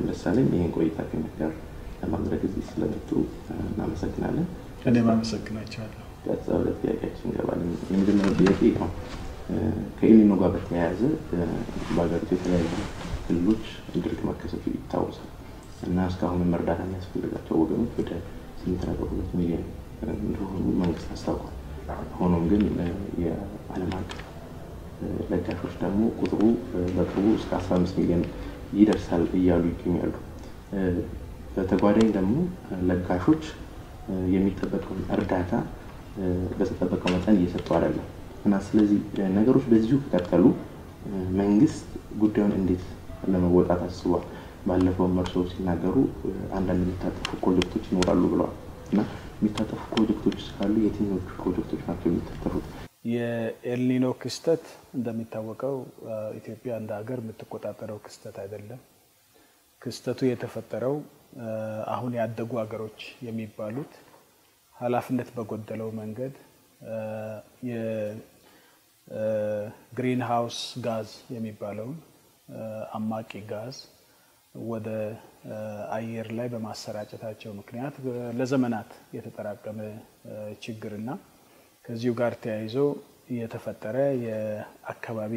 ደሳለኝ ይሄን ቆይታ ከነገር ለማድረግ እዚህ ስለመጡ እናመሰግናለን። እኔም አመሰግናችኋለሁ። ከዛው ለጥያቄያችን ገባለን። የመጀመሪያው ጥያቄ ነው ከኢሊኖ ጋር በተያያዘ በአገሪቱ የተለያዩ ክልሎች ድርቅ መከሰቱ ይታወሳል እና እስካሁን መርዳት የሚያስፈልጋቸው ወገኖች ወደ 8.2 ሚሊዮን እንደሆኑ መንግስት አስታውቋል። ሆኖም ግን የዓለም አቀፍ ለጋሾች ደግሞ ቁጥሩ በቅርቡ እስከ 15 ሚሊዮን ይደርሳል እያሉ ይገኛሉ። በተጓዳኝ ደግሞ ለጋሾች የሚጠበቀውን እርዳታ በተጠበቀው መጠን እየሰጡ አይደለም እና ስለዚህ ነገሮች በዚሁ ከቀጠሉ መንግስት ጉዳዩን እንዴት ለመወጣት አስቧል? ባለፈው መርሶ ሲናገሩ አንዳንድ የሚታጠፉ ፕሮጀክቶች ይኖራሉ ብለዋል እና የሚታጠፉ ፕሮጀክቶች ካሉ የትኞቹ ፕሮጀክቶች ናቸው የሚታጠፉት? የኤልኒኖ ክስተት እንደሚታወቀው ኢትዮጵያ እንደ ሀገር የምትቆጣጠረው ክስተት አይደለም። ክስተቱ የተፈጠረው አሁን ያደጉ ሀገሮች የሚባሉት ኃላፊነት በጎደለው መንገድ የግሪን ሃውስ ጋዝ የሚባለው አማቂ ጋዝ ወደ አየር ላይ በማሰራጨታቸው ምክንያት ለዘመናት የተጠራቀመ ችግርና ከዚሁ ጋር ተያይዞ የተፈጠረ የአካባቢ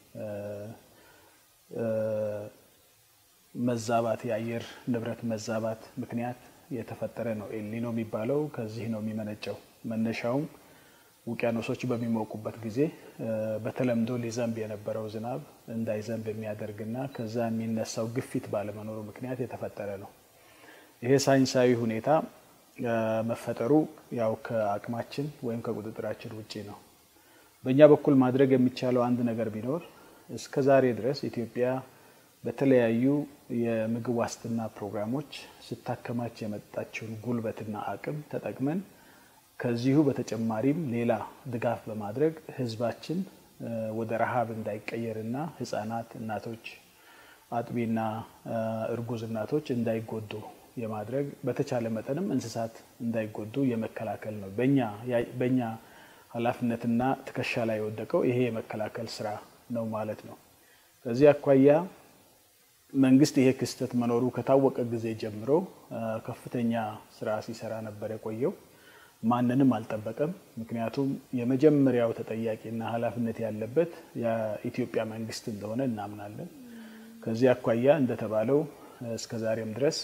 መዛባት የአየር ንብረት መዛባት ምክንያት የተፈጠረ ነው። ኤልኒኖ የሚባለው ከዚህ ነው የሚመነጨው። መነሻው ውቅያኖሶች በሚሞቁበት ጊዜ በተለምዶ ሊዘንብ የነበረው ዝናብ እንዳይዘንብ የሚያደርግና ከዛ የሚነሳው ግፊት ባለመኖሩ ምክንያት የተፈጠረ ነው። ይሄ ሳይንሳዊ ሁኔታ መፈጠሩ ያው ከአቅማችን ወይም ከቁጥጥራችን ውጪ ነው። በእኛ በኩል ማድረግ የሚቻለው አንድ ነገር ቢኖር እስከዛሬ ድረስ ኢትዮጵያ በተለያዩ የምግብ ዋስትና ፕሮግራሞች ስታከማች የመጣችውን ጉልበትና አቅም ተጠቅመን ከዚሁ በተጨማሪም ሌላ ድጋፍ በማድረግ ህዝባችን ወደ ረሃብ እንዳይቀየርና ህፃናት፣ እናቶች፣ አጥቢና እርጉዝ እናቶች እንዳይጎዱ የማድረግ በተቻለ መጠንም እንስሳት እንዳይጎዱ የመከላከል ነው። በእኛ ኃላፊነትና ትከሻ ላይ የወደቀው ይሄ የመከላከል ስራ ነው ማለት ነው። ከዚህ አኳያ መንግስት ይሄ ክስተት መኖሩ ከታወቀ ጊዜ ጀምሮ ከፍተኛ ስራ ሲሰራ ነበር የቆየው። ማንንም አልጠበቀም። ምክንያቱም የመጀመሪያው ተጠያቂና ኃላፊነት ያለበት የኢትዮጵያ መንግስት እንደሆነ እናምናለን። ከዚህ አኳያ እንደተባለው እስከዛሬም ድረስ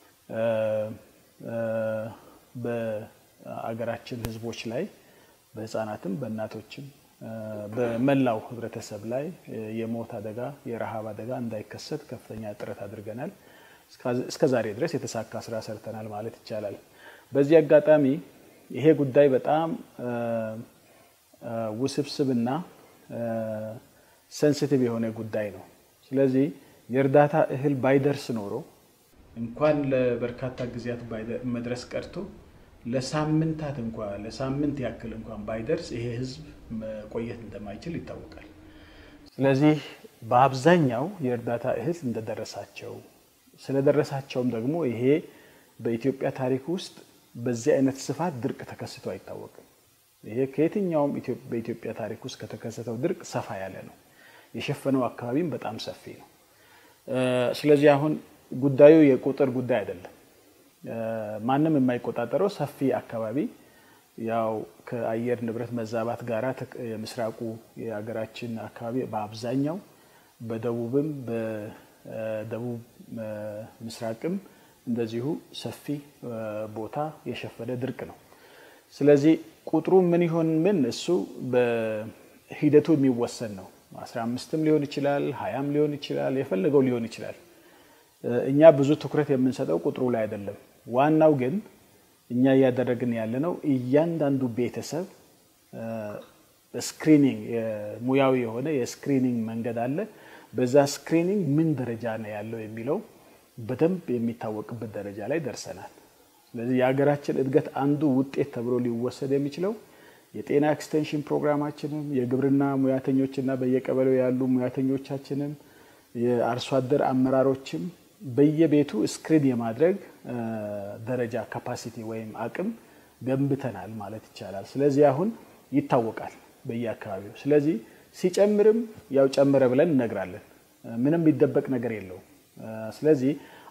በአገራችን ህዝቦች ላይ በህፃናትም በእናቶችም በመላው ህብረተሰብ ላይ የሞት አደጋ የረሃብ አደጋ እንዳይከሰት ከፍተኛ ጥረት አድርገናል። እስከዛሬ ድረስ የተሳካ ስራ ሰርተናል ማለት ይቻላል። በዚህ አጋጣሚ ይሄ ጉዳይ በጣም ውስብስብና ሴንሲቲቭ የሆነ ጉዳይ ነው። ስለዚህ የእርዳታ እህል ባይደርስ ኖሮ እንኳን ለበርካታ ጊዜያት መድረስ ቀርቶ ለሳምንታት እንኳን ለሳምንት ያክል እንኳን ባይደርስ ይሄ ህዝብ መቆየት እንደማይችል ይታወቃል። ስለዚህ በአብዛኛው የእርዳታ እህል እንደደረሳቸው ስለደረሳቸውም ደግሞ ይሄ በኢትዮጵያ ታሪክ ውስጥ በዚህ አይነት ስፋት ድርቅ ተከስቶ አይታወቅም። ይሄ ከየትኛውም በኢትዮጵያ ታሪክ ውስጥ ከተከሰተው ድርቅ ሰፋ ያለ ነው። የሸፈነው አካባቢም በጣም ሰፊ ነው። ስለዚህ አሁን ጉዳዩ የቁጥር ጉዳይ አይደለም። ማንም የማይቆጣጠረው ሰፊ አካባቢ ያው ከአየር ንብረት መዛባት ጋራ የምስራቁ የሀገራችን አካባቢ በአብዛኛው በደቡብም በደቡብ ምስራቅም እንደዚሁ ሰፊ ቦታ የሸፈነ ድርቅ ነው። ስለዚህ ቁጥሩ ምን ይሆን ምን እሱ በሂደቱ የሚወሰን ነው። 15ም ሊሆን ይችላል፣ 20ም ሊሆን ይችላል፣ የፈለገው ሊሆን ይችላል። እኛ ብዙ ትኩረት የምንሰጠው ቁጥሩ ላይ አይደለም። ዋናው ግን እኛ ያደረግን ያለነው እያንዳንዱ ቤተሰብ ስክሪኒንግ ሙያዊ የሆነ የስክሪኒንግ መንገድ አለ። በዛ ስክሪኒንግ ምን ደረጃ ነው ያለው የሚለው በደንብ የሚታወቅበት ደረጃ ላይ ደርሰናል። ስለዚህ የሀገራችን እድገት አንዱ ውጤት ተብሎ ሊወሰድ የሚችለው የጤና ኤክስቴንሽን ፕሮግራማችንም የግብርና ሙያተኞችና በየቀበሌው ያሉ ሙያተኞቻችንም የአርሶ አደር አመራሮችም በየቤቱ ስክሪን የማድረግ ደረጃ ካፓሲቲ ወይም አቅም ገንብተናል ማለት ይቻላል። ስለዚህ አሁን ይታወቃል በየአካባቢው። ስለዚህ ሲጨምርም ያው ጨመረ ብለን እንነግራለን። ምንም የሚደበቅ ነገር የለውም። ስለዚህ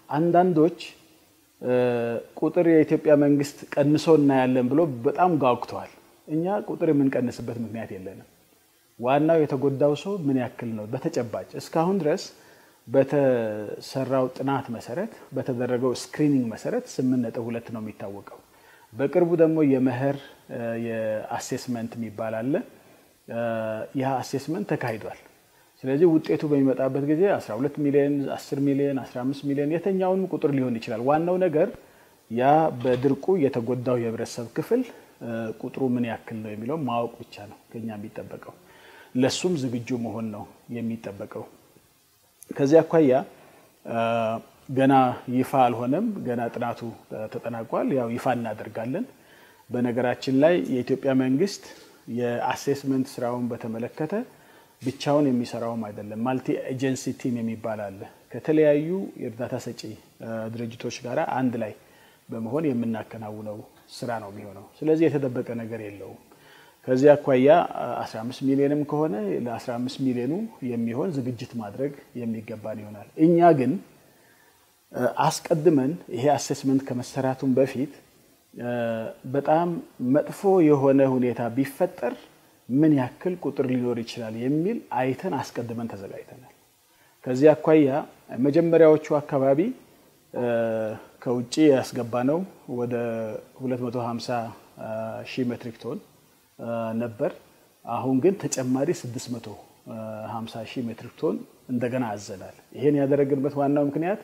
አንዳንዶች ቁጥር የኢትዮጵያ መንግስት ቀንሶና ያለን ብሎ በጣም ጋውክቷል እኛ ቁጥር የምንቀንስበት ምክንያት የለንም ዋናው የተጎዳው ሰው ምን ያክል ነው በተጨባጭ እስካሁን ድረስ በተሰራው ጥናት መሰረት በተደረገው ስክሪኒንግ መሰረት 8.2 ነው የሚታወቀው በቅርቡ ደግሞ የመህር የአሴስመንት የሚባል አለ ያ አሴስመንት ተካሂዷል ስለዚህ ውጤቱ በሚመጣበት ጊዜ 12 ሚሊዮን 10 ሚሊዮን 15 ሚሊዮን የተኛውን ቁጥር ሊሆን ይችላል ዋናው ነገር ያ በድርቁ የተጎዳው የህብረተሰብ ክፍል ቁጥሩ ምን ያክል ነው የሚለው ማወቅ ብቻ ነው ከኛ የሚጠበቀው ለሱም ዝግጁ መሆን ነው የሚጠበቀው ከዚያ አኳያ ገና ይፋ አልሆነም ገና ጥናቱ ተጠናቋል ያው ይፋ እናደርጋለን በነገራችን ላይ የኢትዮጵያ መንግስት የአሴስመንት ስራውን በተመለከተ ብቻውን የሚሰራውም አይደለም ማልቲ ኤጀንሲ ቲም የሚባል አለ ከተለያዩ የእርዳታ ሰጪ ድርጅቶች ጋር አንድ ላይ በመሆን የምናከናውነው ስራ ነው የሚሆነው ስለዚህ የተደበቀ ነገር የለውም ከዚያ አኳያ 15 ሚሊዮንም ከሆነ ለ15 ሚሊዮኑ የሚሆን ዝግጅት ማድረግ የሚገባን ይሆናል እኛ ግን አስቀድመን ይሄ አሴስመንት ከመሰራቱን በፊት በጣም መጥፎ የሆነ ሁኔታ ቢፈጠር ምን ያክል ቁጥር ሊኖር ይችላል የሚል አይተን አስቀድመን ተዘጋጅተናል ከዚያ አኳያ መጀመሪያዎቹ አካባቢ ከውጪ ያስገባነው ወደ 250 ሺህ ሜትሪክ ቶን ነበር አሁን ግን ተጨማሪ 650 ሺህ ሜትሪክ ቶን እንደገና አዘናል ይሄን ያደረግንበት ዋናው ምክንያት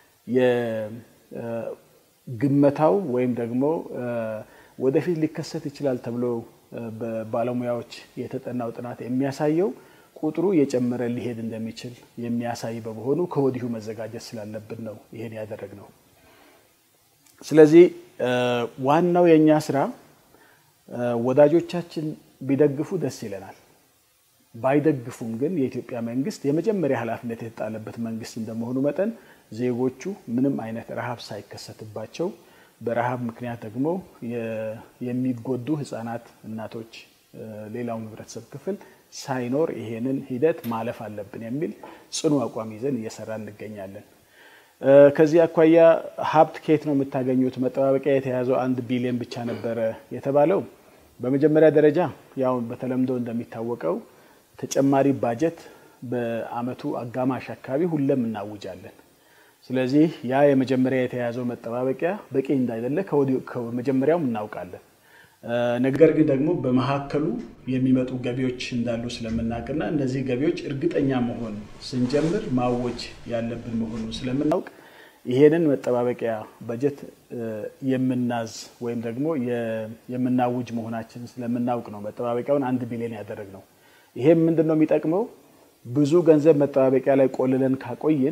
የግመታው ወይም ደግሞ ወደፊት ሊከሰት ይችላል ተብሎ በባለሙያዎች የተጠናው ጥናት የሚያሳየው ቁጥሩ የጨመረ ሊሄድ እንደሚችል የሚያሳይ በመሆኑ ከወዲሁ መዘጋጀት ስላለብን ነው ይሄን ያደረግነው ስለዚህ ዋናው የኛ ስራ ወዳጆቻችን ቢደግፉ ደስ ይለናል ባይደግፉም ግን የኢትዮጵያ መንግስት የመጀመሪያ ኃላፊነት የተጣለበት መንግስት እንደመሆኑ መጠን ዜጎቹ ምንም አይነት ረሃብ ሳይከሰትባቸው በረሃብ ምክንያት ደግሞ የሚጎዱ ህፃናት እናቶች ሌላው ህብረተሰብ ክፍል ሳይኖር ይሄንን ሂደት ማለፍ አለብን የሚል ጽኑ አቋም ይዘን እየሰራን እንገኛለን ከዚህ አኳያ ሀብት ከየት ነው የምታገኙት መጠባበቂያ የተያዘው 1 ቢሊዮን ብቻ ነበር የተባለው በመጀመሪያ ደረጃ ያው በተለምዶ እንደሚታወቀው ተጨማሪ ባጀት በአመቱ አጋማሽ አካባቢ ሁሉም እናውጃለን ስለዚህ ያ የመጀመሪያ የተያዘው መጠባበቂያ በቂ እንዳይደለ ከመጀመሪያው እናውቃለን ነገር ግን ደግሞ በመሐከሉ የሚመጡ ገቢዎች እንዳሉ ስለምናቀና እነዚህ ገቢዎች እርግጠኛ መሆን ስንጀምር ማወጅ ያለብን መሆኑን ስለምናውቅ ይሄንን መጠባበቂያ በጀት የምናዝ ወይም ደግሞ የምናውጅ መሆናችን ስለምናውቅ ነው መጠባበቂያውን 1 ቢሊዮን ያደረግነው ይሄ ምንድነው የሚጠቅመው ብዙ ገንዘብ መጠባበቂያ ላይ ቆልለን ካቆየን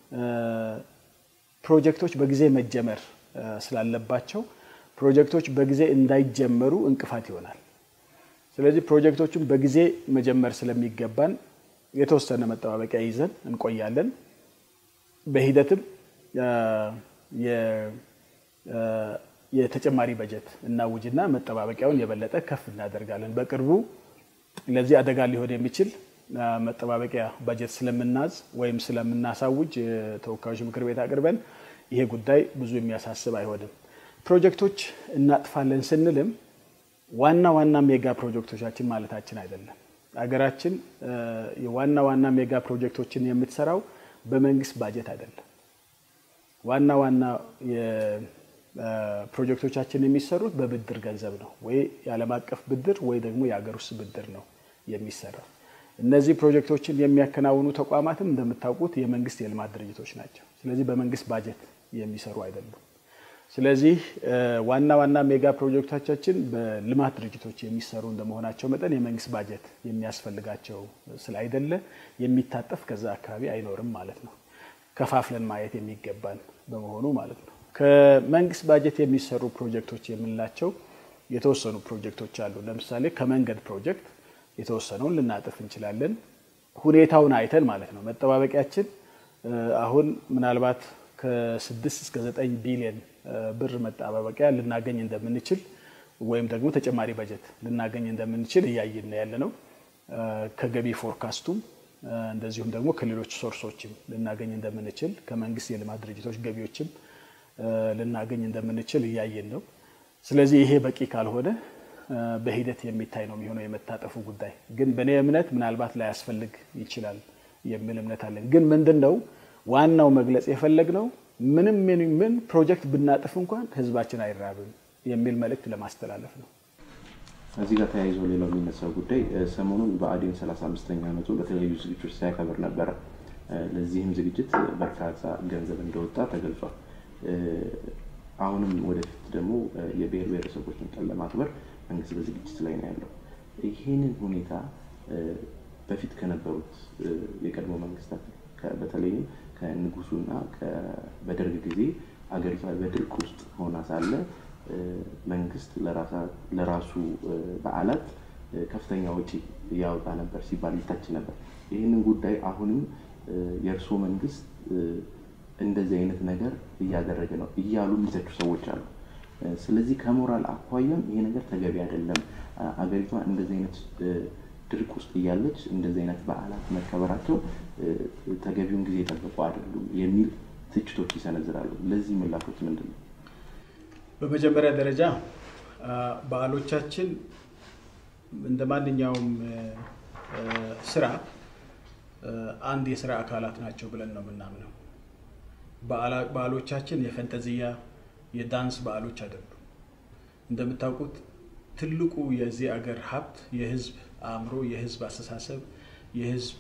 ፕሮጀክቶች በጊዜ መጀመር ስላለባቸው ፕሮጀክቶች በጊዜ እንዳይጀመሩ እንቅፋት ይሆናል ስለዚህ ፕሮጀክቶቹን በጊዜ መጀመር ስለሚገባን የተወሰነ መጠባበቂያ ይዘን እንቆያለን በሂደትም የተጨማሪ በጀት እናውጅና መጠባበቂያውን የበለጠ ከፍ እናደርጋለን በቅርቡ ለዚህ አደጋ ሊሆን የሚችል መጠባበቂያ በጀት ስለምናዝ ወይም ስለምናሳውጅ ተወካዮች ምክር ቤት አቅርበን ይሄ ጉዳይ ብዙ የሚያሳስብ አይሆንም ፕሮጀክቶች እናጥፋለን ስንልም ዋና ሜጋ ፕሮጀክቶቻችን ማለታችን አይደለም አገራችን የዋና ሜጋ ፕሮጀክቶችን የምትሰራው በመንግስት ባጀት አይደለም ዋና የፕሮጀክቶቻችን የሚሰሩት በብድር ገንዘብ ነው ወይ የዓለም አቀፍ ብድር ወይ ደግሞ የአገር ውስጥ ብድር ነው የሚሰራው እነዚህ ፕሮጀክቶችን የሚያከናውኑ ተቋማትም እንደምታውቁት የመንግስት የልማት ድርጅቶች ናቸው ስለዚህ በመንግስት ባጀት የሚሰሩ አይደሉም ስለዚህ ዋና ሜጋ ፕሮጀክቶቻችን በልማት ድርጅቶች የሚሰሩ እንደመሆናቸው መጠን የመንግስት ባጀት የሚያስፈልጋቸው ስላይደለ የሚታጠፍ ከዛ አካባቢ አይኖርም ማለት ነው ከፋፍለን ማየት የሚገባን በመሆኑ ማለት ነው ከመንግስት ባጀት የሚሰሩ ፕሮጀክቶች የምንላቸው የተወሰኑ ፕሮጀክቶች አሉ ለምሳሌ ከመንገድ ፕሮጀክት የተወሰነውን ልናጥፍ እንችላለን ሁኔታውን አይተን ማለት ነው መጠባበቂያችን አሁን ምናልባት ከ6 እስከ 9 ቢሊዮን ብር መጠባበቂያ ልናገኝ እንደምንችል ወይም ደግሞ ተጨማሪ በጀት ልናገኝ እንደምንችል ያያየን ያለነው ከገቢ ፎርካስቱም እንደዚሁም ደግሞ ከሌሎች ሶርሶችም ልናገኝ እንደምንችል ከመንግስት የልማት ድርጅቶች ገቢዎችም ልናገኝ እንደምንችል ያያየን ነው ስለዚህ ይሄ በቂ ካልሆነ በሂደት የሚታይ ነው የሚሆነው የመታጠፉ ጉዳይ ግን በኔ እምነት ምናልባት ላይ ያስፈልግ ይችላል የሚል እምነት አለን ግን ምንድነው ዋናው መግለጽ የፈለግነው ምን ፕሮጀክት ብናጥፍ እንኳን ህዝባችን አይራብም የሚል መልእክት ለማስተላለፍ ነው እዚህ ጋር ተያይዞ ሌላው የሚነሳው ጉዳይ ሰሞኑን በአዲን 35ኛ ዓመቱ በተለያዩ ዝግጅቶች ሲያከብር ነበር ለዚህም ዝግጅት በርካታ ገንዘብ እንደወጣ ተገልጿል አሁንም ወደፊት ደግሞ የብሔር ብሔረሰቦችን ቀን ለማክበር መንግስት በዝግጅት ላይ ነው ያለው ይሄንን ሁኔታ በፊት ከነበሩት የቀድሞ መንግስታት በተለይ ከንጉሱና በደርግ ጊዜ አገሪቷ በድርቅ ውስጥ ሆና ሳለ መንግስት ለራሱ በዓላት ከፍተኛ ወጪ ያወጣ ነበር ሲባል ይታች ነበር ይሄንን ጉዳይ አሁንም የርሶ መንግስት እንደዚህ አይነት ነገር እያደረገ ነው እያሉ የሚተቹ ሰዎች አሉ ስለዚህ ከሞራል አኳያም ይሄ ነገር ተገቢ አይደለም አገሪቷ እንደዚህ አይነት ድርቅ ውስጥ ያለች እንደዚህ አይነት በዓላት መከበራቸው ተገቢውን ጊዜ ተጠብቆ አይደሉም የሚል ትችቶች ይሰነዝራሉ ለዚህ ምላሾች ምንድነው በመጀመሪያ ደረጃ በዓሎቻችን እንደማንኛውም ስራ አንድ የሥራ አካላት ናቸው ብለን ነው የምናምነው በዓሎቻችን የፈንታዚያ የዳንስ በዓሎች አይደሉም እንደምታውቁት ትልቁ የዚህ አገር ሀብት የህዝብ አእምሮ የህዝብ አስተሳሰብ የህዝብ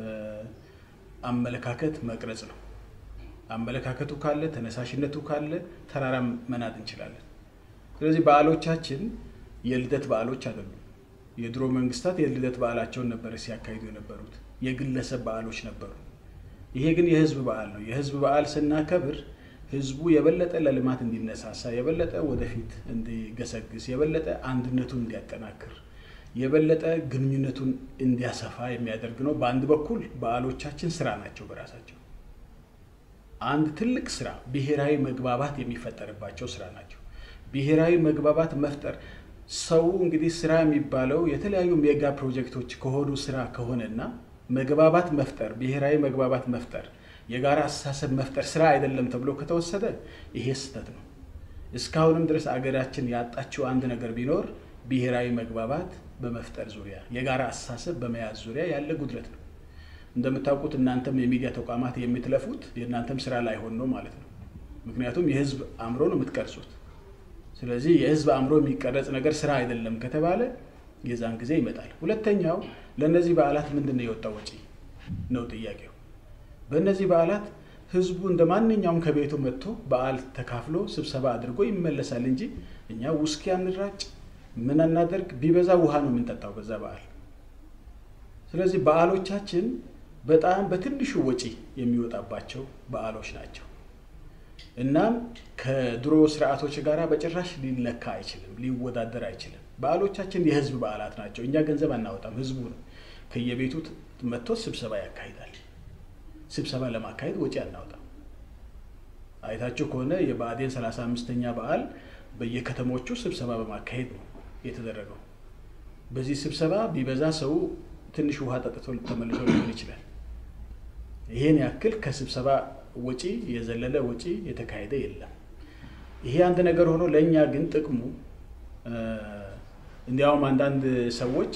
አመለካከት መቅረጽ ነው አመለካከቱ ካለ ተነሳሽነቱ ካለ ተራራም መናድ እንችላለን ስለዚህ በዓሎቻችን የልደት በዓሎች አይደሉም የድሮ መንግስታት የልደት በዓላቸውን ነበር ሲያካሂዱ የነበሩት የግለሰብ በዓሎች ነበሩ ይሄ ግን የህዝብ በዓል ነው የህዝብ በዓል ስናከብር ህዝቡ የበለጠ ለልማት እንዲነሳሳ የበለጠ ወደፊት እንዲገሰግስ የበለጠ አንድነቱን እንዲያጠናክር የበለጠ ግንኙነቱን እንዲያሰፋ የሚያደርግ ነው በአንድ በኩል በዓሎቻችን ስራ ናቸው በራሳቸው አንድ ትልቅ ስራ ብሔራዊ መግባባት የሚፈጠርባቸው ስራ ናቸው ብሔራዊ መግባባት መፍጠር ሰው እንግዲህ ስራ የሚባለው የተለያዩ ሜጋ ፕሮጀክቶች ከሆዱ ስራ ከሆነና መግባባት መፍጠር ብሔራዊ መግባባት መፍጠር የጋራ አስተሳሰብ መፍጠር ስራ አይደለም ተብሎ ከተወሰደ ይሄ ስህተት ነው እስካሁንም ድረስ አገራችን ያጣችው አንድ ነገር ቢኖር ብሔራዊ መግባባት በመፍጠር ዙሪያ የጋራ አስተሳሰብ በመያዝ ዙሪያ ያለ ጉድለት ነው እንደምታውቁት እናንተም የሚዲያ ተቋማት የሚትለፉት የእናንተም ስራ ላይ ሆኖ ማለት ነው ምክንያቱም የህዝብ አእምሮ ነው የምትቀርጹት ስለዚህ የህዝብ አእምሮ የሚቀረጽ ነገር ስራ አይደለም ከተባለ የዛን ጊዜ ይመጣል ሁለተኛው ለነዚህ በዓላት ምንድነው የወጣው ወጪ ነው ጥያቄው በእነዚህ በዓላት ህዝቡ እንደማንኛውም ከቤቱ መጥቶ በዓል ተካፍሎ ስብሰባ አድርጎ ይመለሳል እንጂ እኛ ውስኪ አንራጭ ምን እናደርግ ቢበዛ ውሃ ነው የምንጠጣው በዛ በዓል ስለዚህ በዓሎቻችን በጣም በትንሹ ወጪ የሚወጣባቸው በዓሎች ናቸው እናም ከድሮ ስርዓቶች ጋራ በጭራሽ ሊለካ አይችልም ሊወዳደር አይችልም በዓሎቻችን የህዝብ በዓላት ናቸው እኛ ገንዘብ አናወጣም ህዝቡ ነው ከየቤቱ መጥቶ ስብሰባ ያካሂዳል ስብሰባ ለማካሄድ ወጪ አናወጣም አይታችሁ ከሆነ የባዴን 35ኛ በዓል በየከተሞቹ ስብሰባ በማካሄድ ነው የተደረገው በዚህ ስብሰባ ቢበዛ ሰው ትንሽ ውሃ ጠጥቶ ተመልሶ ሊሆን ይችላል ይሄን ያክል ከስብሰባ ወጪ የዘለለ ወጪ የተካሄደ የለም ይሄ አንድ ነገር ሆኖ ለኛ ግን ጥቅሙ እንዲያውም አንዳንድ ሰዎች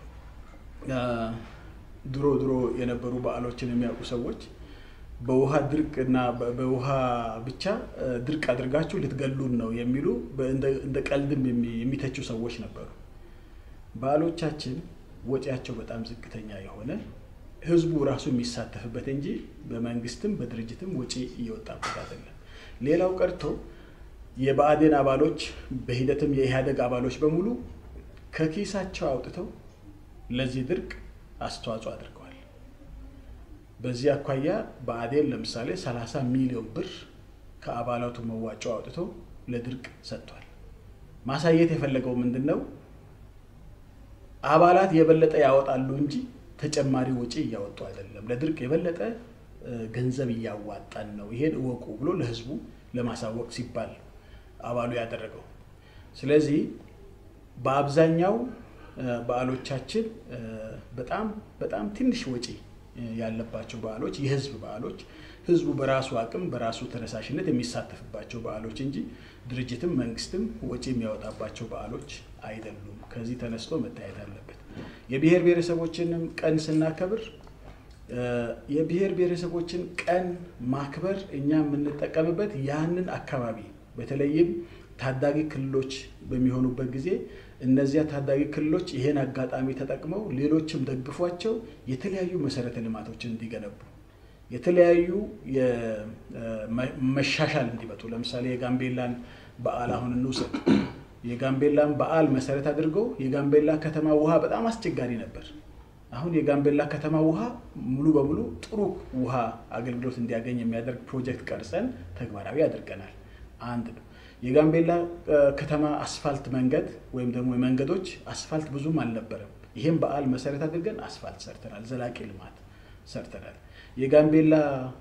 ድሮ የነበሩ በዓሎችን የሚያውቁ ሰዎች በውሃ ድርቅና በውሃ ብቻ ድርቅ አድርጋችሁ ልትገሉን ነው የሚሉ እንደ ቀልድም የሚተቹ ሰዎች ነበሩ በዓሎቻችን ወጪያቸው በጣም ዝቅተኛ የሆነ ህዝቡ ራሱ የሚሳተፍበት እንጂ በመንግስትም በድርጅትም ወጪ እየወጣበት አይደለም ሌላው ቀርቶ የባዴን አባሎች በሂደትም የኢህአደግ አባሎች በሙሉ ከኪሳቸው አውጥተው ለዚህ ድርቅ አስተዋጽኦ አድርገዋል በዚህ አኳያ ባዴን ለምሳሌ 30 ሚሊዮን ብር ከአባላቱ መዋጮ አውጥቶ ለድርቅ ሰጥቷል ማሳየት የፈለገው ምንድነው አባላት የበለጠ ያወጣሉ እንጂ ተጨማሪ ወጪ ያወጡ አይደለም ለድርቅ የበለጠ ገንዘብ ያዋጣን ነው ይሄን ወቁ ብሎ ለህዝቡ ለማሳወቅ ሲባል አባሉ ያደረገው ስለዚህ በአብዛኛው በዓሎቻችን በጣም ትንሽ ወጪ ያለባቸው በዓሎች የህዝብ በዓሎች ህዝቡ በራሱ አቅም በራሱ ተነሳሽነት የሚሳተፍባቸው በዓሎች እንጂ ድርጅትም መንግስትም ወጪ የሚያወጣባቸው በዓሎች አይደሉም ከዚህ ተነስቶ መታየት አለበት የብሔር ብሔረሰቦችን ቀን ስናከብር የብሔር ብሔረሰቦችን ቀን ማክበር እኛ የምንጠቀምበት ያንን አካባቢ በተለይም ታዳጊ ክልሎች በሚሆኑበት ጊዜ እነዚያ ታዳጊ ክልሎች ይሄን አጋጣሚ ተጠቅመው ሌሎችም ደግፏቸው የተለያዩ መሰረተ ልማቶችን እንዲገነቡ የተለያዩ መሻሻል እንዲመጡ ለምሳሌ የጋምቤላን በዓል አሁን እንውሰድ የጋምቤላን በዓል መሰረት አድርገው የጋምቤላ ከተማ ውሃ በጣም አስቸጋሪ ነበር አሁን የጋምቤላ ከተማ ውሃ ሙሉ በሙሉ ጥሩ ውሃ አገልግሎት እንዲያገኝ የሚያደርግ ፕሮጀክት ቀርጸን ተግባራዊ አድርገናል አንድ ነው የጋምቤላ ከተማ አስፋልት መንገድ ወይም ደግሞ የመንገዶች አስፋልት ብዙም አልነበረም ይሄን በዓል መሰረት አድርገን አስፋልት ሰርተናል ዘላቂ ልማት ሰርተናል የጋምቤላ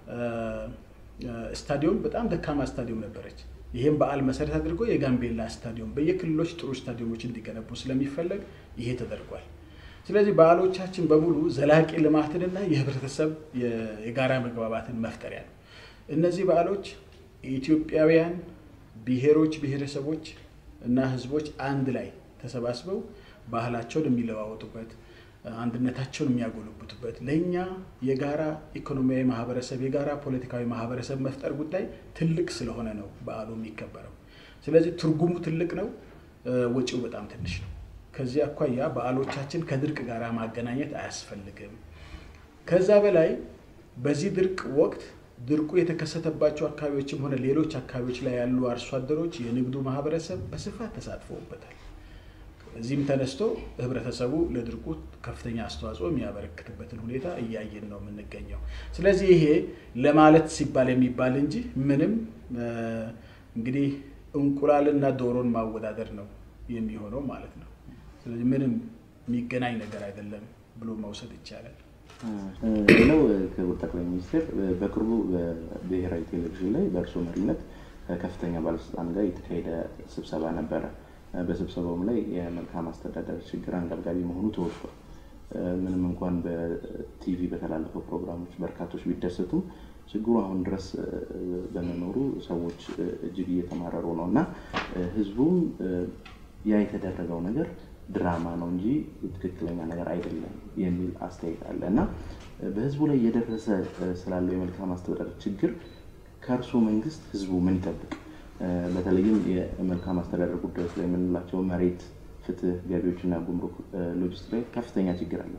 ስታዲየም በጣም ደካማ ስታዲየም ነበረች ይሄን በዓል መሰረት አድርጎ የጋምቤላ ስታዲየም በየክልሎች ጥሩ ስታዲየሞች እንዲገነቡ ስለሚፈልግ ይሄ ተደርጓል ስለዚህ በዓሎቻችን በሙሉ ዘላቂ ልማትንና የህብረተሰብ የጋራ መግባባትን መፍጠሪያ ነው እነዚህ በዓሎች ኢትዮጵያውያን ብሔሮች ብሔረሰቦች እና ህዝቦች አንድ ላይ ተሰባስበው ባህላቸውን የሚለዋወጡበት አንድነታቸውን የሚያጎለብቱበት ለኛ የጋራ ኢኮኖሚያዊ ማህበረሰብ የጋራ ፖለቲካዊ ማህበረሰብ መፍጠር ጉዳይ ትልቅ ስለሆነ ነው በዓሉ የሚከበረው ስለዚህ ትርጉሙ ትልቅ ነው ወጪው በጣም ትንሽ ነው ከዚህ አኳያ በዓሎቻችን ከድርቅ ጋር ማገናኘት አያስፈልግም ከዛ በላይ በዚህ ድርቅ ወቅት ድርቁ የተከሰተባቸው አካባቢዎችም ሆነ ሌሎች አካባቢዎች ላይ ያሉ አርሶ አደሮች የንግዱ ማህበረሰብ በስፋት ተሳትፈውበታል እዚህም ተነስቶ ህብረተሰቡ ለድርቁ ከፍተኛ አስተዋጽኦ የሚያበረክትበትን ሁኔታ እያየን ነው የምንገኘው ስለዚህ ይሄ ለማለት ሲባል የሚባል እንጂ ምንም እንግዲህ እንቁላልና ዶሮን ማወዳደር ነው የሚሆነው ማለት ነው ስለዚህ ምንም የሚገናኝ ነገር አይደለም ብሎ መውሰድ ይቻላል ሌላው ክቡር ጠቅላይ ሚኒስትር በቅርቡ በብሔራዊ ቴሌቪዥን ላይ በእርሶ መሪነት ከፍተኛ ባለስልጣን ጋር የተካሄደ ስብሰባ ነበረ በስብሰባውም ላይ የመልካም አስተዳደር ችግር አንገብጋቢ መሆኑ ተወስቷል ምንም እንኳን በቲቪ በተላለፈው ፕሮግራሞች በርካቶች ቢደሰቱም ችግሩ አሁን ድረስ በመኖሩ ሰዎች እጅግ እየተማረሩ ነውና ህዝቡም ያ የተደረገው ነገር ድራማ ነው እንጂ ትክክለኛ ነገር አይደለም የሚል አስተያየት አለና በህዝቡ ላይ የደረሰ ስላለው የመልካም አስተዳደር ችግር ከርሶ መንግስት ህዝቡ ምን ይጠብቅ በተለይም የመልካም አስተዳደር ጉዳዮች ላይ ምንላቸው መሬት ፍትህ ገቢዎችና ጉምሩክ ሎጂስቲክስ ላይ ከፍተኛ ችግር አለ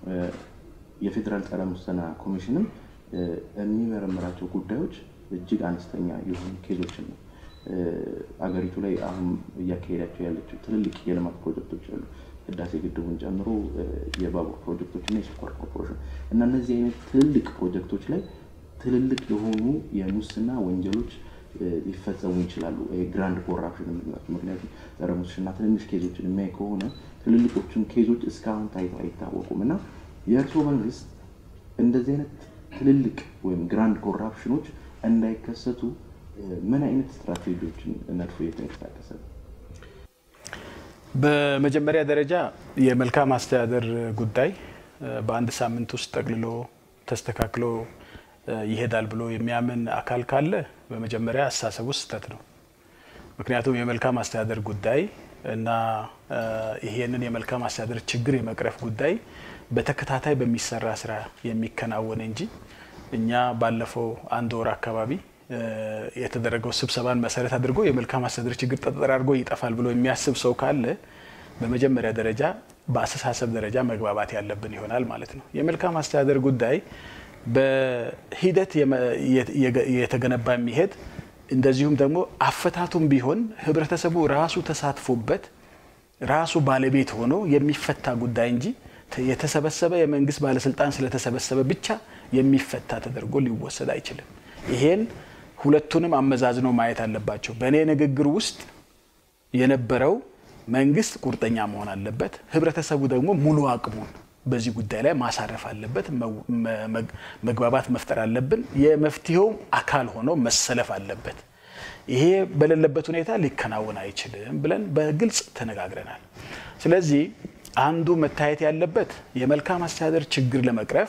የፌደራል ጸረ ሙስና ኮሚሽንም የሚመረምራቸው ጉዳዮች እጅግ አነስተኛ የሆኑ ኬዞችን ነው አገሪቱ ላይ አሁን እያካሄዳቸው ያለችው ትልልቅ የልማት ፕሮጀክቶች አሉ ህዳሴ ግድቡን ጨምሮ የባቡር ፕሮጀክቶችና የስኳር ኮርፖሬሽን እና እነዚህ አይነት ትልልቅ ፕሮጀክቶች ላይ ትልልቅ የሆኑ የሙስና ወንጀሎች ሊፈጸሙ ይችላሉ ግራንድ ኮራፕሽን የምንላቸው ምክንያቱም ጸረ ሙስና ትንንሽ ኬዞችን የሚያይ ከሆነ ትልልቆቹን ኬዞች እስካሁን ታይተው አይታወቁምና የእርሶ መንግስት እንደዚህ አይነት ትልልቅ ወይም ግራንድ ኮራፕሽኖች እንዳይከሰቱ ምን አይነት ስትራቴጂዎችን ነድፎ እየተንቀሳቀሰ በመጀመሪያ ደረጃ የመልካም አስተዳደር ጉዳይ በአንድ ሳምንት ውስጥ ጠቅልሎ ተስተካክሎ ይሄዳል ብሎ የሚያምን አካል ካለ በመጀመሪያ አሳሰቡ ስህተት ነው ምክንያቱም የመልካም አስተዳደር ጉዳይ እና ይሄንን የመልካም አስተዳደር ችግር የመቅረፍ ጉዳይ በተከታታይ በሚሰራ ስራ የሚከናወን እንጂ እኛ ባለፈው አንድ ወር አካባቢ የተደረገው ስብሰባን መሰረት አድርጎ የመልካም አስተዳደር ችግር ተጠራርጎ ይጠፋል ብሎ የሚያስብ ሰው ካለ በመጀመሪያ ደረጃ በአስተሳሰብ ደረጃ መግባባት ያለብን ይሆናል ማለት ነው የመልካም አስተዳደር ጉዳይ በሂደት የተገነባ የሚሄድ እንደዚሁም ደግሞ አፈታቱም ቢሆን ህብረተሰቡ ራሱ ተሳትፎበት ራሱ ባለቤት ሆኖ የሚፈታ ጉዳይ እንጂ የተሰበሰበ የመንግስት ባለስልጣን ስለተሰበሰበ ብቻ የሚፈታ ተደርጎ ሊወሰድ አይችልም ይሄን ሁለቱንም አመዛዝነው ማየት አለባቸው በእኔ ንግግር ውስጥ የነበረው መንግስት ቁርጠኛ መሆን አለበት ህብረተሰቡ ደግሞ ሙሉ አቅሙን በዚህ ጉዳይ ላይ ማሳረፍ አለበት መግባባት መፍጠር አለብን የመፍትሄው አካል ሆኖ መሰለፍ አለበት ይሄ በሌለበት ሁኔታ ሊከናወን አይችልም ብለን በግልጽ ተነጋግረናል ስለዚህ አንዱ መታየት ያለበት የመልካም አስተዳደር ችግር ለመቅረፍ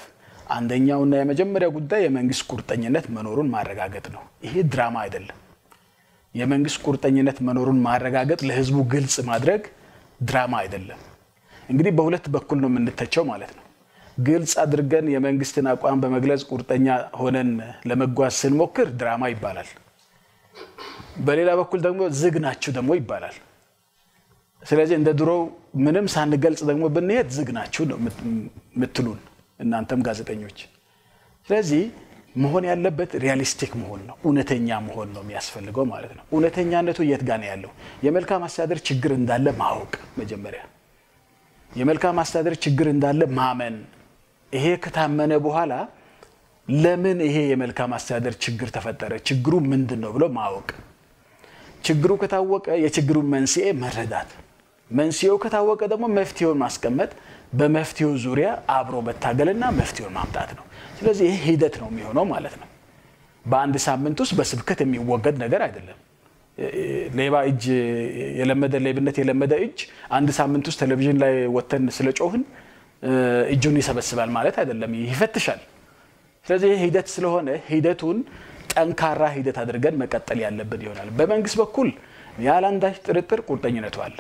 አንደኛውና የመጀመሪያው ጉዳይ የመንግስት ቁርጠኝነት መኖሩን ማረጋገጥ ነው ይሄ ድራማ አይደለም የመንግስት ቁርጠኝነት መኖሩን ማረጋገጥ ለህዝቡ ግልጽ ማድረግ ድራማ አይደለም እንግዲህ በሁለት በኩል ነው የምንተቸው ማለት ነው ግልጽ አድርገን የመንግስትን አቋም በመግለጽ ቁርጠኛ ሆነን ለመጓዝ ስንሞክር ድራማ ይባላል በሌላ በኩል ደግሞ ዝግናችሁ ደግሞ ይባላል ስለዚህ እንደ ድሮ ምንም ሳንገልጽ ደግሞ ብንሄድ ዝግናችሁ ነው ምትሉን እናንተም ጋዜጠኞች ስለዚህ መሆን ያለበት ሪያሊስቲክ መሆን ነው እውነተኛ መሆን ነው የሚያስፈልገው ማለት ነው እውነተኛነቱ የት ጋር ነው ያለው የመልካም አስተዳደር ችግር እንዳለ ማወቅ መጀመሪያ የመልካም አስተዳደር ችግር እንዳለ ማመን ይሄ ከታመነ በኋላ ለምን ይሄ የመልካም አስተዳደር ችግር ተፈጠረ ችግሩ ምንድነው ብሎ ማወቅ ችግሩ ከታወቀ የችግሩን መንስኤ መረዳት መንስኤው ከታወቀ ደግሞ መፍትሄውን ማስቀመጥ በመፍትሄው ዙሪያ አብሮ መታገልና መፍትሄውን ማምጣት ነው ስለዚህ ይሄ ሂደት ነው የሚሆነው ማለት ነው በአንድ ሳምንት ውስጥ በስብከት የሚወገድ ነገር አይደለም ሌባ እጅ የለመደ ሌብነት የለመደ እጅ አንድ ሳምንት ውስጥ ቴሌቪዥን ላይ ወተን ስለጮህን እጁን ይሰበስባል ማለት አይደለም ይፈትሻል ስለዚህ ሂደት ስለሆነ ሂደቱን ጠንካራ ሂደት አድርገን መቀጠል ያለብን ይሆናል በመንግስት በኩል ያላንዳች ጥርጥር ቁርጠኝነቱ አለ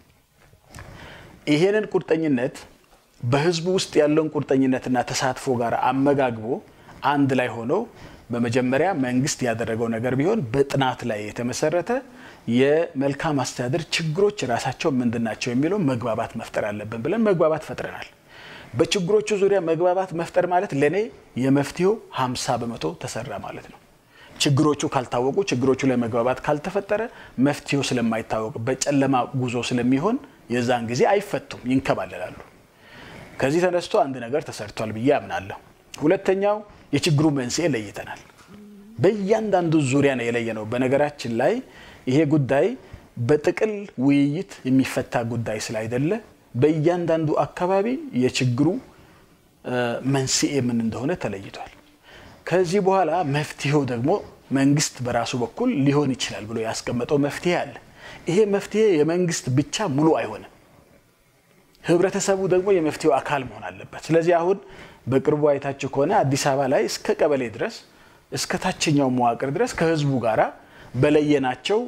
ይሄንን ቁርጠኝነት በህዝቡ ውስጥ ያለውን ቁርጠኝነትና ተሳትፎ ጋር አመጋግቦ አንድ ላይ ሆኖ በመጀመሪያ መንግስት ያደረገው ነገር ቢሆን በጥናት ላይ የተመሰረተ የመልካም አስተዳደር ችግሮች ራሳቸው ምንድናቸው የሚለው መግባባት መፍጠር አለብን ብለን መግባባት ፈጥረናል በችግሮቹ ዙሪያ መግባባት መፍጠር ማለት ለኔ የመፍትሄው 50% ተሰራ ማለት ነው ችግሮቹ ካልታወቁ ችግሮቹ ላይ መግባባት ካልተፈጠረ መፍትሄው ስለማይታወቅ በጨለማ ጉዞ ስለሚሆን የዛን ጊዜ አይፈቱም ይንከባለላሉ ከዚህ ተነስቶ አንድ ነገር ተሰርቷል ብዬ አምናለሁ ሁለተኛው የችግሩ መንስኤ ለይተናል በእያንዳንዱ ዙሪያ ነው የለየነው በነገራችን ላይ ይሄ ጉዳይ በጥቅል ውይይት የሚፈታ ጉዳይ ስላይደለ በእያንዳንዱ አካባቢ የችግሩ መንስኤ ምን እንደሆነ ተለይቷል ከዚህ በኋላ መፍትሄው ደግሞ መንግስት በራሱ በኩል ሊሆን ይችላል ብሎ ያስቀመጠው መፍትሄ አለ ይሄ መፍትሄ የመንግስት ብቻ ሙሉ አይሆንም ህብረተሰቡ ደግሞ የመፍትሄው አካል መሆን አለበት ስለዚህ አሁን በቅርቡ አይታችሁ ከሆነ አዲስ አበባ ላይ እስከ ቀበሌ ድረስ እስከ ታችኛው መዋቅር ድረስ ከህዝቡ ጋራ በለየናቸው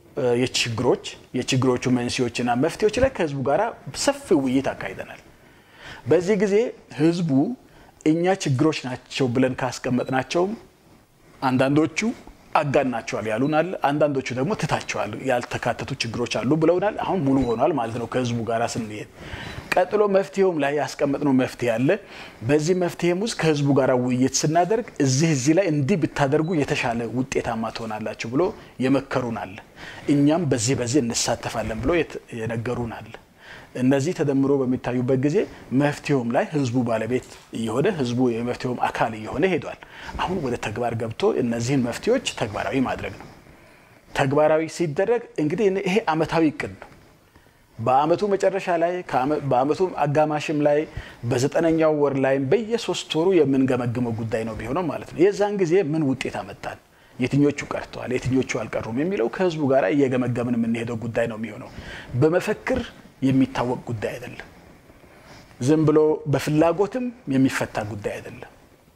የችግሮቹ መንስኤዎችና መፍትሄዎች ላይ ከህዝቡ ጋራ ሰፊ ውይይት አካሂደናል በዚህ ጊዜ ህዝቡ እኛ ችግሮች ናቸው ብለን ካስቀመጥናቸው አንዳንዶቹ አጋናቸዋል ያሉናል አንዳንዶቹ ደግሞ ትታቸዋል ያልተካተቱ ችግሮች አሉ ብለውናል አሁን ሙሉ ሆኗል ማለት ነው ከህዝቡ ጋራ ስንሄድ ቀጥሎ መፍትሄውም ላይ ያስቀመጥነው መፍትሄ አለ በዚህ መፍትሄም ውስጥ ከህዝቡ ጋራ ውይይት ስናደርግ እዚህ ላይ እንዲህ ብታደርጉ የተሻለ ውጤታማ ትሆናላችሁ ብሎ የመከሩናል እኛም በዚህ እንሳተፋለን ብሎ የነገሩናል እነዚህ ተደምሮ በሚታዩበት ጊዜ መፍትሄውም ላይ ህዝቡ ባለቤት ይሆነ ህዝቡ የመፍትሄውም አካል ይሆነ ሄዷል አሁን ወደ ተግባር ገብቶ እነዚህን መፍትሄዎች ተግባራዊ ማድረግ ነው ተግባራዊ ሲደረግ እንግዲህ ይሄ አመታዊ እቅድ ነው በአመቱ መጨረሻ ላይ በአመቱ አጋማሽም ላይ በ9ኛው ወር ላይ በየ3 ወሩ የምንገመግመው ጉዳይ ነው ቢሆነው ማለት ነው የዛን ጊዜ ምን ውጤት አመጣን የትኞቹ ቀርተዋል የትኞቹ አልቀሩም የሚለው ከህዝቡ ጋራ እየገመገምን ምን ሄደው ጉዳይ ነው የሚሆነው በመፈክር የሚታወቅ ጉዳይ አይደለም ዝም ብሎ በፍላጎትም የሚፈታ ጉዳይ አይደለም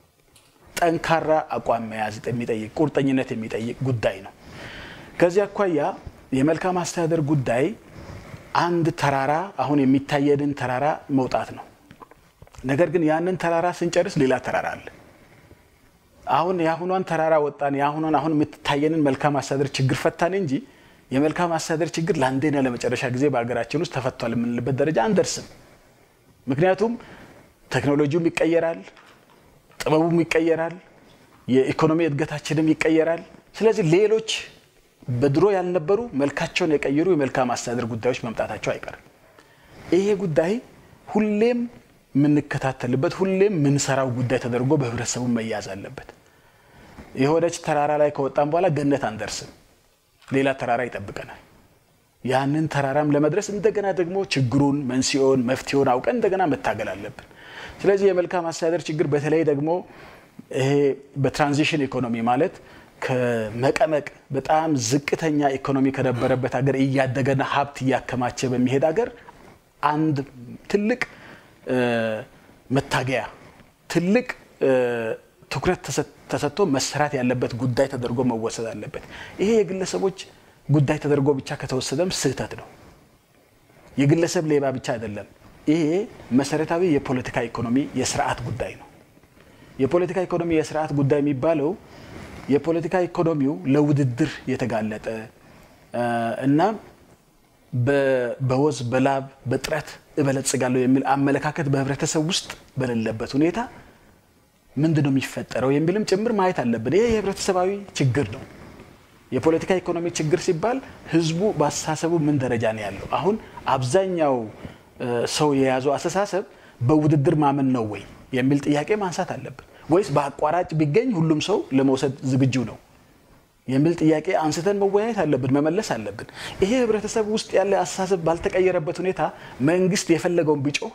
ጠንካራ አቋም መያዝ የሚጠይቅ ቁርጠኝነት የሚጠይቅ ጉዳይ ነው ከዚህ አኳያ የመልካም አስተዳደር ጉዳይ አንድ ተራራ አሁን የሚታየልን ተራራ መውጣት ነው ነገር ግን ያንን ተራራ ስንጨርስ ሌላ ተራራ አለ አሁን ያሁኗን ተራራ ወጣን አሁን የምትታየንን መልካም አስተዳደር ችግር ፈታን እንጂ የመልካም አስተዳደር ችግር ለአንዴና ለመጨረሻ ጊዜ በአገራችን ውስጥ ተፈቷል የምንልበት ደረጃ አንደርስም ምክንያቱም ቴክኖሎጂውም ይቀየራል ጥበቡም ይቀየራል የኢኮኖሚ እድገታችንም ይቀየራል ስለዚህ ሌሎች በድሮ ያልነበሩ መልካቸውን የቀየሩ የመልካም አስተዳደር ጉዳዮች መምጣታቸው አይቀርም ይሄ ጉዳይ ሁሌም ምንከታተልበት ሁሌም ምንሰራው ጉዳይ ተደርጎ በህብረተሰቡ መያዝ አለበት የሆነች ተራራ ላይ ከወጣን በኋላ ገነት አንደርስም ሌላ ተራራ ይጠብቀናል ያንን ተራራም ለመድረስ እንደገና ደግሞ ችግሩን መንስኤውን መፍትሄውን አውቀን እንደገና መታገል አለብን ስለዚህ የመልካም አስተዳደር ችግር በተለይ ደግሞ ይሄ በትራንዚሽን ኢኮኖሚ ማለት ከመቀመቅ በጣም ዝቅተኛ ኢኮኖሚ ከነበረበት ሀገር እያደገና ሀብት ያከማቸ በሚሄድ ሀገር አንድ ትልቅ መታገያ ትልቅ ትኩረት ተሰጥቶ መስራት ያለበት ጉዳይ ተደርጎ መወሰድ አለበት ይሄ የግለሰቦች ጉዳይ ተደርጎ ብቻ ከተወሰደም ስህተት ነው የግለሰብ ሌባ ብቻ አይደለም ይሄ መሰረታዊ የፖለቲካ ኢኮኖሚ የሥርዓት ጉዳይ ነው የፖለቲካ ኢኮኖሚ የሥርዓት ጉዳይ የሚባለው የፖለቲካ ኢኮኖሚው ለውድድር የተጋለጠ እና በወዝ በላብ በጥረት እበለጽጋለሁ የሚል አመለካከት በህብረተሰብ ውስጥ በሌለበት ሁኔታ ምንድነው የሚፈጠረው የሚልም ጭምር ማየት አለብን ይሄ የህብረተሰባዊ ችግር ነው የፖለቲካ ኢኮኖሚ ችግር ሲባል ህዝቡ በአስተሳሰቡ ምን ደረጃ ነው ያለው አሁን አብዛኛው ሰው የያዘው አስተሳሰብ በውድድር ማመን ነው ወይ የሚል ጥያቄ ማንሳት አለብን ወይስ በአቋራጭ ቢገኝ ሁሉም ሰው ለመውሰድ ዝግጁ ነው የሚል ጥያቄ አንስተን መወያየት አለብን መመለስ አለብን ይሄ ህብረተሰብ ውስጥ ያለ አስተሳሰብ ባልተቀየረበት ሁኔታ መንግስት የፈለገውን ቢጮህ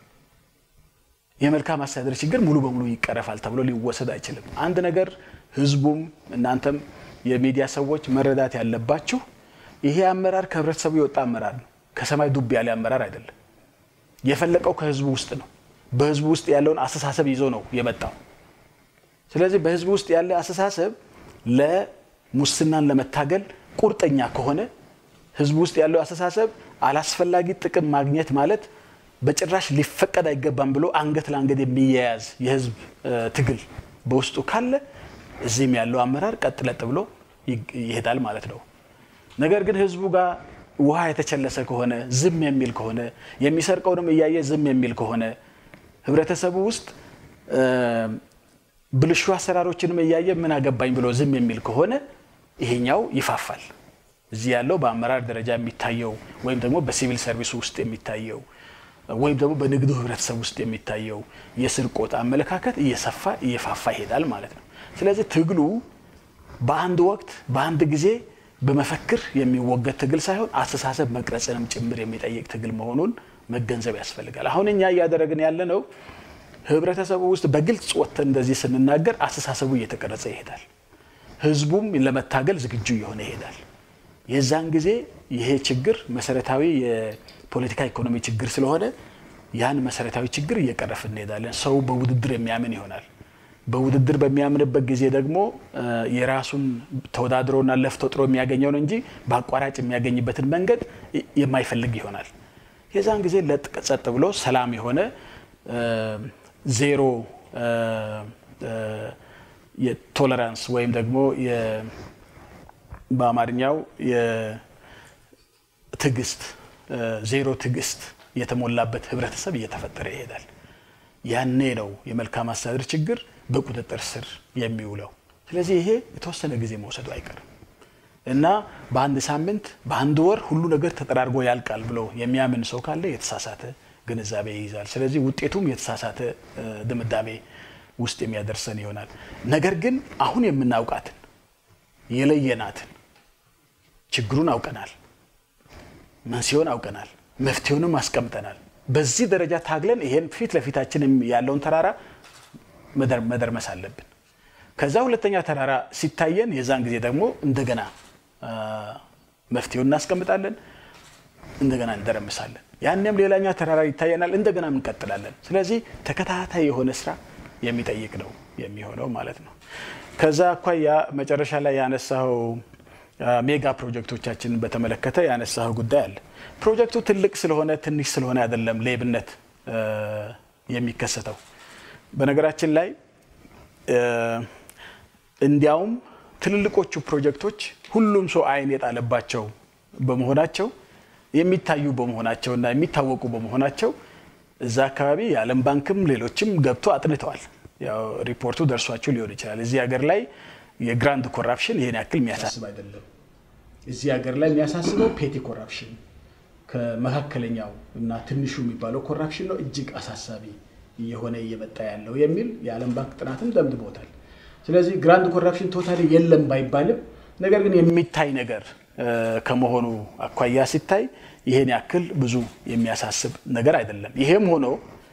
የመልካም አስተዳደር ችግር ሙሉ በሙሉ ይቀረፋል ተብሎ ሊወሰድ አይችልም አንድ ነገር ህዝቡም እናንተም የሚዲያ ሰዎች መረዳት ያለባችሁ ይሄ አመራር ከህብረተሰቡ የወጣ አመራር ነው ከሰማይ ዱብ ያለ አመራር አይደለም የፈለቀው ከህዝቡ ውስጥ ነው በህዝቡ ውስጥ ያለውን አስተሳሰብ ይዞ ነው የመጣው ስለዚህ በህዝቡ ውስጥ ያለ አስተሳሰብ ለሙስናን ለመታገል ቁርጠኛ ከሆነ ህዝቡ ውስጥ ያለው አስተሳሰብ አላስፈላጊ ጥቅም ማግኘት ማለት በጭራሽ ሊፈቀድ አይገባም ብሎ አንገት ለአንገት የሚያያዝ የህዝብ ትግል በውስጡ ካለ እዚህም ያለው አመራር ቀጥለጥ ብሎ ይሄዳል ማለት ነው ነገር ግን ህዝቡ ጋር ውሃ የተቸለሰ ከሆነ ዝም የሚል ከሆነ የሚሰርቀውንም እያየ ዝም የሚል ከሆነ ህብረተሰቡ ውስጥ ብልሹ አሰራሮችንም እያየ ምን አገባኝ ብሎ ዝም የሚል ከሆነ ይሄኛው ይፋፋል እዚህ ያለው በአመራር ደረጃ የሚታየው ወይም ደግሞ በሲቪል ሰርቪስ ውስጥ የሚታየው ወይም ደግሞ በንግዱ ህብረተሰብ ውስጥ የሚታየው የስርቆት አመለካከት እየሰፋ እየፋፋ ይሄዳል ማለት ነው ስለዚህ ትግሉ በአንድ ወቅት በአንድ ጊዜ በመፈክር የሚወገድ ትግል ሳይሆን አስተሳሰብ መቅረጽንም ጭምር የሚጠይቅ ትግል መሆኑን መገንዘብ ያስፈልጋል አሁን እኛ ያደረግን ያለነው ህብረተሰቡ ውስጥ በግልጽ ወጥተን እንደዚህ ስንናገር አስተሳሰቡ እየተቀረጸ ይሄዳል ህዝቡም ለመታገል ዝግጁ ይሆነ ይሄዳል የዛን ጊዜ ይሄ ችግር መሰረታዊ የፖለቲካ ኢኮኖሚ ችግር ስለሆነ ያን መሰረታዊ ችግር እየቀረፍን እንሄዳለን ሰው በውድድር የሚያምን ይሆናል በውድድር በሚያምንበት ጊዜ ደግሞ የራሱን ተወዳድሮና ለፍቶ ጥሮ የሚያገኘው ነው እንጂ በአቋራጭ የሚያገኝበትን መንገድ የማይፈልግ ይሆናል የዛን ጊዜ ለጥቀጸጥ ብሎ ሰላም የሆነ ዜሮ የቶለራንስ ወይም ደግሞ በአማርኛው የትግስት ዜሮ ትግስት የተሞላበት ህብረተሰብ እየተፈጠረ ይሄዳል ያኔ ነው የመልካም አስተዳደር ችግር በቁጥጥር ስር የሚውለው ስለዚህ ይሄ የተወሰነ ጊዜ መውሰዱ አይቀርም እና በአንድ ሳምንት በአንድ ወር ሁሉ ነገር ተጠራርጎ ያልቃል ብሎ የሚያምን ሰው ካለ የተሳሳተ ግንዛቤ ይይዛል ስለዚህ ውጤቱም የተሳሳተ ድምዳሜ ውስጥ የሚያደርሰን ይሆናል ነገር ግን አሁን የምናውቃትን የለየናትን ችግሩን አውቀናል መንስኤውን አውቀናል መፍትሄውንም አስቀምጠናል በዚህ ደረጃ ታግለን ይሄን ፊት ለፊታችን ያለውን ተራራ መደርመስ አለብን ከዛ ሁለተኛ ተራራ ሲታየን የዛን ጊዜ ደግሞ እንደገና መፍትሄውን እናስቀምጣለን እንደገና እንደረምሳለን ያንንም ሌላኛ ተራራ ይታየናል እንደገና እንቀጥላለን ስለዚህ ተከታታይ የሆነ ስራ የሚጠይቅ ነው የሚሆነው ማለት ነው ከዛ አኳያ መጨረሻ ላይ ያነሳው ሜጋ ፕሮጀክቶቻችንን በተመለከተ ያነሳው ጉዳይ አለ ፕሮጀክቱ ትልቅ ስለሆነ ትንሽ ስለሆነ አይደለም ሌብነት የሚከሰተው በነገራችን ላይ እንዲያውም ትልልቆቹ ፕሮጀክቶች ሁሉም ሰው አይን የጣለባቸው በመሆናቸው የሚታዩ በመሆናቸውና የሚታወቁ በመሆናቸው እዛ አካባቢ የዓለም ባንክም ሌሎችም ገብቶ አጥንተዋል ያው ሪፖርቱ ደርሷቸው ሊሆን ይችላል እዚህ ሀገር ላይ የግራንድ ኮራፕሽን ይሄን ያክል የሚያሳስብ አይደለም እዚህ ሀገር ላይ የሚያሳስበው ፔቲ ኮራፕሽን ከመካከለኛው እና ትንሹ የሚባለው ኮራፕሽን ነው እጅግ አሳሳቢ የሆነ እየመጣ ያለው የሚል የዓለም ባንክ ጥናትን ደምድሞታል ስለዚህ ግራንድ ኮራፕሽን ቶታሊ የለም ባይባልም ነገር ግን የሚታይ ነገር ከመሆኑ አኳያ ሲታይ ይሄን ያክል ብዙ የሚያሳስብ ነገር አይደለም ይሄም ሆኖ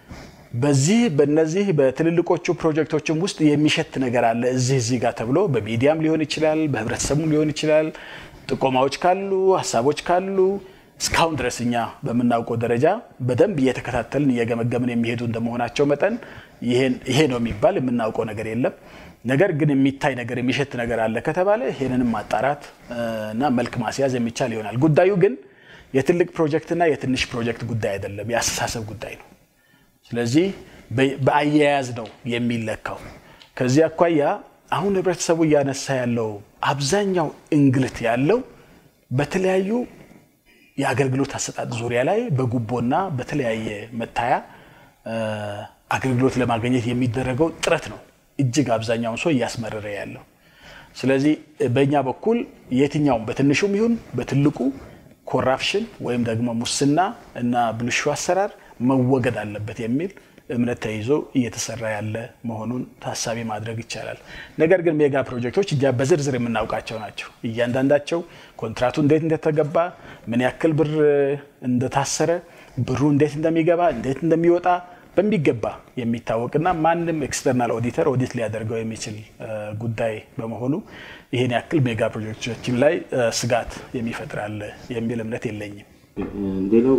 በእነዚህ በትልልቆቹ ፕሮጀክቶችም ውስጥ የሚሸት ነገር አለ እዚህ ጋር ተብሎ በሚዲያም ሊሆን ይችላል በህብረተሰቡም ሊሆን ይችላል ጥቆማዎች ካሉ ሐሳቦች ካሉ እስካሁን ድረስኛ በመናውቀው ደረጃ በደንብ እየተከታተልን እየገመገምን የሚሄዱ እንደመሆናቸው መጠን ይሄ ነው የሚባል የምናውቀው ነገር የለም ነገር ግን የሚታይ ነገር የሚሸት ነገር አለ ከተባለ ይሄንንም ማጣራት እና መልክ ማስያዝ የሚቻል ይሆናል ጉዳዩ ግን የትልቅ ፕሮጀክት እና የትንሽ ፕሮጀክት ጉዳይ አይደለም ያስተሳሰብ ጉዳይ ነው ስለዚህ በአያያዝ ነው የሚለካው ከዚህ አኳያ አሁን ህብረተሰቡ ያነሳ ያለው አብዛኛው እንግልት ያለው በተለያዩ የአገልግሎት አሰጣጥ ዙሪያ ላይ በጉቦና በተለያየ መታያ አገልግሎት ለማግኘት የሚደረገው ጥረት ነው እጅግ አብዛኛው ሰው ያስመረረ ያለው ስለዚህ በእኛ በኩል የትኛውም በትንሹም ይሁን በትልቁ ኮራፕሽን ወይም ደግሞ ሙስና እና ብልሹ አሰራር መወገድ አለበት የሚል እምነት ተይዞ እየተሰራ ያለ መሆኑን ታሳቢ ማድረግ ይቻላል ነገር ግን ሜጋ ፕሮጀክቶች በዝርዝር የምናውቃቸው ናቸው እያንዳንዳቸው ኮንትራቱ እንዴት እንደተገባ ምን ያክል ብር እንደታሰረ ብሩ እንዴት እንደሚገባ እንዴት እንደሚወጣ በሚገባ የሚታወቅና ማንንም ኤክስተርናል ኦዲተር ኦዲት ሊያደርገው የሚችል ጉዳይ በመሆኑ ይሄን ያክል ሜጋ ፕሮጀክቶችን ላይ ስጋት የሚፈጥራል የሚል እምነት የለኝም ሌላው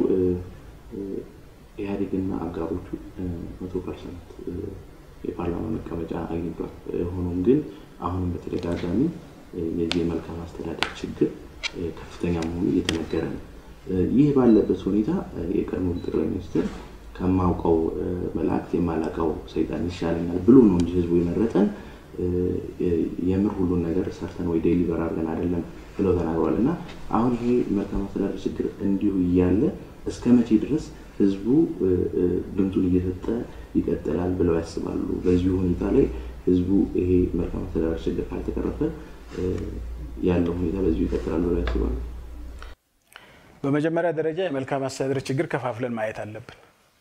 ኢህአዴግና አጋሮቹ 100% የፓርላማ መቀመጫ አግኝቷል ሆኖም ግን አሁን በተደጋጋሚ የዚህ መልካም አስተዳደር ችግር ከፍተኛ መሆኑ እየተነገረ ነው ይህ ባለበት ሁኔታ የቀድሞ ጠቅላይ ሚኒስትር ከማውቀው መላእክት የማላቀው ሰይጣን ይሻለኛል ብሎ ነው እንጂ ህዝቡ የመረጠን የምር ሁሉ ነገር ሰርተን ወይ ዴሊቨር አድርገን አይደለም ብለው ተናግሯልና አሁን ይሄ መልካም አስተዳደር ችግር እንዲሁ ይያለ እስከመቼ ድረስ ህዝቡ ድምፁን እየሰጠ ይቀጥላል ብለው ያስባሉ በዚህ ሁኔታ ላይ ህዝቡ ይሄ መልካም አስተዳደር ችግር ካልተቀረፈ ያለው ሁኔታ በዚህ ይቀጥላል ብለው ያስባሉ በመጀመሪያ ደረጃ የመልካም አስተዳደር ችግር ከፋፍለን ማየት አለብን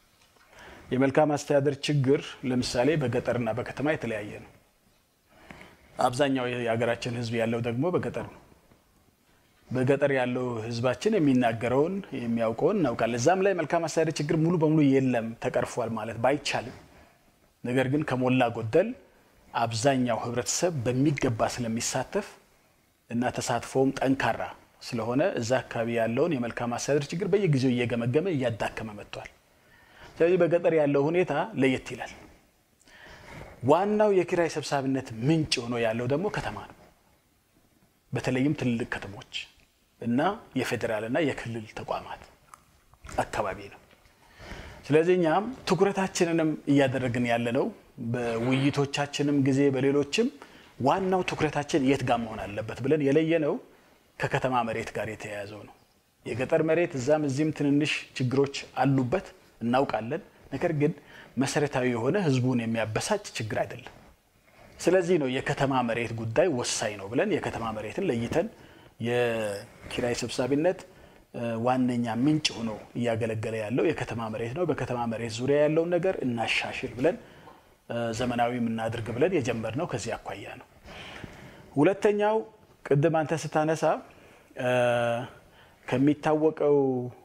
የመልካም አስተዳደር ችግር ለምሳሌ በገጠርና በከተማ የተለያየ ነው አብዛኛው የሀገራችን ህዝብ ያለው ደግሞ በገጠር ነው በገጠር ያለው ህዝባችን የሚናገረውን የሚያውቀውን እናውቃለን እዛም ላይ መልካም አስተዳደር ችግር ሙሉ በሙሉ የለም ተቀርፏል ማለት ባይቻልም ነገር ግን ከሞላ ጎደል አብዛኛው ህብረተሰብ በሚገባ ስለሚሳተፍ እና ተሳትፎም ጠንካራ ስለሆነ እዛ አካባቢ ያለውን የመልካም አስተዳደር ችግር በየጊዜው እየገመገመ እያዳከመ መጥቷል ስለዚህ በገጠር ያለው ሁኔታ ለየት ይላል ዋናው የኪራይ ሰብሳቢነት ምንጭ ሆኖ ያለው ደግሞ ከተማ ነው በተለይም ትልልቅ ከተሞች እና የፌደራልና የክልል ተቋማት አካባቢ ነው ስለዚህ እኛም ትኩረታችንንም እያደረግን ያለነው በውይይቶቻችንም ጊዜ በሌሎችም ዋናው ትኩረታችን የት ጋር መሆን አለበት ብለን የለየነው ከከተማ መሬት ጋር የተያያዘው ነው የገጠር መሬት እዛም እዚህም ትንንሽ ችግሮች አሉበት እናውቃለን ነገር ግን መሰረታዊ የሆነ ህዝቡን የሚያበሳጭ ችግር አይደለም ስለዚህ ነው የከተማ መሬት ጉዳይ ወሳኝ ነው ብለን የከተማ መሬትን ለይተን የኪራይ ሰብሳቢነት ዋነኛ ምንጭ ሆኖ ያገለገለ ያለው የከተማ መሬት ነው በከተማ መሬት ዙሪያ ያለው ነገር እናሻሽል ብለን ዘመናዊ ምናድርግ ብለን የጀመርነው ከዚህ አኳያ ነው ሁለተኛው ቅድም አንተ ስታነሳ ከሚታወቀው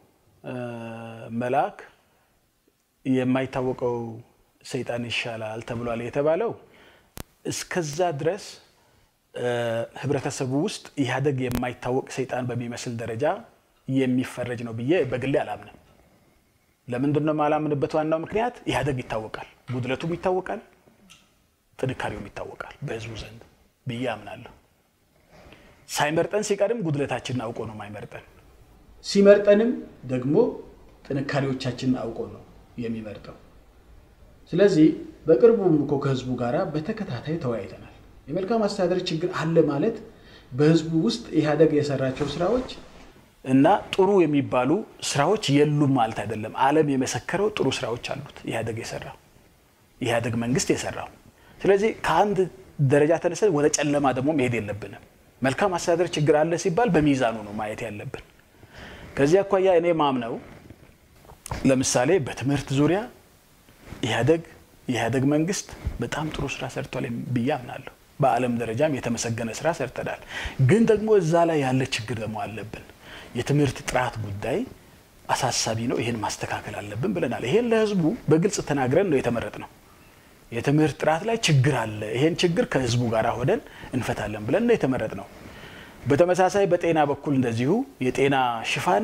መልአክ የማይታወቀው ሰይጣን ይሻላል ተብሏል የተባለው እስከዛ ድረስ ህብረተሰቡ ውስጥ ኢህአዴግ የማይታወቅ ሰይጣን በሚመስል ደረጃ የሚፈረጅ ነው ብዬ በግሌ አላምንም ለምንድነው ማላምንበት ዋናው ምክንያት ኢህአዴግ ይታወቃል ጉድለቱም ይታወቃል ጥንካሬውም ይታወቃል በህዝቡ ዘንድ ብዬ አምናለሁ ሳይመርጠን ሲቀርም ጉድለታችንን አውቆ ነው ማይመርጠን ሲመርጠንም ደግሞ ጥንካሬዎቻችንን አውቆ ነው የሚመርጠው ስለዚህ በቅርቡም እኮ ከህዝቡ ጋራ በተከታታይ ተወያይተናል የመልካም አስተዳደር ችግር አለ ማለት በህዝቡ ውስጥ ኢህአዴግ የሰራቸው ስራዎች እና ጥሩ የሚባሉ ስራዎች የሉም ማለት አይደለም ዓለም የመሰከረው ጥሩ ስራዎች አሉት ኢህአዴግ የሰራው ኢህአዴግ መንግስት የሰራው ስለዚህ ከአንድ ደረጃ ተነስተን ወደ ጨለማ ደግሞ መሄድ የለብንም መልካም አስተዳደር ችግር አለ ሲባል በሚዛኑ ነው ማየት ያለብን ከዚህ አኳያ እኔ ማምነው ለምሳሌ በትምህርት ዙሪያ ኢህአዴግ መንግስት በጣም ጥሩ ስራ ሰርቷል ብዬ አምናለሁ በዓለም ደረጃም የተመሰገነ ስራ ሰርተናል ግን ደግሞ እዛ ላይ ያለ ችግር ደግሞ አለብን የትምህርት ጥራት ጉዳይ አሳሳቢ ነው ይሄን ማስተካከል አለብን ብለናል ይሄን ለህዝቡ በግልጽ ተናግረን ነው የተመረጥነው የትምህርት ጥራት ላይ ችግር አለ ይሄን ችግር ከህዝቡ ጋር ሆነን እንፈታለን ብለን ነው የተመረጥነው በተመሳሳይ በጤና በኩል እንደዚሁ የጤና ሽፋን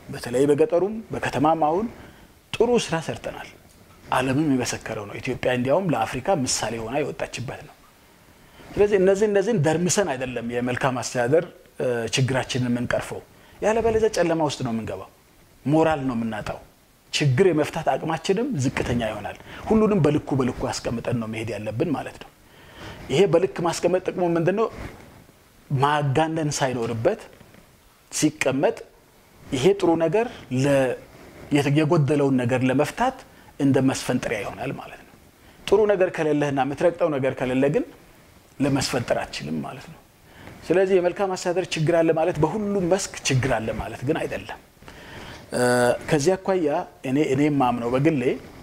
በተለይ በገጠሩም በከተማም አሁን ጥሩ ስራ ሰርተናል ዓለምም የመሰከረው ነው ኢትዮጵያ እንዲያውም ለአፍሪካ ምሳሌ ሆና የወጣችበት ነው ስለዚህ እነዚህን ደርምሰን አይደለም የመልካም አስተዳደር ችግራችንን የምንቀርፈው ያለ በለዘ ጨለማ ውስጥ ነው የምንገባው ሞራል ነው የምናጣው ችግር የመፍታት አቅማችንም ዝቅተኛ ይሆናል ሁሉንም በልኩ አስቀምጠን ነው መሄድ ያለብን ማለት ነው ይሄ በልክ ማስቀመጥ ጥቅሙ ምንድነው ማጋነን ሳይኖርበት ሲቀመጥ ይሄ ጥሩ ነገር የጎደለውን ነገር ለመፍታት እንደ መስፈንጠሪያ ይሆናል ማለት ነው ጥሩ ነገር ከሌለህና መትረቅጠው ነገር ከሌለ ግን ለመስፈንጠር አትችልም ማለት ነው ስለዚህ የመልካም አስተዳደር ችግር አለ ማለት በሁሉም መስክ ችግር አለ ማለት ግን አይደለም ከዚያ አኳያ እኔ ማምነው በግሌ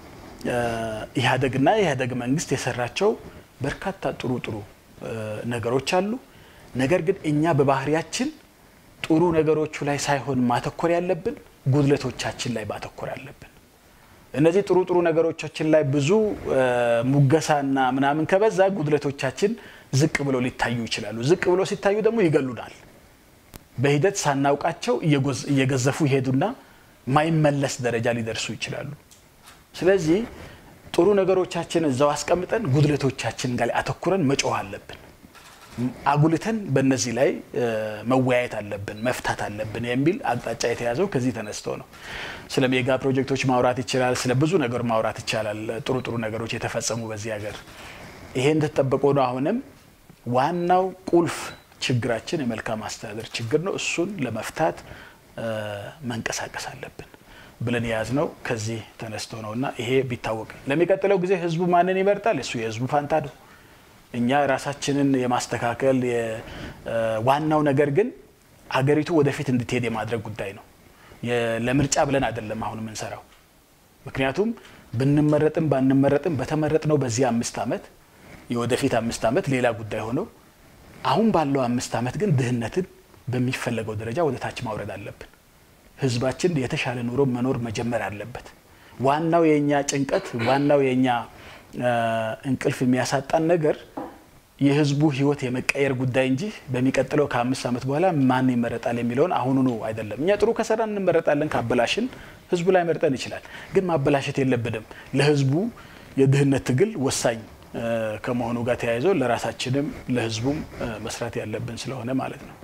ኢህአደግ መንግስት የሰራቸው በርካታ ጥሩ ነገሮች አሉ ነገር ግን እኛ በባህሪያችን ጥሩ ነገሮቹ ላይ ሳይሆን ማተኮር ያለብን ጉድለቶቻችን ላይ ማተኮር ያለብን እነዚህ ጥሩ ነገሮቻችን ላይ ብዙ ሙገሳና ምናምን ከበዛ ጉድለቶቻችን ዝቅ ብሎ ሊታዩ ይችላሉ ዝቅ ብሎ ሲታዩ ደግሞ ይገሉናል በሂደት ሳናውቃቸው እየገዘፉ ይሄዱና ማይመለስ ደረጃ ሊደርሱ ይችላሉ ስለዚህ ጥሩ ነገሮቻችን እዛው አስቀምጠን ጉድለቶቻችን ጋር አተኩረን መጮህ አለብን አጉልተን በእነዚህ ላይ መወያየት አለብን መፍታት አለብን የሚል አቅጣጫ የተያዘው ከዚህ ተነስቶ ነው ስለ ሜጋ ፕሮጀክቶች ማውራት ይችላል ስለ ብዙ ነገር ማውራት ይችላል ጥሩ ነገሮች የተፈጸሙ በዚህ ሀገር ይሄ እንደተጠበቀው ነው አሁንም ዋናው ቁልፍ ችግራችን የመልካም አስተዳደር ችግር ነው እሱን ለመፍታት መንቀሳቀስ አለብን ብለን ያዝነው ከዚህ ተነስቶ ነውና ይሄ ቢታወቅ ለሚቀጥለው ጊዜ ህዝቡ ማንን ይመርጣል እሱ የህዝቡ ፋንታ ነው እኛ ራሳችንን የማስተካከል ዋናው ነገር ግን ሀገሪቱ ወደፊት እንድትሄድ የማድረግ ጉዳይ ነው ለምርጫ ብለን አይደለም አሁን የምንሰራው ምክንያቱም ብንመረጥም ባንመረጥም በተመረጥነው በዚህ 5 አመት የወደፊት 5 አመት ሌላ ጉዳይ ሆኖ አሁን ባለው 5 አመት ግን ድህነትን በሚፈለገው ደረጃ ወደ ታች ማውረድ አለብን ህዝባችን የተሻለ ኑሮ መኖር መጀመር አለበት ዋናው የኛ ጭንቀት ዋናው የኛ እንቅልፍ የሚያሳጣን ነገር የህዝቡ ህይወት የመቀየር ጉዳይ እንጂ በሚቀጥለው ከ5 አመት በኋላ ማን ይመረጣል የሚለውን አሁን ነው አይደለም እኛ ጥሩ ከሰራን እንመረጣለን ካበላሽን ህዝቡ ላይ መርጠን ይችላል ግን ማበላሸት የለብንም ለህዝቡ የድህነት ትግል ወሳኝ ከመሆኑ ጋር ተያይዞ ለራሳችንም ለህዝቡም መስራት ያለብን ስለሆነ ማለት ነው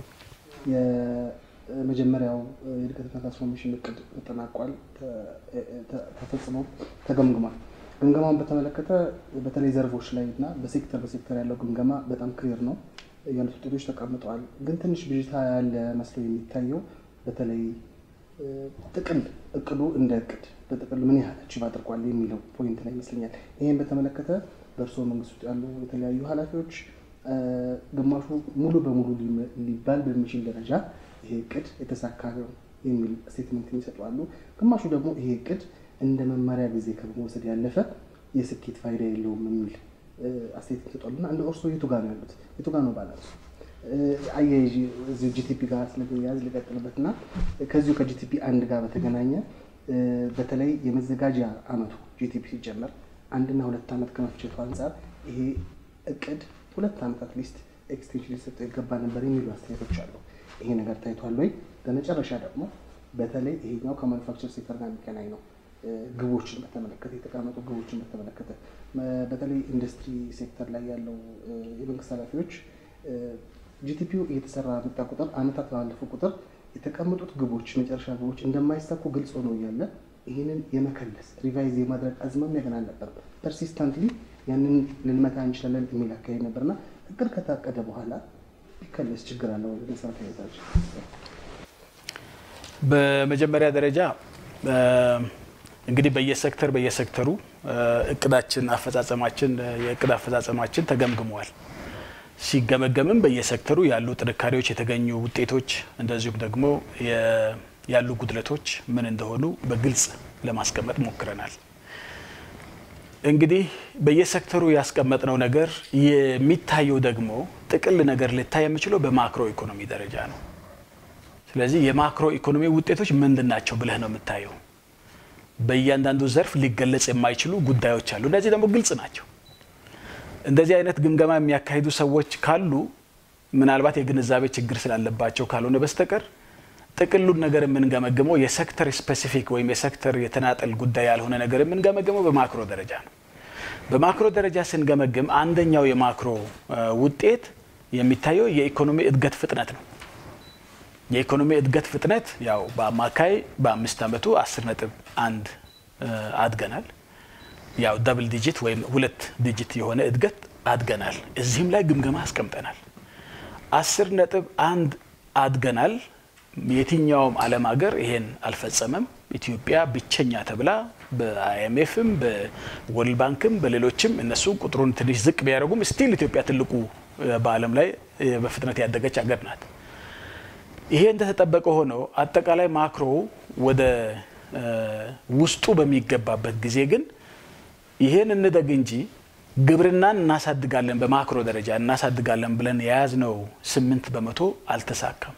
የመጀመሪያው የድቀት ትራንስፎርሜሽን እቅድ ተጠናቋል ተፈጽሞ ተገምግሟል ግምገማውን በተመለከተ በተለይ ዘርፎች ላይና በሴክተር ያለው ግምገማ በጣም ክሊር ነው ያሉት ውጤቶች ተቀምጠዋል ግን ትንሽ ብዥታ ያለ መስሎ የሚታየው በተለይ ጥቅል እቅዱ እንደ እቅድ በጥቅል ምን ያህል አቺቭ አድርጓል የሚለው ፖይንት ላይ ይመስለኛል ይሄን በተመለከተ በርሶ መንግስት ውስጥ ያሉ የተለያዩ ኃላፊዎች ግማሹ ሙሉ በሙሉ ሊባል በሚችል ደረጃ ይሄ እቅድ የተሳካ ነው የሚል ስቴትመንት ይሰጣሉ ግማሹ ደግሞ ይሄ እቅድ እንደ መማሪያ ጊዜ ከመወሰድ ያለፈ የስኬት ፋይዳ የለውም የሚል አስተያየት ይሰጣሉና እንደ ኦርሶ የቱ ጋር ነው ያሉት የቱ ጋር ነው ባላንሱ አያይጂ እዚህ ጂቲፒ ጋር ስለያዝ ሊቀጥልበትና ከዚሁ ከጂቲፒ 1 ጋር በተገናኘ በተለይ የመዘጋጃ አመቱ ጂቲፒ ሲጀመር 1 እና 2 አመት ከመፍጨቱ አንፃር ይሄ እቅድ 2 አመት አትሊስት ኤክስቴንሽን ሊሰጠው ይገባ ነበር የሚሉ አስተያየቶች አሉ ይሄ ነገር ታይቷል ወይ በመጨረሻ ደግሞ በተለይ ይሄኛው ከማኑፋክቸር ሴክተር ጋር የሚገናኝ ነው ግቦችን በተመለከተ የተቀመጡ ግቦችን በተመለከተ በተለይ ኢንዱስትሪ ሴክተር ላይ ያለው የመንግስት ኃላፊዎች ጂቲፒው እየተሰራ መጣ ቁጥር አመታት ባለፈ ቁጥር የተቀመጡት ግቦች መጨረሻ ግቦች እንደማይሳኩ ግልጽ ሆኖ ያለ ይሄንን የመከለስ ሪቫይዝ የማድረግ አዝማሚያ ገና ነበር ፐርሲስታንትሊ ያንን ልንመታ እንችላለን የሚል አካሄድ ነበርና እቅድ ከታቀደ በኋላ ቢከለስ ችግር አለው ለሰራተ ያዛች በመጀመሪያ ደረጃ እንግዲህ በየሴክተሩ እቅዳችን አፈጻጸማችን የእቅድ አፈጻጸማችን ተገምግሟል ሲገመገምም በየሴክተሩ ያሉ ጥንካሬዎች የተገኙ ውጤቶች እንደዚሁም ደግሞ ያሉ ጉድለቶች ምን እንደሆኑ በግልጽ ለማስቀመጥ ሞክረናል እንግዲህ በየሴክተሩ ያስቀመጥነው ነገር የሚታየው ደግሞ ጥቅል ነገር ሊታይ የሚችለው በማክሮ ኢኮኖሚ ደረጃ ነው ስለዚህ የማክሮ ኢኮኖሚ ውጤቶች ምንድናቸው ብለህ ነው የምታየው በእያንዳንዱ ዘርፍ ሊገለጽ የማይችሉ ጉዳዮች አሉ እነዚህ ደግሞ ግልጽ ናቸው እንደዚህ አይነት ግምገማ የሚያካሂዱ ሰዎች ካሉ ምናልባት የግንዛቤ ችግር ስላለባቸው ካልሆነ በስተቀር ጥቅሉን ነገር የምንገመግመው የሴክተር ስፔሲፊክ ወይም የሴክተር የተናጠል ጉዳይ ያልሆነ ነገር የምንገመግመው በማክሮ ደረጃ ነው። በማክሮ ደረጃ ስንገመግም አንደኛው የማክሮ ውጤት የሚታየው የኢኮኖሚ እድገት ፍጥነት ነው። የኢኮኖሚ እድገት ፍጥነት ያው በአማካይ በ5 ዓመቱ 10.1 አድገናል። ያው ደብል ዲጂት ወይም 2 ዲጂት የሆነ እድገት አድገናል። እዚህም ላይ ግምገማ አስቀምጠናል። 10.1 አድገናል። የትኛውም ዓለም ሀገር ይሄን አልፈጸመም። ኢትዮጵያ ብቸኛ ተብላ በአይኤምኤፍም በወርልድ ባንክም በሌሎችም እነሱ ቁጥሩን ትንሽ ዝቅ ቢያደርጉም ስቲል ኢትዮጵያ ትልቁ በዓለም ላይ በፍጥነት ያደገች ሀገር ናት። ይሄ እንደተጠበቀ ሆኖ አጠቃላይ ማክሮ ወደ ውስጡ በሚገባበት ጊዜ ግን ይሄን እንደግ እንጂ ግብርናን እናሳድጋለን በማክሮ ደረጃ እናሳድጋለን ብለን የያዝነው 8% አልተሳካም።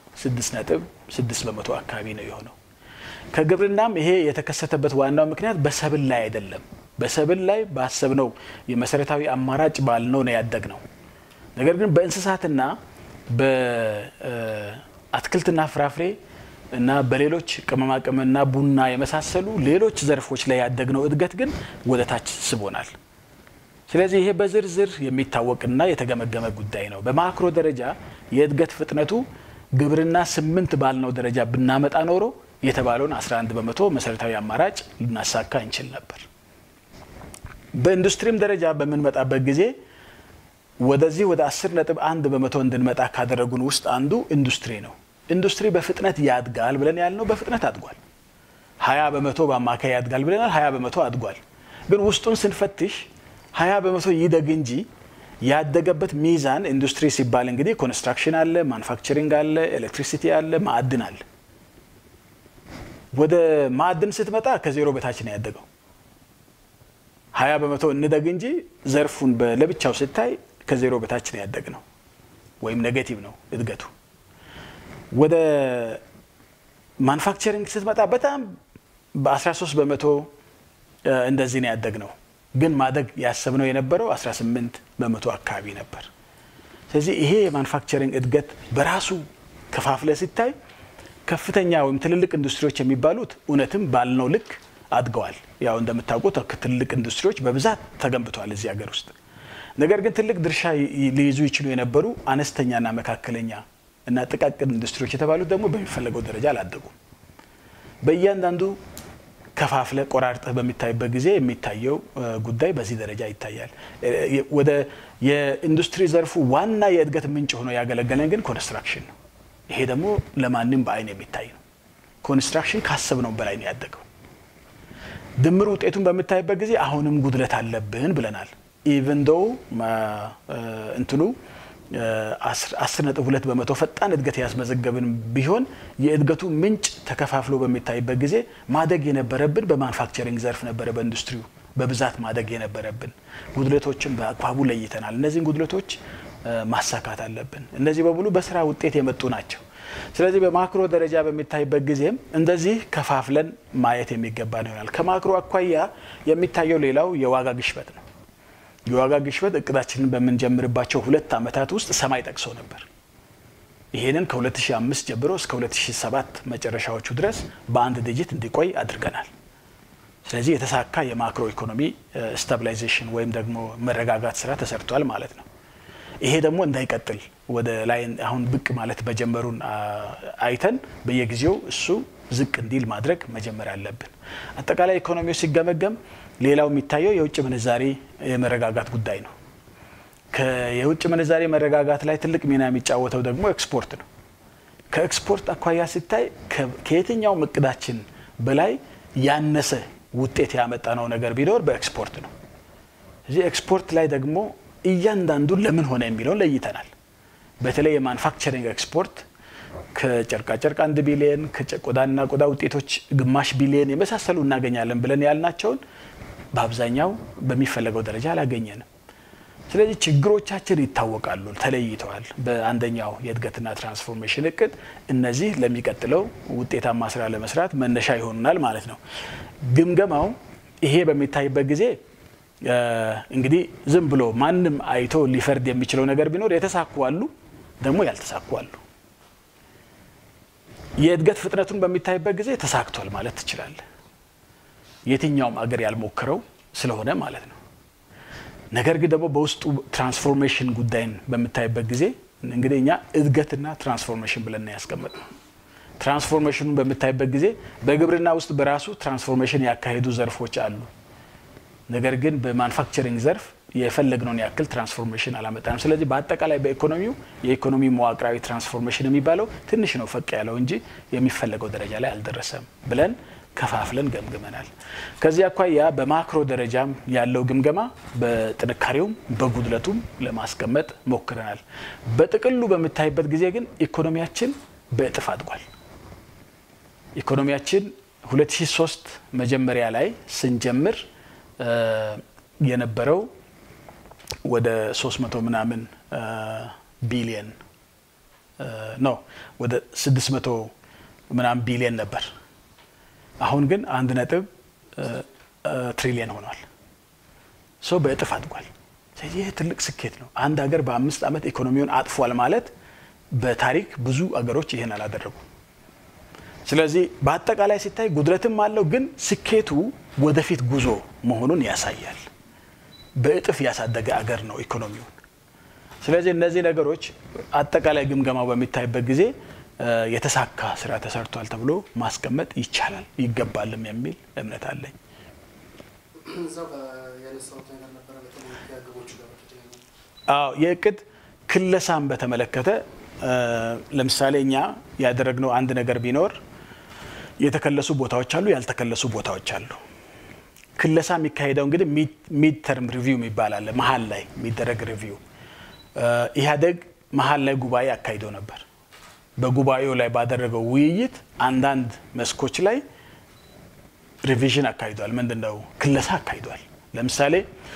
6.6% አካባቢ ነው የሆነው። ከግብርናም ይሄ የተከሰተበት ዋናው ምክንያት በሰብል ላይ አይደለም። በሰብል ላይ ባሰብነው የመሰረታዊ አማራጭ ባልነው ነው ያደግነው። ነገር ግን በእንስሳትና በአትክልትና ፍራፍሬ እና በሌሎች ቅመማ ቅመምና ቡና የመሳሰሉ ሌሎች ዘርፎች ላይ ያደግነው እድገት ግን ወደታች ስቦናል። ስለዚህ ይሄ በዝርዝር የሚታወቅና የተገመገመ ጉዳይ ነው። በማክሮ ደረጃ የእድገት ፍጥነቱ ግብርና 8 ባልነው ደረጃ ብናመጣ ኖሮ የተባለውን 11% መሰረታዊ አማራጭ ልናሳካ እንችል ነበር። በኢንዱስትሪም ደረጃ በመንመጣበት ጊዜ ወደዚህ ወደ 10.1% እንድንመጣ ካደረጉን ውስጥ አንዱ ኢንዱስትሪ ነው። ኢንዱስትሪ በፍጥነት ያድጋል ብለን ያልነው በፍጥነት አድጓል። 20% በአማካይ ያድጋል ብለናል። 20% አድጓል። ግን ውስጡን ስንፈትሽ 20% ይደግ እንጂ ያደገበት ሚዛን ኢንዱስትሪ ሲባል እንግዲህ ኮንስትራክሽን አለ፣ ማኑፋክቸሪንግ አለ፣ ኤሌክትሪሲቲ አለ፣ ማዕድን አለ። ወደ ማዕድን ስትመጣ ከዜሮ በታች ነው ያደገው። 20% እንደግ እንጂ ዘርፉን ለብቻው ስታይ ከዜሮ በታች ነው ያደግነው ወይም ኔጌቲቭ ነው እድገቱ። ወደ ማኑፋክቸሪንግ ስትመጣ በጣም በ13% እንደዚህ ነው ያደግነው። ግን ማደግ ያሰብነው የነበረው 18% አካባቢ ነበር። ስለዚህ ይሄ የማኑፋክቸሪንግ እድገት በራሱ ከፋፍለ ሲታይ ከፍተኛ ወይም ትልልቅ ኢንዱስትሪዎች የሚባሉት እውነትም ባልነው ልክ አድገዋል። ያው እንደምታውቁት ትልልቅ ኢንዱስትሪዎች በብዛት ተገንብተዋል እዚህ ሀገር ውስጥ። ነገር ግን ትልቅ ድርሻ ሊይዙ ይችሉ የነበሩ አነስተኛና መካከለኛ እና ጥቃቅን ኢንዱስትሪዎች የተባሉት ደግሞ በሚፈለገው ደረጃ አላደጉም። በእያንዳንዱ ከፋፍለ ቆራርጠህ በሚታይበት ጊዜ የሚታየው ጉዳይ በዚህ ደረጃ ይታያል። ወደ የኢንዱስትሪ ዘርፉ ዋና የእድገት ምንጭ ሆኖ ያገለገለን ግን ኮንስትራክሽን ነው። ይሄ ደግሞ ለማንም በአይን የሚታይ ነው። ኮንስትራክሽን ካሰብነው በላይ ነው ያደገው። ድምር ውጤቱን በሚታይበት ጊዜ አሁንም ጉድለት አለብን ብለናል። ኢቭን ዶ እንትኑ 10.2% ፈጣን እድገት ያስመዘገብን ቢሆን የእድገቱ ምንጭ ተከፋፍሎ በሚታይበት ጊዜ ማደግ የነበረብን በማኑፋክቸሪንግ ዘርፍ ነበረ። በኢንዱስትሪው በብዛት ማደግ የነበረብን ጉድለቶችን በአግባቡ ለይተናል። እነዚህን ጉድለቶች ማሳካት አለብን። እነዚህ በሙሉ በስራ ውጤት የመጡ ናቸው። ስለዚህ በማክሮ ደረጃ በሚታይበት ጊዜም እንደዚህ ከፋፍለን ማየት የሚገባን ይሆናል። ከማክሮ አኳያ የሚታየው ሌላው የዋጋ ግሽበት ነው። የዋጋ ግሽበት እቅዳችንን በመንጀምርባቸው 2 ዓመታት ውስጥ ሰማይ ጠቅሶ ነበር። ይሄንን ከ2005 ጀምሮ እስከ 2007 መጨረሻዎቹ ድረስ በአንድ ዲጂት እንዲቆይ አድርገናል። ስለዚህ የተሳካ የማክሮ ኢኮኖሚ ስታቢላይዜሽን ወይም ደግሞ መረጋጋት ስራ ተሰርቷል ማለት ነው። ይሄ ደግሞ እንዳይቀጥል ወደ ላይ አሁን ብቅ ማለት በጀመሩን አይተን በየጊዜው እሱ ዝቅ እንዲል ማድረግ መጀመር አለብን። አጠቃላይ ኢኮኖሚው ሲገመገም ሌላው የሚታየው የውጭ ምንዛሪ የመረጋጋት ጉዳይ ነው። ከየውጭ ምንዛሪ መረጋጋት ላይ ትልቅ ሚና የሚጫወተው ደግሞ ኤክስፖርት ነው። ከኤክስፖርት አኳያ ሲታይ ከየትኛው እቅዳችን በላይ ያነሰ ውጤት ያመጣነው ነገር ቢኖር በኤክስፖርት ነው። እዚህ ኤክስፖርት ላይ ደግሞ እያንዳንዱ ለምን ሆነ የሚለውን ለይተናል። በተለይ የማኑፋክቸሪንግ ኤክስፖርት ከጨርቃ ጨርቅ 1 ቢሊዮን ከቆዳና ቆዳ ውጤቶች ግማሽ ቢሊዮን የመሳሰሉ እናገኛለን ብለን ያልናቸውን በአብዛኛው በሚፈለገው ደረጃ አላገኘንም። ስለዚህ ችግሮቻችን ይታወቃሉ፣ ተለይተዋል። በአንደኛው የእድገትና ትራንስፎርሜሽን እቅድ እነዚህ ለሚቀጥለው ውጤታማ ስራ ለመስራት መነሻ ይሆኑናል ማለት ነው። ግምገማው ይሄ በሚታይበት ጊዜ እንግዲህ ዝም ብሎ ማንም አይቶ ሊፈርድ የሚችለው ነገር ቢኖር የተሳኩ አሉ፣ ደግሞ ያልተሳኩ አሉ። የእድገት ፍጥነቱን በሚታይበት ጊዜ ተሳክቷል ማለት ይችላል የትኛውም አገር ያልሞከረው ስለሆነ ማለት ነው ነገር ግን ደግሞ በውስጡ ትራንስፎርሜሽን ጉዳይን በሚታይበት ጊዜ እንግዲህኛ እድገትና ትራንስፎርሜሽን ብለን ያስቀመጥነው ትራንስፎርሜሽኑን በሚታይበት ጊዜ በግብርና ውስጥ በራሱ ትራንስፎርሜሽን ያካሄዱ ዘርፎች አሉ ነገር ግን በማኑፋክቸሪንግ ዘርፍ የፈለግነውን ያክል ትራንስፎርሜሽን አላመጣንም ስለዚህ በአጠቃላይ በኢኮኖሚው የኢኮኖሚ መዋቅራዊ ትራንስፎርሜሽን የሚባለው ትንሽ ነው ፈቅ ያለው እንጂ የሚፈለገው ደረጃ ላይ አልደረሰም ብለን ከፋፍለን ገምግመናል ከዚህ አኳያ በማክሮ ደረጃም ያለው ግምገማ በጥንካሬውም በጉድለቱም ለማስቀመጥ ሞክረናል በጥቅሉ በመታይበት ጊዜ ግን ኢኮኖሚያችን በእጥፍ አድጓል ኢኮኖሚያችን 2003 መጀመሪያ ላይ ስንጀምር የነበረው ወደ 300 ምናምን ቢሊየን ነው ወደ 600 ምናምን ቢሊየን ነበር አሁን ግን 1.1 ትሪሊየን ሆኗል ሶ በእጥፍ አድጓል ስለዚህ ትልቅ ስኬት ነው አንድ ሀገር በ5 አመት ኢኮኖሚውን አጥፏል ማለት በታሪክ ብዙ አገሮች ይሄን አላደረጉም ስለዚህ በአጠቃላይ ሲታይ ጉድለትም አለው ግን ስኬቱ ወደፊት ጉዞ መሆኑን ያሳያል በእጥፍ ያሳደገ አገር ነው ኢኮኖሚው ስለዚህ እነዚህ ነገሮች አጠቃላይ ግምገማው በሚታይበት ጊዜ የተሳካ ስራ ተሰርቷል ተብሎ ማስቀመጥ ይቻላል ይገባልም የሚል እምነት አለኝ የእቅድ ክለሳም በተመለከተ ለምሳሌ ያደረግነው አንድ ነገር ቢኖር የተከለሱ ቦታዎች አሉ ያልተከለሱ ቦታዎች አሉ ክለሳ የሚካሄደው እንግዲህ ሚድ ተርም ሪቪው ይባላል መሃል ላይ የሚደረግ ሪቪው ኢህአዴግ መሃል ላይ ጉባኤ አካሂዶ ነበር በጉባኤው ላይ ባደረገው ውይይት አንዳንድ መስኮች ላይ ሪቪዥን አካሂዷል ምንድነው ክለሳ አካሂዷል ለምሳሌ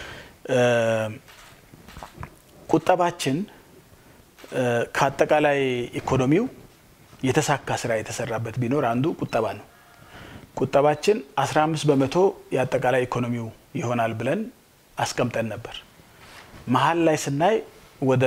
ቁጠባችን ከአጠቃላይ ኢኮኖሚው የተሳካ ስራ የተሰራበት ቢኖር አንዱ ቁጠባ ነው ቁጠባችን 15% ያጠቃላይ ኢኮኖሚው ይሆናል ብለን አስቀምጠን ነበር መሃል ላይ ስናይ ወደ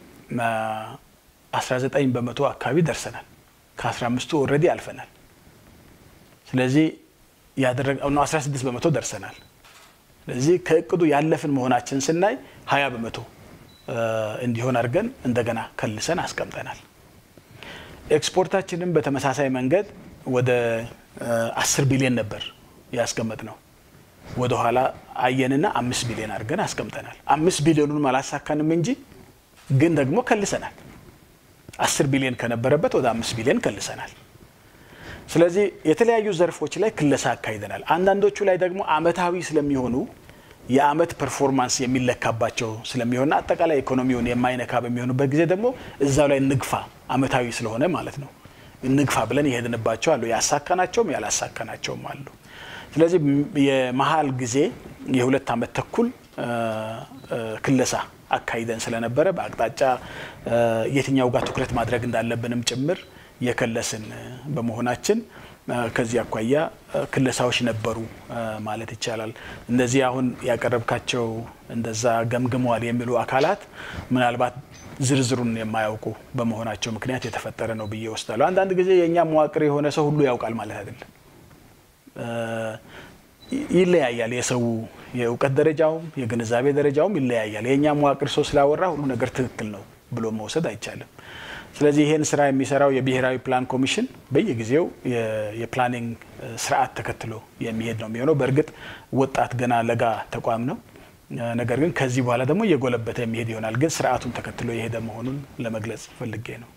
19% አካባቢ ደርሰናል ከ15ቱ ኦሬዲ አልፈናል ስለዚህ ያደረግነው 16% ደርሰናል ስለዚህ ከእቅዱ ያለፍን መሆናችን ስናይ 20% እንዲሆን አድርገን እንደገና ከልሰን አስቀምጠናል ኤክስፖርታችንን በተመሳሳይ መንገድ ወደ 10 ቢሊዮን ነበር ያስቀመጥነው ወደ ኋላ አየንና 5 ቢሊዮን አድርገን አስቀምጠናል 5 ቢሊዮኑን ማላሳካንም እንጂ ግን ደግሞ ከልሰናል 10 ቢሊዮን ከነበረበት ወደ 5 ቢሊዮን ከልሰናል ስለዚህ የተለያዩ ዘርፎች ላይ ክለሳ አካሂደናል አንዳንዶቹ ላይ ደግሞ አመታዊ ስለሚሆኑ የአመት ፐርፎርማንስ የሚለካባቸው ስለሚሆንና አጠቃላይ ኢኮኖሚውን የማይነካ በሚሆኑበት ጊዜ ደግሞ እዛው ላይ ንግፋ አመታዊ ስለሆነ ማለት ነው ንግፋ ብለን ይሄድንባቸው አሉ ያሳካናቸውም ያላሳካናቸውም አሉ ስለዚህ የመሃል ጊዜ የ2 አመት ተኩል ክለሳ አካሂደን ስለነበረ በአቅጣጫ የትኛው ጋር ትኩረት ማድረግ እንዳለብንም ጭምር የከለስን በመሆናችን ከዚህ አኳያ ክለሳዎች ነበሩ ማለት ይቻላል እንደዚህ አሁን ያቀረብካቸው እንደዛ ገምግመዋል የሚሉ አካላት ምናልባት ዝርዝሩን የማያውቁ በመሆናቸው ምክንያት የተፈጠረ ነው ብዬ ወስዳለሁ አንዳንድ ጊዜ የኛ መዋቅር የሆነ ሰው ሁሉ ያውቃል ማለት አይደለም ይለያያል የሰው የእውቀት ደረጃው የግንዛቤ ደረጃው ይለያያል የኛ መዋቅር ሰው ስላወራ ሁሉ ነገር ትክክል ነው ብሎ መውሰድ አይቻልም ስለዚህ ይሄን ስራ የሚሰራው የብሔራዊ ፕላን ኮሚሽን በየጊዜው የፕላኒንግ ስርዓት ተከትሎ የሚሄድ ነው የሚሆነው በእርግጥ ወጣት ገና ለጋ ተቋም ነው ነገር ግን ከዚህ በኋላ ደግሞ የጎለበተ የሚሄድ ይሆናል ግን ስርዓቱን ተከትሎ የሄደ መሆኑን ለመግለጽ ፈልጌ ነው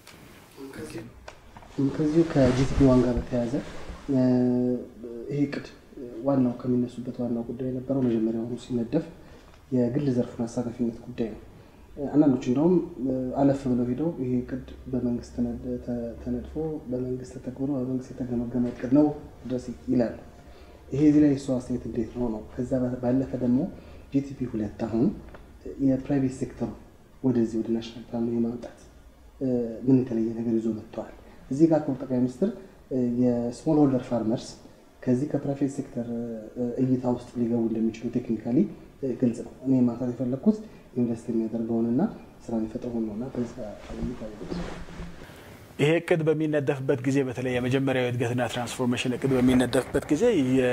ከዚህ ከጂቲፒ ዋን ጋር ተያዘ ይሄ ቅድ ዋናው ከሚነሱበት ዋናው ጉዳይ የነበረው መጀመሪያው ሲነደፍ የግል ዘርፉን አሳታፊነት ጉዳይ ነው አንዳንዶች እንደውም አለፍ ብለው ሄደው ይሄ ቅድ በመንግስት ተነድፎ በመንግስት ተተግብሮ በመንግስት የተገመገመ ቅድ ነው ድረስ ይላል ይሄ እዚህ ላይ እሱ አስተያየት እንዴት ነው ከዛ ባለፈ ደግሞ ጂቲፒ 2 አሁን የፕራይቬት ሴክተር ወደዚህ ወደ ናሽናል ፕላን የማምጣት ምን የተለየ ነገር ይዞ መጥቷል እዚህ ጋር ከጠቅላይ ሚኒስትር የስሞል ሆልደር ፋርመርስ ከዚህ ከፕራይቬት ሴክተር እይታ ውስጥ ሊገቡ እንደሚችሉ ቴክኒካሊ ግልጽ ነው እኔ ማንሳት የፈለኩት ኢንቨስት የሚያደርገውንና ስራ የሚፈጥረውን ነውና በዛ ይሄ እቅድ በሚነደፍበት ጊዜ በተለይ የመጀመሪያው እድገትና ትራንስፎርሜሽን እቅድ በሚነደፍበት ጊዜ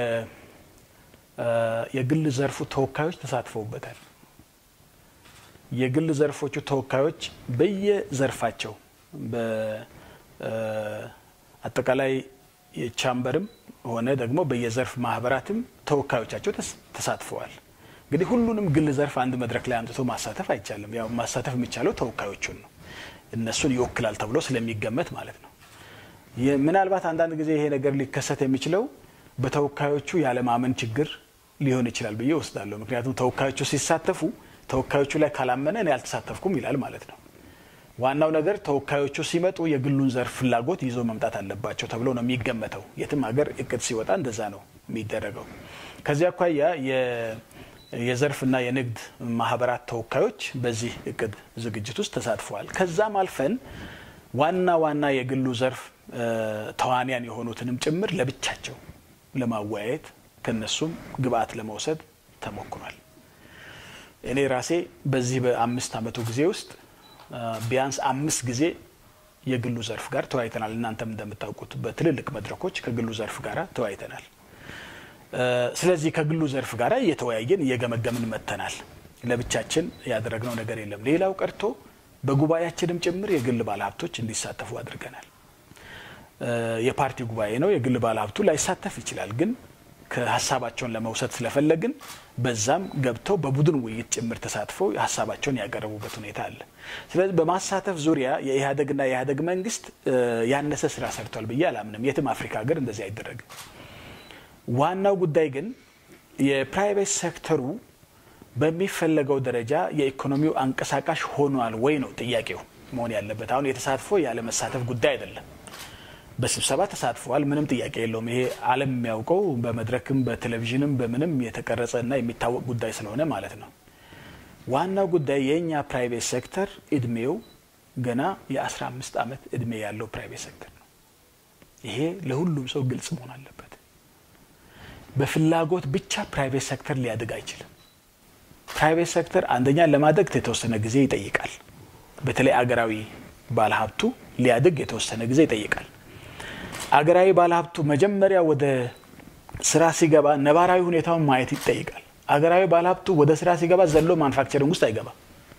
የግል ዘርፉ ተወካዮች ተሳትፈውበታል። የግል ዘርፎቹ ተወካዮች በየዘርፋቸው በአጠቃላይ የቻምበርም ሆነ ደግሞ በየዘርፍ ማህበራትም ተወካዮቻቸው ተሳትፈዋል። እንግዲህ ሁሉንም ግል ዘርፍ አንድ መድረክ ላይ አንጥቶ ማሳተፍ አይቻልም። ያው ማሳተፍ የሚቻለው ተወካዮቹን ነው። እነሱን ይወክላል ተብሎ ስለሚገመት ማለት ነው። ምናልባት አንዳንድ ጊዜ ይሄ ነገር ሊከሰት የሚችለው በተወካዮቹ ያለማመን ችግር ሊሆን ይችላል ብዬ ወስዳለሁ። ምክንያቱም ተወካዮቹ ሲሳተፉ ተወካዮቹ ላይ ካላመነ እኔ አልተሳተፍኩም ይላል ማለት ነው። ዋናው ነገር ተወካዮቹ ሲመጡ የግሉን ዘርፍ ፍላጎት ይዞ መምጣት አለባቸው ተብሎ ነው የሚገመተው። የትም ሀገር እቅድ ሲወጣ እንደዛ ነው የሚደረገው። ከዚያ አኳያ የዘርፍና የንግድ ማህበራት ተወካዮች በዚህ እቅድ ዝግጅት ውስጥ ተሳትፈዋል። ከዛም አልፈን ዋና የግሉ ዘርፍ ተዋንያን የሆኑትንም ጭምር ለብቻቸው ለማወያየት ከነሱም ግብአት ለመውሰድ ተሞክሯል። እኔ ራሴ በዚህ በ5 አመቱ ጊዜ ውስጥ ቢያንስ 5 ጊዜ የግሉ ዘርፍ ጋር ተወያይተናል። እናንተም እንደምታውቁት በትልልቅ መድረኮች ከግሉ ዘርፍ ጋር ተወያይተናል። ስለዚህ ከግሉ ዘርፍ ጋር እየተወያየን እየገመገምን መተናል። ለብቻችን ያደረግነው ነገር የለም። ሌላው ቀርቶ በጉባኤያችንም ጭምር የግል ባለሀብቶች እንዲሳተፉ አድርገናል። የፓርቲ ጉባኤ ነው፣ የግል ባለሀብቱ ላይሳተፍ ይችላል። ግን ከሐሳባቸውን ለመውሰድ ስለፈለግን በዛም ገብተው በቡድን ውይይት ጭምር ተሳትፈው ሐሳባቸውን ያቀርቡበት ሁኔታ አለ። ስለዚህ በማሳተፍ ዙሪያ የኢህአዴግና የኢህአዴግ መንግስት ያነሰ ስራ ሰርቷል ብዬ አላምንም። የትም አፍሪካ ሀገር እንደዚህ አይደረግም። ዋናው ጉዳይ ግን የፕራይቬት ሴክተሩ በሚፈለገው ደረጃ የኢኮኖሚው አንቀሳቃሽ ሆኗል ወይ ነው ጥያቄው መሆን ያለበት። አሁን የተሳትፎ ያለ መሳተፍ ጉዳይ አይደለም። በስብሰባ ተሳትፈዋል፣ ምንም ጥያቄ የለውም። ይሄ ዓለም የሚያውቀው በመድረክም በቴሌቪዥንም በምንም የተቀረጸና የሚታወቅ ጉዳይ ስለሆነ ማለት ነው። ዋናው ጉዳይ የኛ ፕራይቬት ሴክተር እድሜው ገና የ15 አመት እድሜ ያለው ፕራይቬት ሴክተር ነው። ይሄ ለሁሉም ሰው ግልጽ መሆን አለበት። በፍላጎት ብቻ ፕራይቬት ሴክተር ሊያድግ አይችልም። ፕራይቬት ሴክተር አንደኛ ለማደግ የተወሰነ ጊዜ ይጠይቃል። በተለይ አገራዊ ባለሀብቱ ሊያድግ የተወሰነ ጊዜ ይጠይቃል። አገራዊ ባለሀብቱ መጀመሪያ ወደ ስራ ሲገባ ነባራዊ ሁኔታውን ማየት ይጠይቃል። አገራዊ ባለሀብቱ ወደ ስራ ሲገባ ዘሎ ማኑፋክቸሪንግ ውስጥ አይገባ።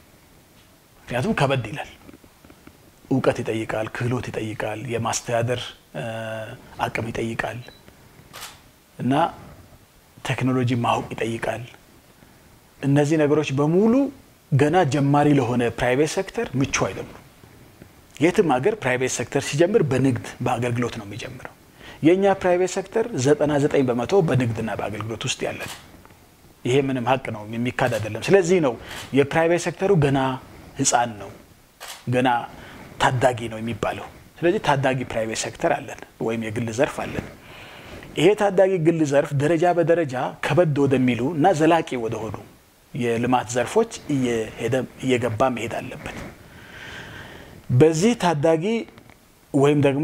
ምክንያቱም ከበድ ይላል። እውቀት ይጠይቃል፣ ክህሎት ይጠይቃል፣ የማስተዳደር አቅም ይጠይቃል እና ቴክኖሎጂ ማወቅ ይጠይቃል። እነዚህ ነገሮች በሙሉ ገና ጀማሪ ለሆነ ፕራይቬት ሴክተር ምቹ አይደሉም። የትም ሀገር ፕራይቬት ሴክተር ሲጀምር በንግድ በአገልግሎት ነው የሚጀምረው። የኛ ፕራይቬት ሴክተር 99% በንግድና በአገልግሎት ውስጥ ያለ ነው። ይሄ ምንም ሀቅ ነው፣ የሚካድ አይደለም። ስለዚህ ነው የፕራይቬት ሴክተሩ ገና ህፃን ነው፣ ገና ታዳጊ ነው የሚባለው። ስለዚህ ታዳጊ ፕራይቬት ሴክተር አለን ወይም የግል ዘርፍ አለን። ይሄ ታዳጊ ግል ዘርፍ ደረጃ በደረጃ ከበድ ወደሚሉ እና ዘላቂ ወደሆኑ የልማት ዘርፎች እየገባ መሄድ አለበት። በዚህ ታዳጊ ወይም ደግሞ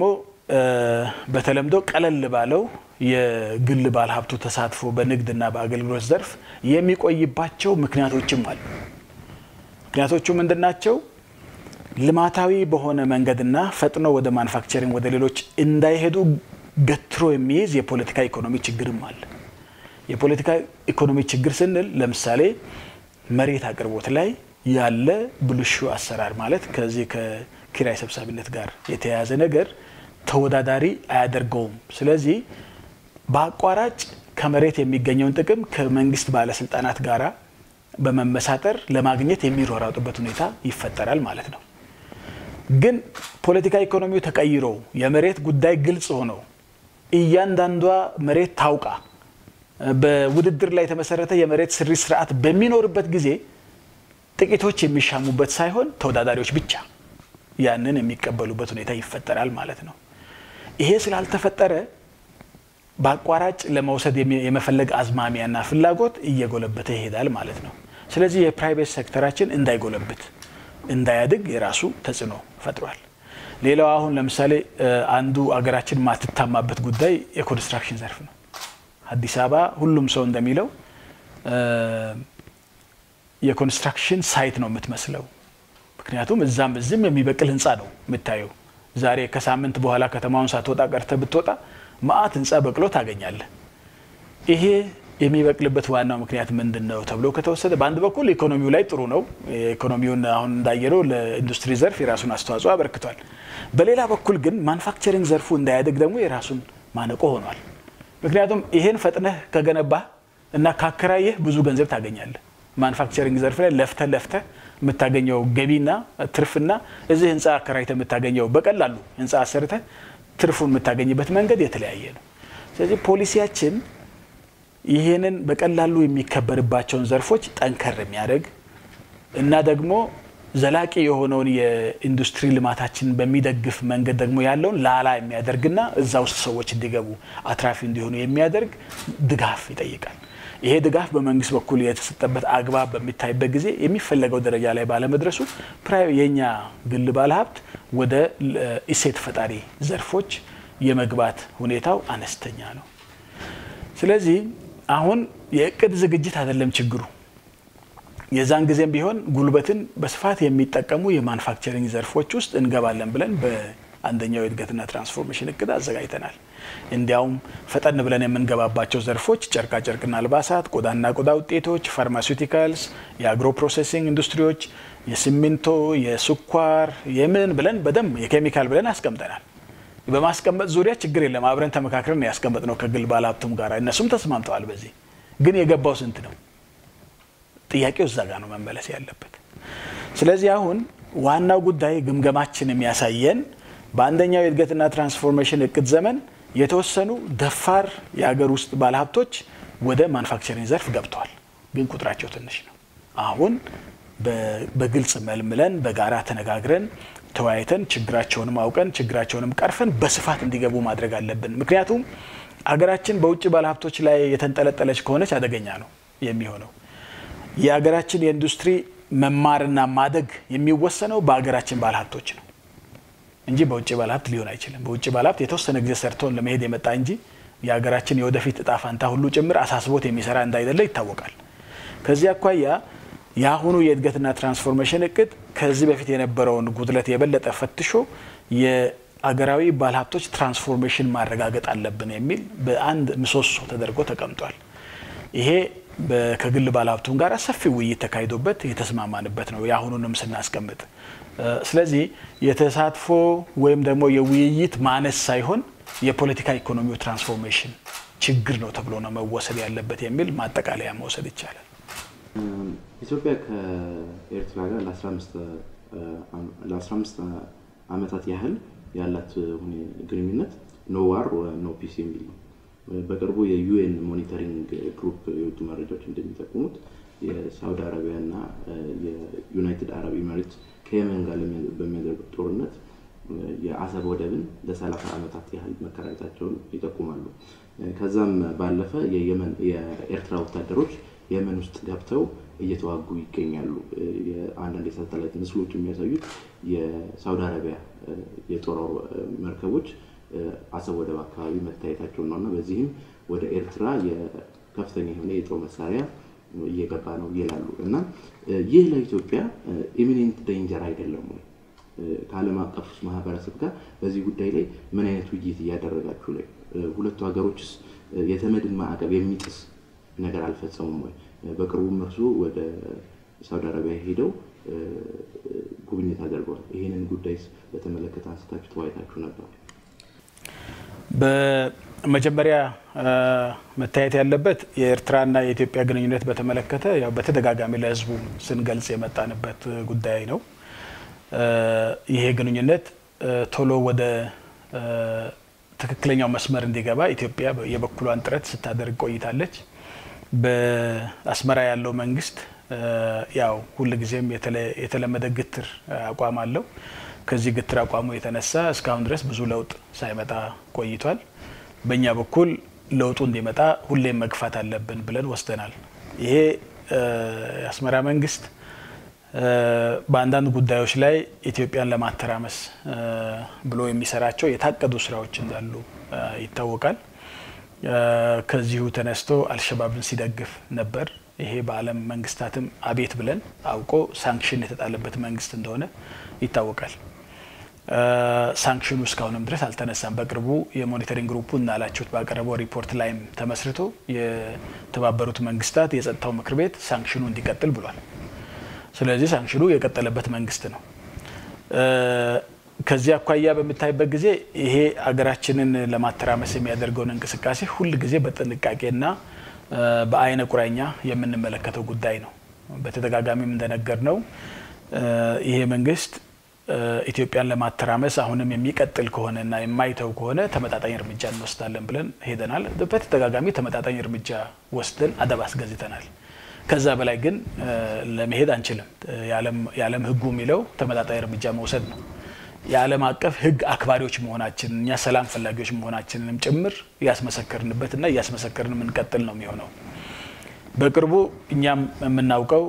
በተለምዶ ቀለል ባለው የግል ባለሀብቱ ተሳትፎ በንግድና በአገልግሎት ዘርፍ የሚቆይባቸው ምክንያቶችም አሉ። ምክንያቶቹ ምንድናቸው? ልማታዊ በሆነ መንገድና ፈጥኖ ወደ ማኑፋክቸሪንግ ወደ ሌሎች እንዳይሄዱ ገትሮ የሚይዝ የፖለቲካ ኢኮኖሚ ችግርም አለ። የፖለቲካ ኢኮኖሚ ችግር ስንል ለምሳሌ መሬት አቅርቦት ላይ ያለ ብልሹ አሰራር ማለት ከዚህ ከኪራይ ሰብሳቢነት ጋር የተያያዘ ነገር ተወዳዳሪ አያደርገውም። ስለዚህ በአቋራጭ ከመሬት የሚገኘውን ጥቅም ከመንግስት ባለስልጣናት ጋራ በመመሳጠር ለማግኘት የሚሯሯጡበት ሁኔታ ይፈጠራል ማለት ነው። ግን ፖለቲካ ኢኮኖሚው ተቀይሮ የመሬት ጉዳይ ግልጽ ሆኖ እያንዳንዷ መሬት ታውቃ በውድድር ላይ የተመሰረተ የመሬት ስሪት ስርዓት በሚኖርበት ጊዜ ጥቂቶች የሚሻሙበት ሳይሆን ተወዳዳሪዎች ብቻ ያንን የሚቀበሉበት ሁኔታ ይፈጠራል ማለት ነው። ይሄ ስላልተፈጠረ በአቋራጭ ለመውሰድ የመፈለግ አዝማሚያና ፍላጎት እየጎለበተ ይሄዳል ማለት ነው። ስለዚህ የፕራይቬት ሴክተራችን እንዳይጎለብት እንዳያድግ የራሱ ተጽዕኖ ፈጥሯል። ሌላው አሁን ለምሳሌ አንዱ አገራችን ማትታማበት ጉዳይ የኮንስትራክሽን ዘርፍ ነው። አዲስ አበባ ሁሉም ሰው እንደሚለው የኮንስትራክሽን ሳይት ነው የምትመስለው። ምክንያቱም እዛም እዚህም የሚበቅል ህንጻ ነው የምታየው። ዛሬ ከሳምንት በኋላ ከተማውን ሳትወጣ ቀርተ ብትወጣ ማአት ህንጻ በቅሎ ታገኛለህ ይሄ የሚበቅልበት ዋናው ምክንያት ምንድነው ተብሎ ከተወሰደ በአንድ በኩል ኢኮኖሚው ላይ ጥሩ ነው ኢኮኖሚውን አሁን እንዳየረው ለኢንዱስትሪ ዘርፍ የራሱን አስተዋጽኦ አበርክቷል በሌላ በኩል ግን ማኑፋክቸሪንግ ዘርፉ እንዳያድግ ደግሞ የራሱን ማነቆ ሆኗል ምክንያቱም ይሄን ፈጥነህ ከገነባ እና ካከራየህ ብዙ ገንዘብ ታገኛለህ ማኑፋክቸሪንግ ዘርፍ ላይ ለፍተ የምታገኘው ገቢና ትርፍና እዚህ ህንጻ አከራይተ የምታገኘው በቀላሉ ህንጻ አሰርተ ትርፉን የምታገኝበት መንገድ የተለያየ ነው ስለዚህ ፖሊሲያችን ይሄንን በቀላሉ የሚከበርባቸውን ዘርፎች ጠንከር የሚያደርግ እና ደግሞ ዘላቂ የሆነውን የኢንዱስትሪ ልማታችን በሚደግፍ መንገድ ደግሞ ያለውን ላላ የሚያደርግና እዛ ውስጥ ሰዎች እንዲገቡ አትራፊ እንዲሆኑ የሚያደርግ ድጋፍ ይጠይቃል ይሄ ድጋፍ በመንግስት በኩል የተሰጠበት አግባብ በሚታይበት ጊዜ የሚፈለገው ደረጃ ላይ ባለመድረሱ የኛ ግል ባለሀብት ወደ ኢሴት ፈጣሪ ዘርፎች የመግባት ሁኔታው አነስተኛ ነው ስለዚህ አሁን የእቅድ ዝግጅት አይደለም ችግሩ የዛን ጊዜም ቢሆን ጉልበትን በስፋት የሚጠቀሙ የማኑፋክቸሪንግ ዘርፎች ውስጥ እንገባለን ብለን በአንደኛው የእድገትና ትራንስፎርሜሽን እቅድ አዘጋጅተናል እንዲያውም ፈጠን ብለን የምንገባባቸው ዘርፎች ጨርቃ ጨርቅና አልባሳት ቆዳና ቆዳ ውጤቶች ፋርማሲውቲካልስ የአግሮ ፕሮሰሲንግ ኢንዱስትሪዎች የሲሚንቶ የስኳር የምን ብለን በደም የኬሚካል ብለን አስቀምጠናል በማስቀመጥ ዙሪያ ችግር የለም አብረን ተመካክረን ያስቀመጥነው ከግል ባለሀብቱም ጋር እነሱም ተስማምተዋል በዚህ ግን የገባው ስንት ነው ጥያቄው እዛ ጋር ነው መመለስ ያለበት ስለዚህ አሁን ዋናው ጉዳይ ግምገማችን የሚያሳየን በአንደኛው የእድገትና ትራንስፎርሜሽን እቅድ ዘመን የተወሰኑ ደፋር የሀገር ውስጥ ባለሀብቶች ወደ ማኑፋክቸሪንግ ዘርፍ ገብተዋል ግን ቁጥራቸው ትንሽ ነው አሁን በግልጽ መልምለን በጋራ ተነጋግረን ተወያይተን ችግራቸውንም አውቀን ችግራቸውንም ቀርፈን በስፋት እንዲገቡ ማድረግ አለብን ምክንያቱም አገራችን በውጭ ባለሀብቶች ላይ የተንጠለጠለች ከሆነች አደገኛ ነው የሚሆነው የሀገራችን የኢንዱስትሪ መማርና ማደግ የሚወሰነው በአገራችን ባለሀብቶች ነው እንጂ በውጭ ባለሀብት ሊሆን አይችልም በውጭ ባለሀብት የተወሰነ ጊዜ ሰርተውን ለመሄድ የመጣ እንጂ የሀገራችን የወደፊት እጣ ፈንታ ሁሉ ጭምር አሳስቦት የሚሰራ እንዳይደለ ይታወቃል ከዚህ አኳያ ያሁኑ የእድገትና ትራንስፎርሜሽን እቅድ ከዚህ በፊት የነበረውን ጉድለት የበለጠ ፈትሾ የአገራዊ ባለሀብቶች ትራንስፎርሜሽን ማረጋገጥ አለብን የሚል በአንድ ምሰሶ ተደርጎ ተቀምጧል ይሄ ከግል ባለሀብቱም ጋር ሰፊ ውይይት ተካሂዶበት የተስማማንበት ነው ያሁኑንም ስናስቀምጥ ስለዚህ የተሳትፎ ወይም ደግሞ የውይይት ማነስ ሳይሆን የፖለቲካ ኢኮኖሚው ትራንስፎርሜሽን ችግር ነው ተብሎ ነው መወሰድ ያለበት የሚል ማጠቃለያ መውሰድ ይቻላል ኢትዮጵያ ከኤርትራ ጋር ለ15 አመታት ያህል ያላት ግንኙነት ኖ ዋር ኖ ፒስ የሚል ነው በቅርቡ የዩኤን ሞኒተሪንግ ግሩፕ የወጡ መረጃዎች እንደሚጠቁሙት የሳውዲ አረቢያና የዩናይትድ አረብ ኤሚሬትስ ከየመን ጋር በሚያደርጉት ጦርነት የአሰብ ወደብን ለ30 አመታት ያህል መከራየታቸውን ይጠቁማሉ ከዛም ባለፈ የኤርትራ ወታደሮች የመን ውስጥ ገብተው እየተዋጉ ይገኛሉ የአንዳንድ የሳተላይት ምስሎች የሚያሳዩት የሳውዲ አረቢያ የጦር መርከቦች አሰብ ወደብ አካባቢ መታየታቸው ነውና በዚህም ወደ ኤርትራ የከፍተኛ የሆነ የጦር መሳሪያ እየገባ ነው ይላሉ እና ይህ ለኢትዮጵያ ኢሚኔንት ዴንጀር አይደለም ወይ ከዓለም አቀፍ ማህበረሰብ ጋር በዚህ ጉዳይ ላይ ምን አይነት ውይይት እያደረጋችሁ ላይ ሁለቱ ሀገሮችስ የተመድን ማዕቀብ የሚጥስ ነገር አልፈጸሙም ወይ በቅርቡም እርሱ ወደ ሳውዲ አረቢያ ሄደው ጉብኝት አድርገዋል ይሄንን ጉዳይስ በተመለከተ አንስታችሁ ተወያይታችሁ ነበር በመጀመሪያ መታየት ያለበት የኤርትራና የኢትዮጵያ ግንኙነት በተመለከተ ያው በተደጋጋሚ ለህዝቡ ስንገልጽ የመጣንበት ጉዳይ ነው ይሄ ግንኙነት ቶሎ ወደ ትክክለኛው መስመር እንዲገባ ኢትዮጵያ የበኩሏን ጥረት ስታደርግ ቆይታለች በአስመራ ያለው መንግስት ያው ሁሉ ጊዜም የተለመደ ግትር አቋም አለው ከዚህ ግትር አቋሙ የተነሳ እስካሁን ድረስ ብዙ ለውጥ ሳይመጣ ቆይቷል በእኛ በኩል ለውጡ እንዲመጣ ሁሌም መግፋት አለብን ብለን ወስደናል ይሄ የአስመራ መንግስት በአንዳንድ ጉዳዮች ላይ ኢትዮጵያን ለማተራመስ ብሎ የሚሰራቸው የታቀዱ ስራዎች እንዳሉ ይታወቃል ከዚሁ ተነስቶ አልሸባብን ሲደግፍ ነበር ይሄ በአለም መንግስታትም አቤት ብለን አውቆ ሳንክሽን የተጣለበት መንግስት እንደሆነ ይታወቃል ሳንክሽኑ እስካሁንም ድረስ አልተነሳም በቅርቡ የሞኒተሪንግ ግሩፑ እናላችሁት ባቀረበው ሪፖርት ላይም ተመስርቶ የተባበሩት መንግስታት የጸጥታው ምክር ቤት ሳንክሽኑ እንዲቀጥል ብሏል ስለዚህ ሳንክሽኑ የቀጠለበት መንግስት ነው ከዚህ አኳያ በመታይበት ጊዜ ይሄ አገራችንን ለማተራመስ የሚያደርገውን እንቅስቃሴ ሁሉ ጊዜ በጥንቃቄና በአይነ ቁራኛ የምንመለከተው ጉዳይ ነው በተደጋጋሚም እንደነገርነው ይሄ መንግስት ኢትዮጵያን ለማተራመስ አሁንም የሚቀጥል ከሆነና የማይተው ከሆነ ተመጣጣኝ እርምጃ እንወስዳለን ብለን ሄደናል በተደጋጋሚ ተመጣጣኝ እርምጃ ወስደን አደብ አስገዝተናል ከዛ በላይ ግን ለመሄድ አንችልም የዓለም ህጉ የሚለው ተመጣጣኝ እርምጃ መውሰድ ነው የዓለም አቀፍ ህግ አክባሪዎች መሆናችን እኛ ሰላም ፈላጊዎች መሆናችንንም ጭምር ያስመሰከርንበትና ያስመሰከርን ምን ቀጥል ነው የሚሆነው በቅርቡ እኛም የምናውቀው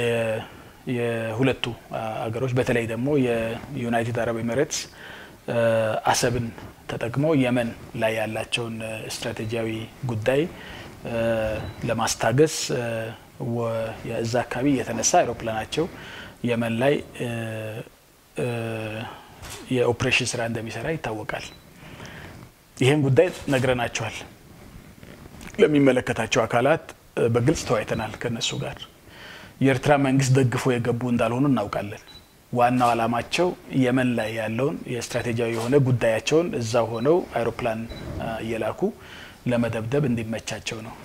የሁለቱ አገሮች በተለይ ደግሞ የዩናይትድ አረብ ኤሚሬትስ አሰብን ተጠቅመው የመን ላይ ያላቸውን ስትራቴጂያዊ ጉዳይ ለማስታገስ የዛ አካባቢ የተነሳ አይሮፕላናቸው የመን ላይ የኦፕሬሽን ስራ እንደሚሰራ ይታወቃል ይሄን ጉዳይ ነግረናቸዋል ለሚመለከታቸው አካላት በግልጽ ተወያይተናል ከነሱ ጋር የኤርትራ መንግስት ደግፎ የገቡ እንዳልሆኑ እናውቃለን ዋናው አላማቸው የመን ላይ ያለውን የስትራቴጂያዊ የሆነ ጉዳያቸውን እዛው ሆነው አይሮፕላን እየላኩ ለመደብደብ እንዲመቻቸው ነው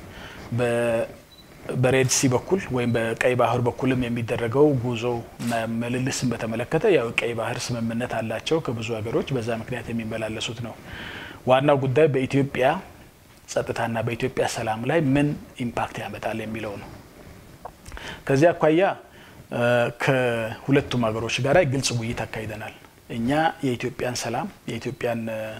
በሬድ ሲ በኩል ወይም በቀይ ባህር በኩልም የሚደረገው ጉዞ እና መልልስን በተመለከተ ያው ቀይ ባህር ስምምነት አላቸው ከብዙ ሀገሮች በዛ ምክንያት የሚመላለሱት ነው ዋናው ጉዳይ በኢትዮጵያ ጸጥታና በኢትዮጵያ ሰላም ላይ ምን ኢምፓክት ያመጣል የሚለው ነው ከዚያ አኳያ ከሁለቱም ሀገሮች ጋር ግልጽ ውይይት አካሂደናል እኛ የኢትዮጵያን ሰላም የኢትዮጵያን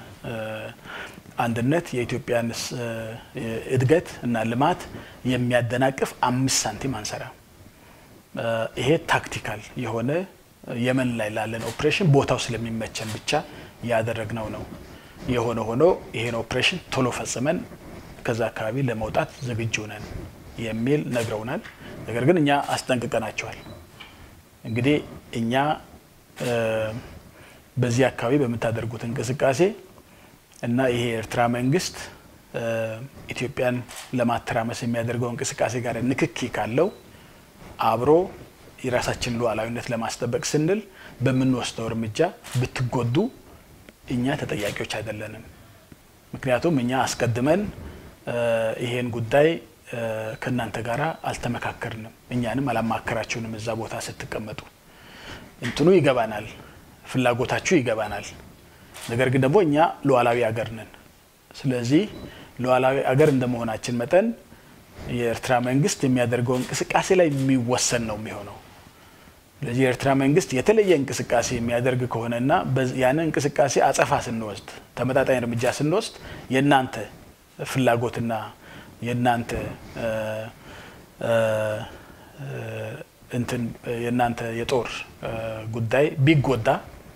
አንድነት የኢትዮጵያን እድገት እና ልማት የሚያደናቅፍ 5 ሳንቲም አንሰራ ይሄ ታክቲካል የሆነ የመን ላይ ላለን ኦፕሬሽን ቦታው ስለሚመቸን ብቻ ያደረግነው ነው የሆነ ሆኖ ይሄን ኦፕሬሽን ቶሎ ፈጽመን ከዛ አካባቢ ለመውጣት ዝግጁ ነን የሚል ነግረውናል ነገር ግን እኛ አስጠንቅቀናቸዋል እንግዲህ እኛ በዚህ አካባቢ በመታደርጉት እንቅስቃሴ እና ይሄ ኤርትራ መንግስት ኢትዮጵያን ለማተራመስ የሚያደርገው እንቅስቃሴ ጋር ንክኪ ካለው አብሮ የራሳችን ሉዓላዊነት ለማስጠበቅ ስንል በመንወስደው እርምጃ ብትጎዱ እኛ ተጠያቂዎች አይደለንም ምክንያቱም እኛ አስቀድመን ይሄን ጉዳይ ከናንተ ጋራ አልተመካከርንም እኛንም አላማከራችሁንም እዛ ቦታ ስትቀመጡ እንትኑ ይገባናል ፍላጎታችሁ ይገባናል ነገር ግን ደግሞ እኛ ሉዓላዊ ሀገር ነን ስለዚህ ሉዓላዊ ሀገር እንደመሆናችን መጠን የኤርትራ መንግስት የሚያደርገው እንቅስቃሴ ላይ የሚወሰን ነው የሚሆነው ስለዚህ የኤርትራ መንግስት የተለየ እንቅስቃሴ የሚያደርግ ከሆነና ያን እንቅስቃሴ አጸፋ ስንወስድ ተመጣጣኝ እርምጃ ስንወስድ የናንተ ፍላጎትና የናንተ የናንተ የጦር ጉዳይ ቢጎዳ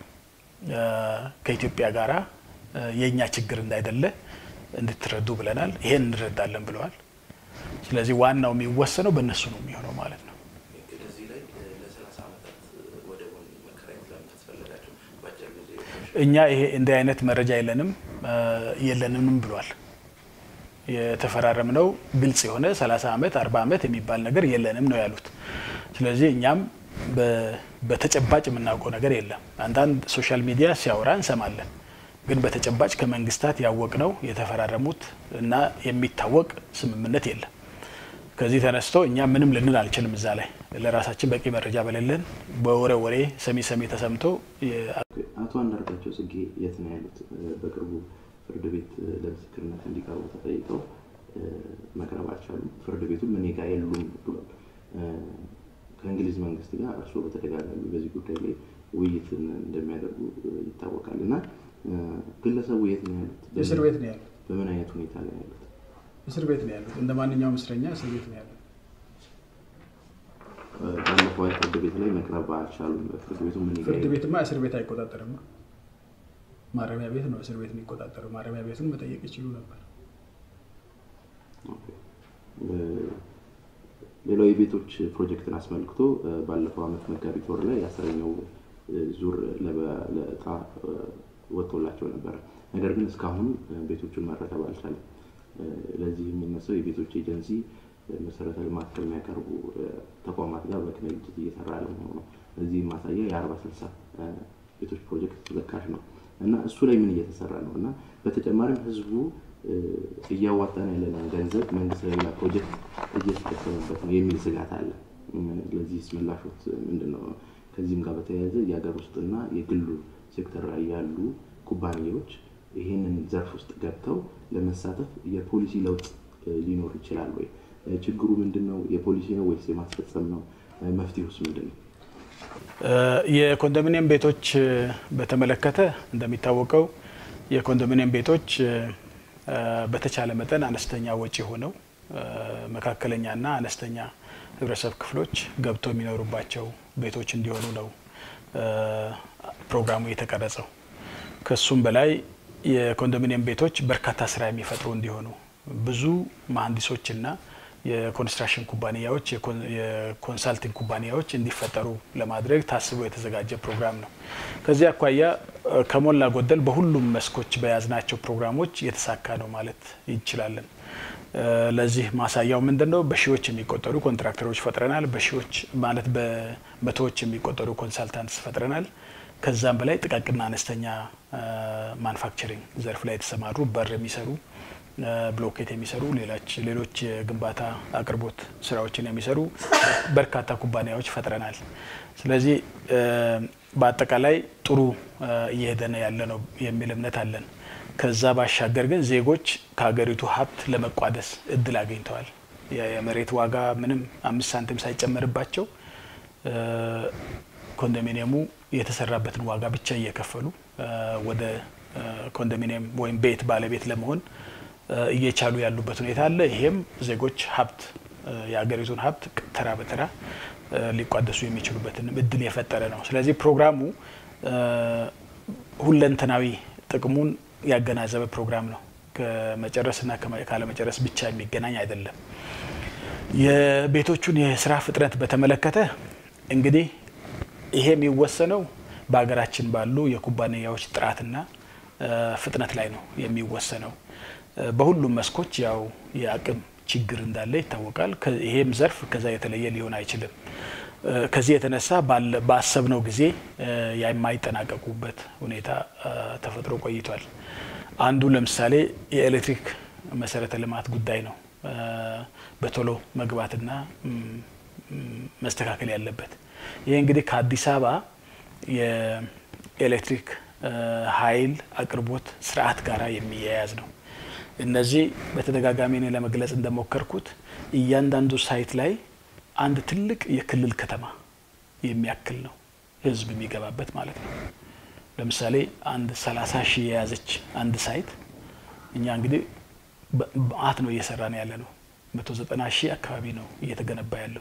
ከኢትዮጵያ ጋራ የኛ ችግር እንዳይደለ እንድትረዱ ብለናል ይሄን እንረዳለን ብለዋል ስለዚህ ዋናው የሚወሰነው በእነሱ ነው የሚሆነው ማለት ነው ስለዚህ ላይ ለ30 አመታት ወደ ወን መከራየት ለምትፈልጋቸው ባጭር ጊዜ እኛ ይሄ እንደ አይነት መረጃ የለንም ብለዋል የተፈራረምነው ግልጽ የሆነ 30 አመት 40 አመት የሚባል ነገር የለንም ነው ያሉት ስለዚህ እኛም በተጨባጭ የምናውቀው ነገር የለም አንዳንድ ሶሻል ሚዲያ ሲያወራ እንሰማለን ግን በተጨባጭ ከመንግስታት ያወቅነው የተፈራረሙት እና የሚታወቅ ስምምነት የለም ከዚህ ተነስቶ እኛ ምንም ልንል አልችልም እዛ ላይ ለራሳችን በቂ መረጃ በሌለን በወሬ ሰሚ ተሰምቶ አቶ አንዳርጋቸው ጽጌ የት ነው ያሉት በቅርቡ ፍርድ ቤት ለምስክርነት እንዲቀርቡ ተጠይቀው መቅረባቸው ፍርድ ቤቱ ምን ይጋር የሉም ብሏል ከእንግሊዝ መንግስት ጋር እርሶ በተደጋጋሚ በዚህ ጉዳይ ላይ ውይይት እንደሚያደርጉ ይታወቃልና ግለሰቡ የት ነው ያሉት እስር ቤት ነው ያሉት በምን አይነት ሁኔታ ላይ ያሉት እስር ቤት ነው ያሉት እንደማንኛውም እስረኛ እስር ቤት ነው ያሉት ባለፈው ፍርድ ቤት ላይ መቅረብ አልቻሉም ፍርድ ቤቱ ምን ይጋር ፍርድ ቤትማ እስር ቤት አይቆጣጠርም ማረሚያ ቤት ነው እስር ቤት የሚቆጣጠረው ማረሚያ ቤቱን መጠየቅ ይችሉ ነበር ሌላው የቤቶች ፕሮጀክትን አስመልክቶ ባለፈው አመት መጋቢት ወር ላይ 10ኛው ዙር ለጣ ወጥቶላቸው ነበር ነገር ግን እስካሁን ቤቶቹን ማረከብ አልቻለም ለዚህ የሚነሳው የቤቶች ኤጀንሲ መሰረተ ልማት ከሚያቀርቡ ተቋማት ጋር በቅንጅት እየሰራ ያለው ነው እዚህ ማሳያ የ40-60 ቤቶች ፕሮጀክት ተዘካሽ ነው እና እሱ ላይ ምን እየተሰራ ነውና በተጨማሪም ህዝቡ እያዋጣን ያለውን ገንዘብ መንግስት ላይ ፕሮጀክት እየተከፈለበት ነው የሚል ስጋት አለ ለዚህ ስምላሾት ምንድነው ከዚህም ጋር በተያያዘ የሀገር ውስጥና የግሉ ሴክተር ላይ ያሉ ኩባንያዎች ይሄንን ዘርፍ ውስጥ ገብተው ለመሳተፍ የፖሊሲ ለውጥ ሊኖር ይችላል ወይ ችግሩ ምንድነው የፖሊሲ ነው ወይስ የማስፈጸም ነው መፍትሄውስ ምንድነው የኮንዶሚኒየም ቤቶች በተመለከተ እንደሚታወቀው የኮንዶሚኒየም ቤቶች በተቻለ መጠን አነስተኛ ወጪ ሆነው መካከለኛና አነስተኛ ህብረተሰብ ክፍሎች ገብተው የሚኖሩባቸው ቤቶች እንዲሆኑ ነው ፕሮግራሙ የተቀረጸው ከሱም በላይ የኮንዶሚኒየም ቤቶች በርካታ ስራ የሚፈጥሩ እንዲሆኑ ብዙ መሐንዲሶችና የኮንስትራክሽን ኩባንያዎች የኮንሳልቲንግ ኩባንያዎች እንዲፈጠሩ ለማድረግ ታስቦ የተዘጋጀ ፕሮግራም ነው ከዚህ አኳያ ከሞላ ጎደል በሁሉም መስኮች በያዝናቸው ፕሮግራሞች የተሳካ ነው ማለት ይችላልን ለዚህ ማሳያው ምንድነው በሺዎች የሚቆጠሩ ኮንትራክተሮች ፈጥረናል በሺዎች ማለት በመቶዎች የሚቆጠሩ ኮንሳልታንትስ ፈጥረናል ከዛም በላይ ጥቃቅንና አነስተኛ ማኑፋክቸሪንግ ዘርፍ ላይ የተሰማሩ በር የሚሰሩ ብሎኬት የሚሰሩ ሌሎች የግንባታ አቅርቦት ስራዎችን የሚሰሩ በርካታ ኩባንያዎች ፈጥረናል ስለዚህ በአጠቃላይ ጥሩ እየሄደነ ያለ ነው የሚል እምነት አለን ከዛ ባሻገር ግን ዜጎች ከሀገሪቱ ሀብት ለመቋደስ እድል አግኝተዋል የመሬት ዋጋ ምንም 5 ሳንቲም ሳይጨመርባቸው ኮንዶሚኒየሙ የተሰራበትን ዋጋ ብቻ እየከፈሉ ወደ ኮንዶሚኒየም ወይም ቤት ባለቤት ለመሆን እየቻሉ ያሉበት ሁኔታ አለ ይሄም ዜጎች ሀብት የሀገሪቱን ሀብት ተራ በተራ ሊቋደሱ የሚችሉበትን እድል የፈጠረ ነው ስለዚህ ፕሮግራሙ ሁለንተናዊ ጥቅሙን ያገናዘበ ፕሮግራም ነው ከመጨረስና ካለመጨረስ ብቻ የሚገናኝ አይደለም የቤቶቹን የስራ ፍጥነት በተመለከተ እንግዲህ ይሄ የሚወሰነው በአገራችን ባሉ የኩባንያዎች ጥራትና ፍጥነት ላይ ነው የሚወሰነው በሁሉም መስኮች ያው የአቅም ችግር እንዳለ ይታወቃል ይሄም ዘርፍ ከዛ የተለየ ሊሆን አይችልም ከዚህ የተነሳ ባሰብነው ጊዜ የማይጠናቀቁበት ሁኔታ ተፈጥሮ ቆይቷል አንዱ ለምሳሌ የኤሌክትሪክ መሰረተ ልማት ጉዳይ ነው በቶሎ መግባትና መስተካከል ያለበት ይሄ እንግዲህ ከአዲስ አበባ የኤሌክትሪክ ኃይል አቅርቦት ስርዓት ጋራ የሚያያዝ ነው እነዚህ በተደጋጋሚ ነው ለመግለጽ እንደሞከርኩት እያንዳንዱ ሳይት ላይ አንድ ትልቅ የክልል ከተማ የሚያክል ነው ህዝብ የሚገባበት ማለት ነው ለምሳሌ አንድ 30,000 የያዘች አንድ ሳይት እኛ እንግዲህ በአት ነው እየሰራን ያለነው 190,000 አካባቢ ነው እየተገነባ ያለው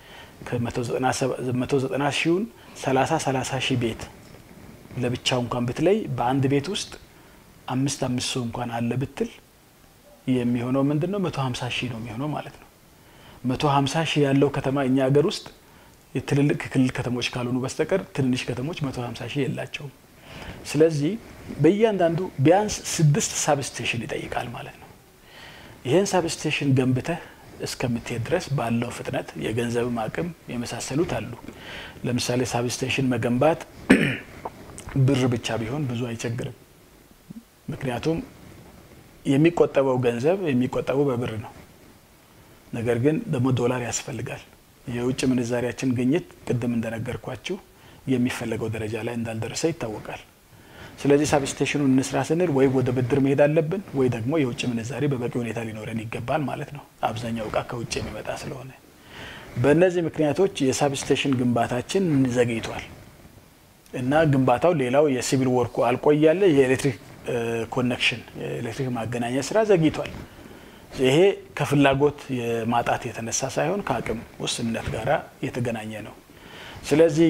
ከ190,000ን 30,000 ቤት ለብቻው እንኳን ብትለይ በአንድ ቤት ውስጥ 5 ሰው እንኳን አለ ብትል የሚሆነው ምንድነው 150,000 ነው የሚሆነው ማለት ነው 150,000 ያለው ከተማ እኛ ሀገር ውስጥ የትልልቅ ክልል ከተሞች ካልሆኑ በስተቀር ትንሽ ከተሞች 150,000 የላቸውም ስለዚህ በእያንዳንዱ ቢያንስ 6 ሳብስቴሽን ይጠይቃል ማለት ነው ይሄን ሳብስቴሽን ገንብተህ እስከምትሄድ ድረስ ባለው ፍጥነት የገንዘብ ማቅም የመሳሰሉት አሉ ለምሳሌ ሳብስቴሽን መገንባት ብር ብቻ ቢሆን ብዙ አይቸግርም ምክንያቱም የሚቆጠበው ገንዘብ የሚቆጠበው በብር ነው ነገር ግን ደግሞ ዶላር ያስፈልጋል የውጭ ምንዛሪያችን ግኝት ቅድም እንደነገርኳችሁ የሚፈልገው ደረጃ ላይ እንዳልደረሰ ይታወቃል ስለዚህ ሳብስቴሽኑን እንስራ ስንል ወይ ወደ ብድር መሄድ አለብን ወይ ደግሞ የውጭ ምንዛሪ በበቂ ሁኔታ ሊኖረን ይገባል ማለት ነው አብዛኛው ዕቃ ከውጭ የሚመጣ ስለሆነ በእነዚህ ምክንያቶች የሳብስቴሽን ግንባታችን ዘግይቷል እና ግንባታው ሌላው የሲቪል ወርኩ አልቆያለ የኤሌክትሪክ ኮኔክሽን የኤሌክትሪክ ማገናኛ ስራ ዘግይቷል ይሄ ከፍላጎት የማጣት የተነሳ ሳይሆን ከአቅም ውስንነት ጋራ የተገናኘ ነው ስለዚህ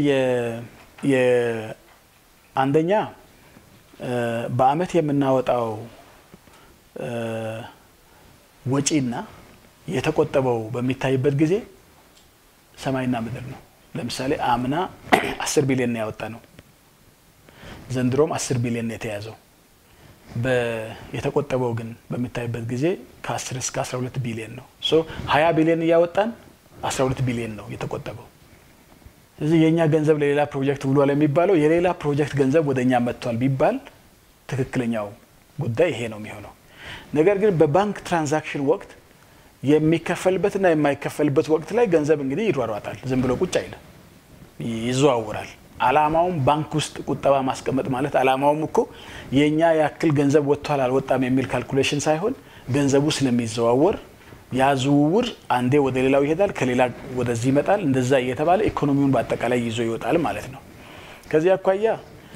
አንደኛ በአመት የምናወጣው ወጪና የተቆጠበው በሚታይበት ጊዜ ሰማይና ምድር ነው ለምሳሌ አምና 10 ቢሊዮን ነው ያወጣነው ዘንድሮም 10 ቢሊዮን የተያዘው የተቆጠበው ግን በሚታይበት ጊዜ ከ10 እስከ 12 ቢሊዮን ነው ሶ 20 ቢሊዮን ያወጣን 12 ቢሊዮን ነው የተቆጠበው ስለዚህ የኛ ገንዘብ ለሌላ ፕሮጀክት ብሏል የሚባለው የሌላ ፕሮጀክት ገንዘብ ወደኛ መጥቷል ቢባል ትክክለኛው ጉዳይ ይሄ ነው የሚሆነው ነገር ግን በባንክ ትራንዛክሽን ወቅት የሚከፈልበትና የማይከፈልበት ወቅት ላይ ገንዘብ እንግዲህ ይሯሯጣል ዝም ብሎ ቁጭ አይደለም ይዘዋወራል አላማውም ባንክ ውስጥ ቁጠባ ማስቀመጥ ማለት አላማውም እኮ የኛ ያክል ገንዘብ ወጥቷል አልወጣም የሚል ካልኩሌሽን ሳይሆን ገንዘቡ ስለሚዘዋወር ያዙውር አንዴ ወደ ሌላው ይሄዳል ከሌላ ወደዚህ ይመጣል እንደዛ እየተባለ ኢኮኖሚውን በአጠቃላይ ይዞ ይወጣል ማለት ነው ከዚህ አኳያ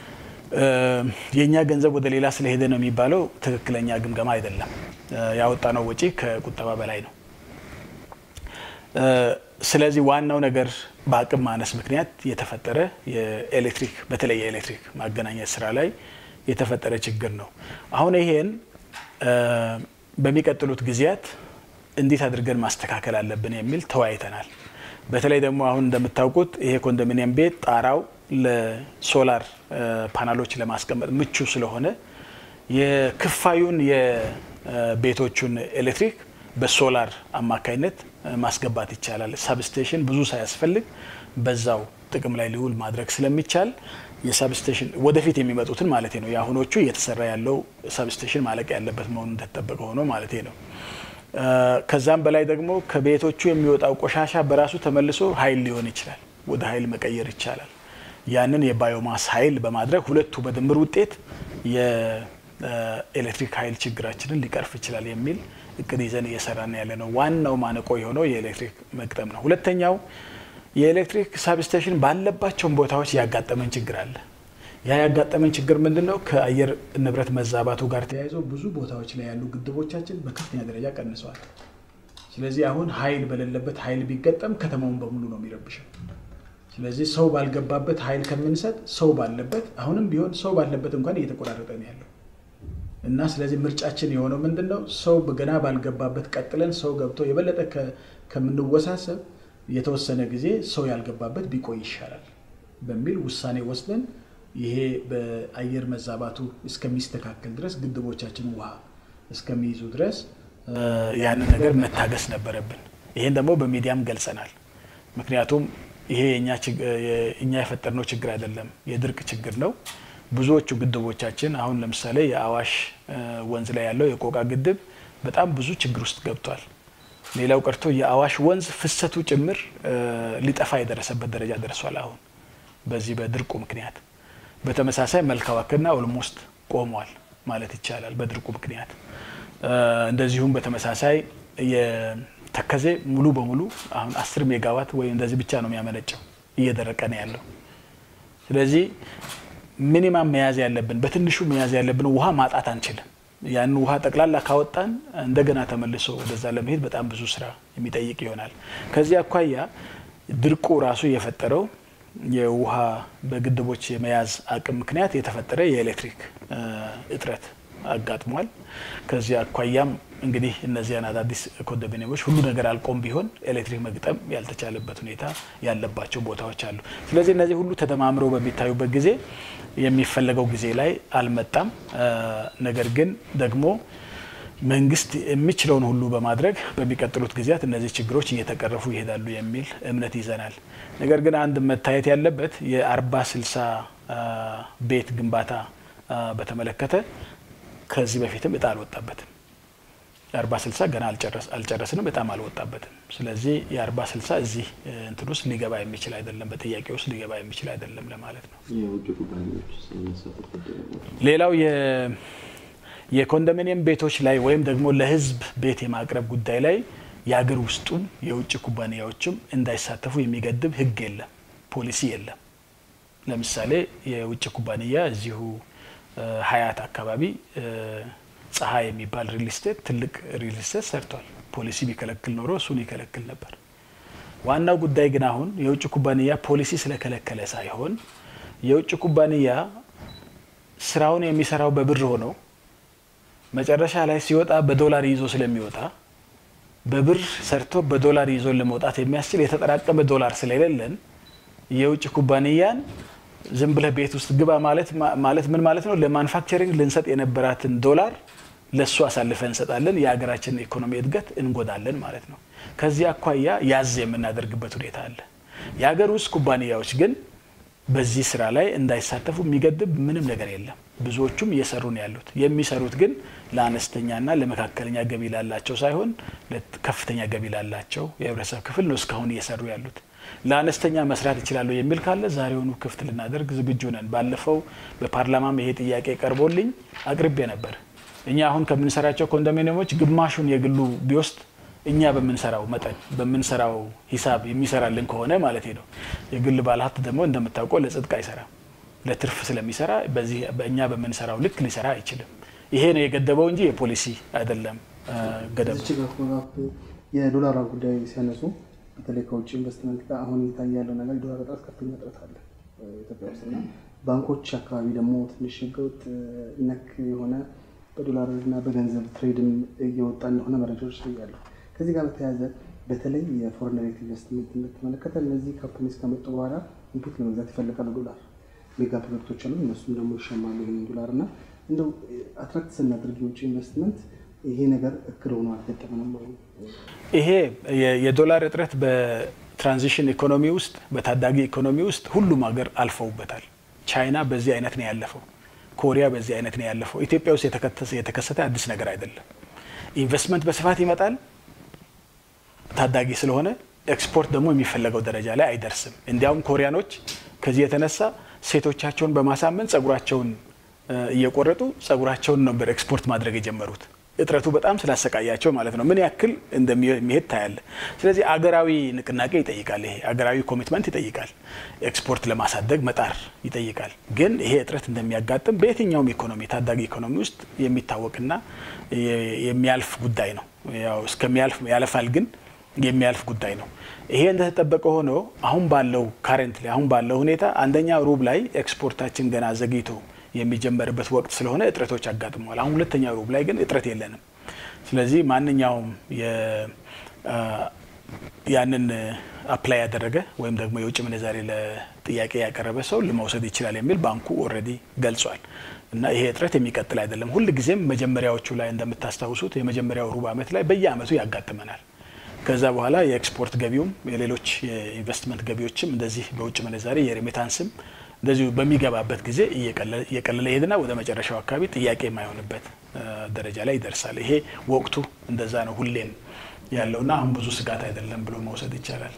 የኛ ገንዘብ ወደ ሌላ ስለሄደ ነው የሚባለው ትክክለኛ ግምገማ አይደለም ያወጣነው ወጪ ከቁጠባ በላይ ነው ስለዚህ ዋናው ነገር በአቅም ማነስ ምክንያት የተፈጠረ የኤሌክትሪክ በተለይ የኤሌክትሪክ ማገናኘት ስራ ላይ የተፈጠረ ችግር ነው አሁን ይሄን በሚቀጥሉት ጊዜያት እንዴት አድርገን ማስተካከል አለብን የሚል ተዋይተናል በተለይ ደግሞ አሁን እንደምታውቁት ይሄ ኮንዶሚኒየም ቤት ጣራው ለሶላር ፓናሎች ለማስቀመጥ ምቹ ስለሆነ የክፋዩን የቤቶቹን ኤሌክትሪክ በሶላር አማካይነት ማስገባት ይቻላል ሰብስቴሽን ብዙ ሳይያስፈልግ በዛው ጥቅም ላይ ሊውል ማድረግ ስለሚቻል የሰብስቴሽን ወደፊት የሚመጡትን ማለት ነው ያሁኖቹ እየተሰራ ያለው ሰብስቴሽን ማለቅ ያለበት መሆኑን ተጠበቀ ሆኖ ማለት ነው ከዛም በላይ ደግሞ ከቤቶቹ የሚወጣው ቆሻሻ በራሱ ተመልሶ ኃይል ሊሆን ይችላል ወደ ኃይል መቀየር ይቻላል ያንን የባዮማስ ኃይል በማድረግ ሁለቱ በድምር ውጤት የኤሌክትሪክ ኃይል ችግራችንን ሊቀርፍ ይችላል የሚል እቅድ ይዘን እየሰራን ያለነው ዋናው ማነቆ የሆነው የኤሌክትሪክ መግጠም ነው ሁለተኛው የኤሌክትሪክ ሰብስቴሽን ባለባቸው ቦታዎች ያጋጠመን ችግር አለ ያ ያጋጠመን ችግር ምንድነው ከአየር ንብረት መዛባቱ ጋር ተያይዞ ብዙ ቦታዎች ላይ ያሉ ግድቦቻችን በከፍተኛ ደረጃ ቀንሰዋል ስለዚህ አሁን ኃይል በሌለበት ኃይል ቢገጠም ከተማውን በሙሉ ነው የሚረብሸው ስለዚህ ሰው ባልገባበት ኃይል ከምንሰጥ ሰው ባለበት አሁንም ቢሆን ሰው ባለበት እንኳን እየተቆራረጠ ነው ያለው እና ስለዚህ ምርጫችን የሆነው ምንድነው ሰው በገና ባልገባበት ቀጥለን ሰው ገብቶ የበለጠ ከምንወሳሰብ የተወሰነ ጊዜ ሰው ያልገባበት ቢቆይ ይሻላል በሚል ውሳኔ ወስደን ይሄ በአየር መዛባቱ እስከሚስተካከል ድረስ ግድቦቻችን ውሃ እስከሚይዙ ድረስ ያን ነገር መታገስ ነበረብን ይሄን ደግሞ በሚዲያም ገልጸናል ምክንያቱም ይሄ እኛ የፈጠርነው ችግር አይደለም የድርቅ ችግር ነው ብዙዎቹ ግድቦቻችን አሁን ለምሳሌ የአዋሽ ወንዝ ላይ ያለው የቆቃ ግድብ በጣም ብዙ ችግር ውስጥ ገብቷል ሌላው ቀርቶ የአዋሽ ወንዝ ፍሰቱ ጭምር ሊጠፋ የደረሰበት ደረጃ ደርሷል አሁን በዚህ በድርቁ ምክንያት በተመሳሳይ መልካዋከና ኦልሞስት ቆሟል ማለት ይቻላል በድርቁ ምክንያት እንደዚሁም በተመሳሳይ የተከዜ ሙሉ በሙሉ አሁን 10 ሜጋዋት ወይ እንደዚህ ብቻ ነው የሚያመነጨው እየደረቀ ነው ያለው ስለዚህ ሚኒማም መያዝ ያለብን በትንሹ መያዝ ያለብን ውሃ ማጣት አንችልም ያን ውሃ ጠቅላላ ካወጣን እንደገና ተመልሶ ወደዛ ለመሄድ በጣም ብዙ ስራ የሚጠይቅ ይሆናል ከዚህ አኳያ ድርቁ ራሱ የፈጠረው የውሃ በግድቦች የመያዝ አቅም ምክንያት የተፈጠረ የኤሌክትሪክ እጥረት አጋጥሟል ከዚህ አኳያም እንግዲህ እነዚህ አዳዲስ ኮንዶሚኒየሞች ሁሉ ነገር አልቆም ቢሆን ኤሌክትሪክ መግጠም ያልተቻለበት ሁኔታ ያለባቸው ቦታዎች አሉ ስለዚህ እነዚህ ሁሉ ተደማምረው በሚታዩበት ጊዜ የሚፈለገው ጊዜ ላይ አልመጣም ነገር ግን ደግሞ መንግስት የሚችለውን ሁሉ በማድረግ በሚቀጥሉት ጊዜያት እነዚህ ችግሮች እየተቀረፉ ይሄዳሉ የሚል እምነት ይዘናል ነገር ግን አንድ መታየት ያለበት የ40-60 ቤት ግንባታ በተመለከተ ከዚህ በፊትም እጣ አልወጣበትም 40-60 ገና አልጨረስንም በጣም አልወጣበትም ስለዚህ የ40-60 እዚህ እንትሉስ ሊገባ የሚችል አይደለም በጥያቄው ውስጥ ሊገባ የሚችል አይደለም ለማለት ነው ሌላው የኮንዶሚኒየም ቤቶች ላይ ወይም ደግሞ ለህዝብ ቤት የማቅረብ ጉዳይ ላይ ያገር ውስጡም የውጭ ኩባንያዎችም እንዳይሳተፉ የሚገድብ ህግ የለም ፖሊሲ የለም ለምሳሌ የውጭ ኩባንያ እዚሁ ሀያት አካባቢ ፀሐይ የሚባል ሪል ስቴት ትልቅ ሪል ስቴት ሰርቷል ፖሊሲ ቢከለክል ኖሮ እሱን ይከለክል ነበር ዋናው ጉዳይ ግን አሁን የውጭ ኩባንያ ፖሊሲ ስለከለከለ ሳይሆን የውጭ ኩባንያ ስራውን የሚሰራው በብር ሆኖ መጨረሻ ላይ ሲወጣ በዶላር ይዞ ስለሚወጣ በብር ሰርቶ በዶላር ይዞ ለመውጣት የሚያስችል የተጠራቀመ ዶላር ስለሌለን የውጭ ኩባንያን ዝም ብለ ቤት ውስጥ ግባ ማለት ምን ማለት ነው ለማኑፋክቸሪንግ ልንሰጥ የነበራትን ዶላር ለሱ አሳልፈን እንሰጣለን የሀገራችን ኢኮኖሚ እድገት እንጎዳለን ማለት ነው ከዚህ አኳያ ያዝ የምናደርግበት ሁኔታ አለ የሀገር ውስጥ ኩባንያዎች ግን በዚህ ስራ ላይ እንዳይሳተፉ የሚገድብ ምንም ነገር የለም ብዙዎቹም እየሰሩ ነው ያሉት የሚሰሩት ግን ለአነስተኛና ለመካከለኛ ገቢ ላላቸው ሳይሆን ለከፍተኛ ገቢ ላላቸው የህብረተሰብ ክፍል ነው እስካሁን እየሰሩ ያሉት ለአነስተኛ መስራት ይችላል የሚል ካለ ዛሬውኑ ክፍት ልናደርግ ዝግጁ ነን ባለፈው በፓርላማም ይሄ ጥያቄ ቀርቦልኝ አቅርቤ ነበር እኛ አሁን ከምንሰራቸው ኮንዶሚኒየሞች ግማሹን የግሉ ቢወስድ እኛ በመንሰራው መጠን በመንሰራው ሂሳብ የሚሰራልን ከሆነ ማለት ነው የግል ባለሀብት ደግሞ እንደምታውቀው ለጽድቅ አይሰራ ለትርፍ ስለሚሰራ በዚህ በእኛ በመንሰራው ልክ ሊሰራ አይችልም ይሄ ነው የገደበው እንጂ የፖሊሲ አይደለም ገደብ የዶላር ጉዳይ ሲያነሱ በተለይ ከውጭ ኢንቨስትመንት ጋር አሁን ይታያለው ነገር ዶላር እጥረት ከፍተኛ እጥረት አለ ኢትዮጵያ ውስጥና ባንኮች አካባቢ ደግሞ ትንሽ ህገወጥ ነክ የሆነ በዶላርና በገንዘብ ትሬድም እየወጣ እንደሆነ መረጃዎች ይያሉ ከዚህ ጋር በተያያዘ በተለይ የፎሬን ዳይሬክት ኢንቨስትመንት እንደተመለከተ እነዚህ ካምፓኒስ ከመጡ በኋላ ኢንፑት ለመግዛት ይፈልጋሉ ዶላር ሜጋ ፕሮጀክቶች አሉ እነሱም ደግሞ ይሸማሉ ይሄን ዶላርና እንደው አትራክት ስናደርግ የውጭ ኢንቨስትመንት ይሄ ነገር እክል ሆኖ አልተጠመነም ነው ይሄ የዶላር እጥረት በትራንዚሽን ኢኮኖሚ ውስጥ በታዳጊ ኢኮኖሚ ውስጥ ሁሉም ሀገር አልፈውበታል ቻይና በዚህ አይነት ነው ያለፈው ኮሪያ በዚህ አይነት ነው ያለፈው ኢትዮጵያ ውስጥ የተከሰተ አዲስ ነገር አይደለም ኢንቨስትመንት በስፋት ይመጣል ታዳጊ ስለሆነ ኤክስፖርት ደግሞ የሚፈልገው ደረጃ ላይ አይደርስም እንዲያውም ኮሪያኖች ከዚህ የተነሳ ሴቶቻቸውን በማሳመን ጸጉራቸውን እየቆረጡ ጸጉራቸውን ነበር ኤክስፖርት ማድረግ የጀመሩት እጥረቱ በጣም ስላሰቃያቸው ማለት ነው ምን ያክል እንደሚሄድ ታያለ ስለዚህ አገራዊ ንቅናቄ ይጠይቃል ይሄ አገራዊ ኮሚትመንት ይጠይቃል ኤክስፖርት ለማሳደግ መጣር ይጠይቃል ግን ይሄ እጥረት እንደሚያጋጥም በየትኛውም ኢኮኖሚ ታዳጊ ኢኮኖሚ ውስጥ የሚታወቅና የሚያልፍ ጉዳይ ነው ያው እስከሚያልፍ ያለፋል ግን የሚያልፍ ጉዳይ ነው ይሄ እንደተጠበቀ ሆኖ አሁን ባለው ካረንትሊ አሁን ባለው ሁኔታ አንደኛ ሩብ ላይ ኤክስፖርታችን ገና ዘግይቶ የሚጀመርበት ወቅት ስለሆነ እጥረቶች አጋጥመዋል አሁን ሁለተኛ ሩብ ላይ ግን እጥረት የለንም ስለዚህ ማንኛውም ያንን አፕላይ ያደረገ ወይም ደግሞ የውጭ ምንዛሬ ለጥያቄ ያቀረበ ሰው ለመውሰድ ይችላል የሚል ባንኩ ኦሬዲ ገልጿል እና ይሄ እጥረት የሚቀጥል አይደለም ሁሉ ጊዜም መጀመሪያዎቹ ላይ እንደምታስተውሱት የመጀመሪያው ሩብ አመት ላይ በየአመቱ ያጋጥመናል ከዛ በኋላ የኤክስፖርት ገቢውም የሌሎች የኢንቨስትመንት ገቢዎችም እንደዚህ በውጭ ምንዛሬ የሬሚታንስም እንደዚህ በሚገባበት ጊዜ እየቀለለ ይሄድና ወደ መጨረሻው አካባቢ ጥያቄ የማይሆንበት ደረጃ ላይ ይደርሳል ይሄ ወቅቱ እንደዛ ነው ሁሌም ያለውና አሁን ብዙ ስጋት አይደለም ብሎ መውሰድ ይቻላል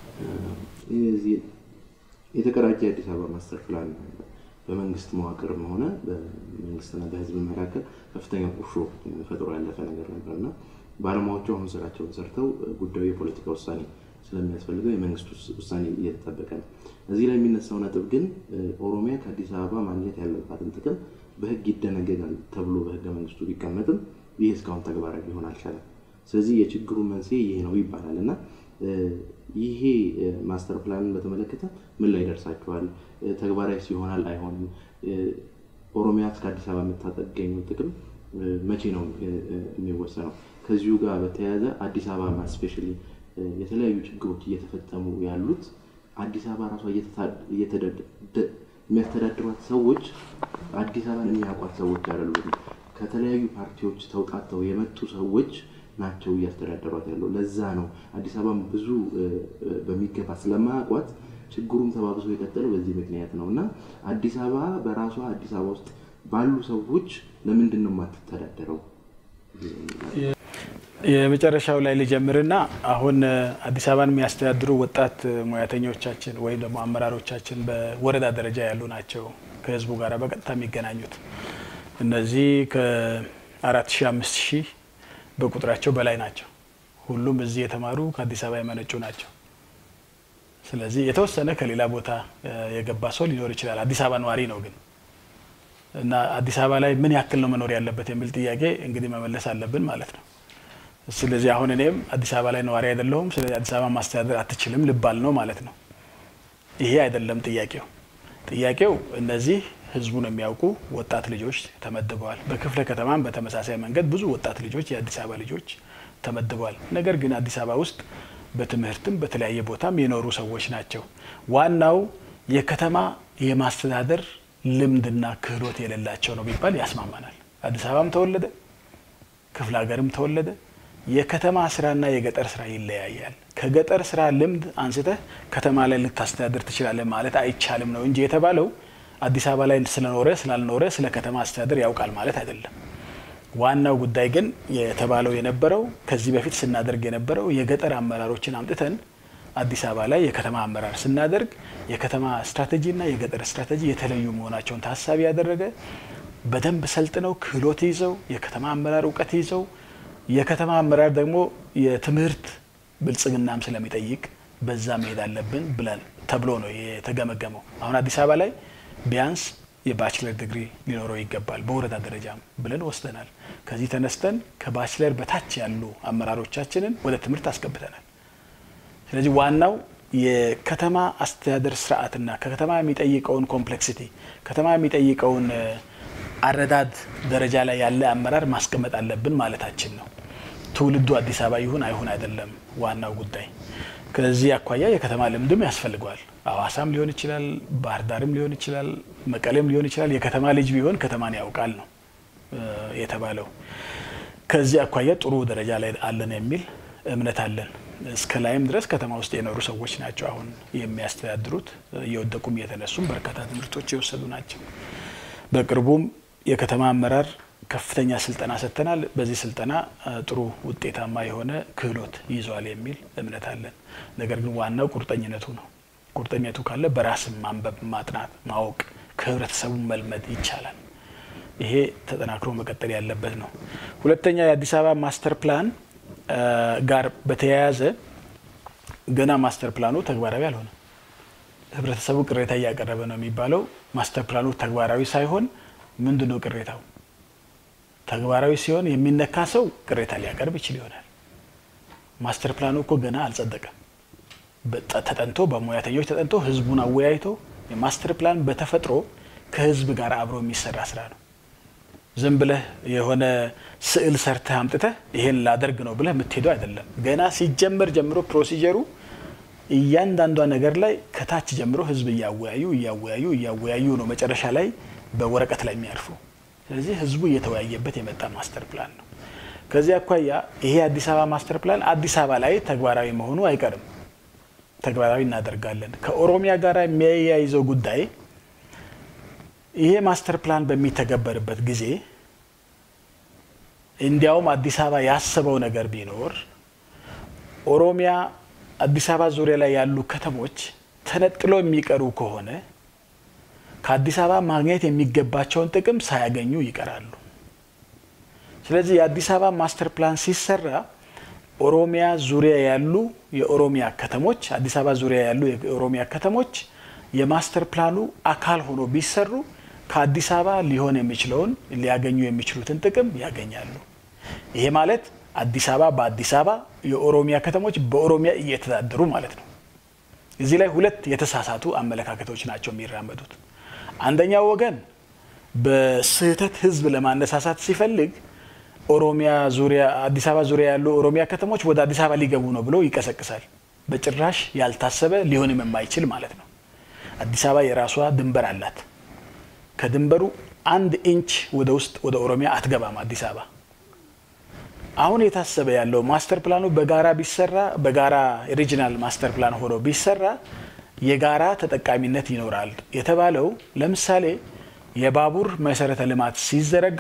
የተቀራጀ አዲስ አበባ ማስተር ፕላን በመንግስት መዋቅርም ሆነ በመንግስትና በህዝብ መካከል ከፍተኛ ቁርሾ ፈጥሮ ያለፈ ነገር ነበርና ባለሙያዎቹ አሁን ስራቸውን ሰርተው ጉዳዩ የፖለቲካ ውሳኔ ስለሚያስፈልገው የመንግስት ውሳኔ እየተጠበቀ ነው እዚህ ላይ የሚነሳው ነጥብ ግን ኦሮሚያ ከአዲስ አበባ ማግኘት ያለባትን ጥቅም በህግ ይደነገጋል ተብሎ በህገ መንግስቱ ቢቀመጥም ይህ እስካሁን ተግባራዊ ሊሆን አልቻለም ስለዚህ የችግሩ መንስኤ ይሄ ነው ይባላልና ይሄ ማስተር ፕላንን በተመለከተ ምን ላይ ደርሳችኋል ተግባራዊ ሲሆናል አይሆንም ኦሮሚያ ከአዲስ አበባ የምታገኘው ጥቅም መቼ ነው የሚወሰነው ከዚሁ ጋር በተያያዘ አዲስ አበባ ስፔሻሊ የተለያዩ ችግሮች እየተፈጠሙ ያሉት አዲስ አበባ ራሷ የሚያስተዳድሯት ሰዎች አዲስ አበባን የሚያውቋት ሰዎች አይደሉም ከተለያዩ ፓርቲዎች ተውጣጥተው የመጡ ሰዎች ናቸው እያስተዳደሯት ያለው ለዛ ነው አዲስ አበባን ብዙ በሚገባ ስለማያውቋት ችግሩም ተባብሶ የቀጠለው በዚህ ምክንያት ነውና አዲስ አበባ በራሷ አዲስ አበባ ውስጥ ባሉ ሰዎች ለምንድን ነው የማትተዳደረው የመጨረሻው ላይ ልጀምርና አሁን አዲስ አበባን የሚያስተዳድሩ ወጣት ሙያተኞቻችን ወይ ደግሞ አመራሮቻችን በወረዳ ደረጃ ያሉ ናቸው ከህዝቡ ጋር በቀጥታ የሚገናኙት እነዚህ ከ4000 5000 በቁጥራቸው በላይ ናቸው ሁሉም እዚህ የተማሩ ከአዲስ አበባ የመነጩ ናቸው ስለዚህ የተወሰነ ከሌላ ቦታ የገባ ሰው ሊኖር ይችላል አዲስ አበባ ነዋሪ ነው ግን እና አዲስ አበባ ላይ ምን ያክል ነው መኖር ያለበት የሚል ጥያቄ እንግዲህ መመለስ አለብን ማለት ነው ስለዚህ አሁን እኔም አዲስ አበባ ላይ ነዋሪ አይደለሁም ስለዚህ አዲስ አበባ ማስተዳደር አትችልም ልባል ነው ማለት ነው ይሄ አይደለም ጥያቄው እነዚህ ህዝቡን የሚያውቁ ወጣት ልጆች ተመድበዋል በክፍለ ከተማም በተመሳሳይ መንገድ ብዙ ወጣት ልጆች የአዲስ አበባ ልጆች ተመድበዋል ነገር ግን አዲስ አበባ ውስጥ በትምህርትም በተለያየ ቦታም የኖሩ ሰዎች ናቸው ዋናው የከተማ የማስተዳደር ልምድና ክህሎት የሌላቸው ነው ቢባል ያስማማናል። አዲስ አበባም ተወለደ ክፍለ ሀገርም ተወለደ የከተማ ስራና የገጠር ስራ ይለያያል። ከገጠር ስራ ልምድ አንስተህ ከተማ ላይ ልታስተዳድር ትችላለህ ማለት አይቻልም ነው እንጂ የተባለው አዲስ አበባ ላይ ስለኖረ ስላልኖረ ስለ ከተማ አስተዳደር ያውቃል ማለት አይደለም። ዋናው ጉዳይ ግን የተባለው የነበረው ከዚህ በፊት ስናደርግ የነበረው የገጠር አመራሮችን አምጥተን አዲስ አበባ ላይ የከተማ አመራር ስናደርግ የከተማ ስትራቴጂና የገጠር ስትራቴጂ የተለዩ መሆናቸውን ታሳቢ ያደረገ በደንብ ሰልጥነው ክህሎት ይዘው የከተማ አመራር ዕውቀት ይዘው የከተማ አመራር ደግሞ የትምህርት ብልጽግናም ስለሚጠይቅ በዛ መሄድ አለብን ብለን ተብሎ ነው የተገመገመው። አሁን አዲስ አበባ ላይ ቢያንስ የባችለር ዲግሪ ሊኖረው ይገባል በወረዳ ደረጃም ብለን ወስደናል። ከዚህ ተነስተን ከባችለር በታች ያሉ አመራሮቻችንን ወደ ትምህርት አስገብተናል። ስለዚህ ዋናው የከተማ አስተዳደር ስርዓትና ከከተማ የሚጠይቀውን ኮምፕሌክሲቲ ከተማ የሚጠይቀውን አረዳድ ደረጃ ላይ ያለ አመራር ማስቀመጥ አለብን ማለታችን ነው። ትውልዱ አዲስ አበባ ይሁን አይሁን አይደለም ዋናው ጉዳይ። ከዚህ አኳያ የከተማ ልምድም ያስፈልጋል። አዋሳም ሊሆን ይችላል ባህር ዳርም ሊሆን ይችላል መቀሌም ሊሆን ይችላል የከተማ ልጅ ቢሆን ከተማን ያውቃል ነው የተባለው። ከዚህ አኳያ ጥሩ ደረጃ ላይ አለን የሚል እምነት አለን። እስከ ላይም ድረስ ከተማ ውስጥ የኖሩ ሰዎች ናቸው አሁን የሚያስተዳድሩት እየወደቁም እየተነሱም በርካታ ትምህርቶች የወሰዱ ናቸው። በቅርቡም የከተማ አመራር ከፍተኛ ስልጠና ሰጥተናል። በዚህ ስልጠና ጥሩ ውጤታማ የሆነ ክህሎት ይዟል የሚል እምነት አለን። ነገር ግን ዋናው ቁርጠኝነቱ ነው። ቁርጠኝነቱ ካለ በራስ ማንበብ ማጥናት ማወቅ ከህብረተሰቡ መልመድ ይቻላል። ይሄ ተጠናክሮ መቀጠል ያለበት ነው። ሁለተኛ የአዲስ አበባ ማስተር ፕላን ጋር በተያያዘ ገና ማስተር ፕላኑ ተግባራዊ አልሆነ። ህብረተሰቡ ቅሬታ ያቀረበ ነው የሚባለው ማስተር ፕላኑ ተግባራዊ ሳይሆን ምንድነው ቅሬታው? ተግባራዊ ሲሆን የሚነካ ሰው ቅሬታ ሊያቀርብ ይችላል ይሆናል። ማስተር ፕላኑ እኮ ገና አልጸደቀም። ተጠንቶ በሙያተኞች ተጠንቶ ህዝቡን አወያይቶ የማስተር ፕላን በተፈጥሮ ከህዝብ ጋር አብሮ የሚሰራ ስራ ነው። ዝም ብለህ የሆነ ስዕል ሰርተህ አምጥተህ ይሄን ላደርግ ነው ብለህ የምትሄደው አይደለም። ገና ሲጀመር ጀምሮ ፕሮሲጀሩ እያንዳንዷ ነገር ላይ ከታች ጀምሮ ህዝብ እያወያዩ ነው መጨረሻ ላይ በወረቀት ላይ የሚያርፉ። ስለዚህ ህዝቡ እየተወያየበት የመጣ ማስተር ፕላን ነው። ከዚህ አኳያ ይሄ አዲስ አበባ ማስተር ፕላን አዲስ አበባ ላይ ተግባራዊ መሆኑ አይቀርም። ተግባራዊ እናደርጋለን። ከኦሮሚያ ጋር የሚያያይዘው ጉዳይ ይሄ ማስተር ፕላን በሚተገበርበት ጊዜ እንዲያውም አዲስ አበባ ያሰበው ነገር ቢኖር ኦሮሚያ አዲስ አበባ ዙሪያ ላይ ያሉ ከተሞች ተነጥለው የሚቀሩ ከሆነ ከአዲስ አበባ ማግኘት የሚገባቸውን ጥቅም ሳያገኙ ይቀራሉ። ስለዚህ የአዲስ አበባ ማስተር ፕላን ሲሰራ ኦሮሚያ ዙሪያ ያሉ የኦሮሚያ ከተሞች አዲስ አበባ ዙሪያ ያሉ የኦሮሚያ ከተሞች የማስተር ፕላኑ አካል ሆኖ ቢሰሩ ከአዲስ አበባ ሊሆን የሚችለውን ሊያገኙ የሚችሉትን ጥቅም ያገኛሉ። ይሄ ማለት አዲስ አበባ በአዲስ አበባ የኦሮሚያ ከተሞች በኦሮሚያ እየተዳደሩ ማለት ነው። እዚህ ላይ ሁለት የተሳሳቱ አመለካከቶች ናቸው የሚራመዱት። አንደኛው ወገን በስህተት ህዝብ ለማነሳሳት ሲፈልግ ኦሮሚያ ዙሪያ አዲስ አበባ ዙሪያ ያሉ ኦሮሚያ ከተሞች ወደ አዲስ አበባ ሊገቡ ነው ብሎ ይቀሰቅሳል። በጭራሽ ያልታሰበ ሊሆንም የማይችል ማለት ነው። አዲስ አበባ የራሷ ድንበር አላት። ከድንበሩ 1 ኢንች ወደ ውስጥ ወደ ኦሮሚያ አትገባም አዲስ አበባ። አሁን የታሰበ ያለው ማስተር ፕላኑ በጋራ ቢሰራ በጋራ ሪጂናል ማስተር ፕላን ሆኖ ቢሰራ የጋራ ተጠቃሚነት ይኖራል የተባለው ለምሳሌ የባቡር መሰረተ ልማት ሲዘረጋ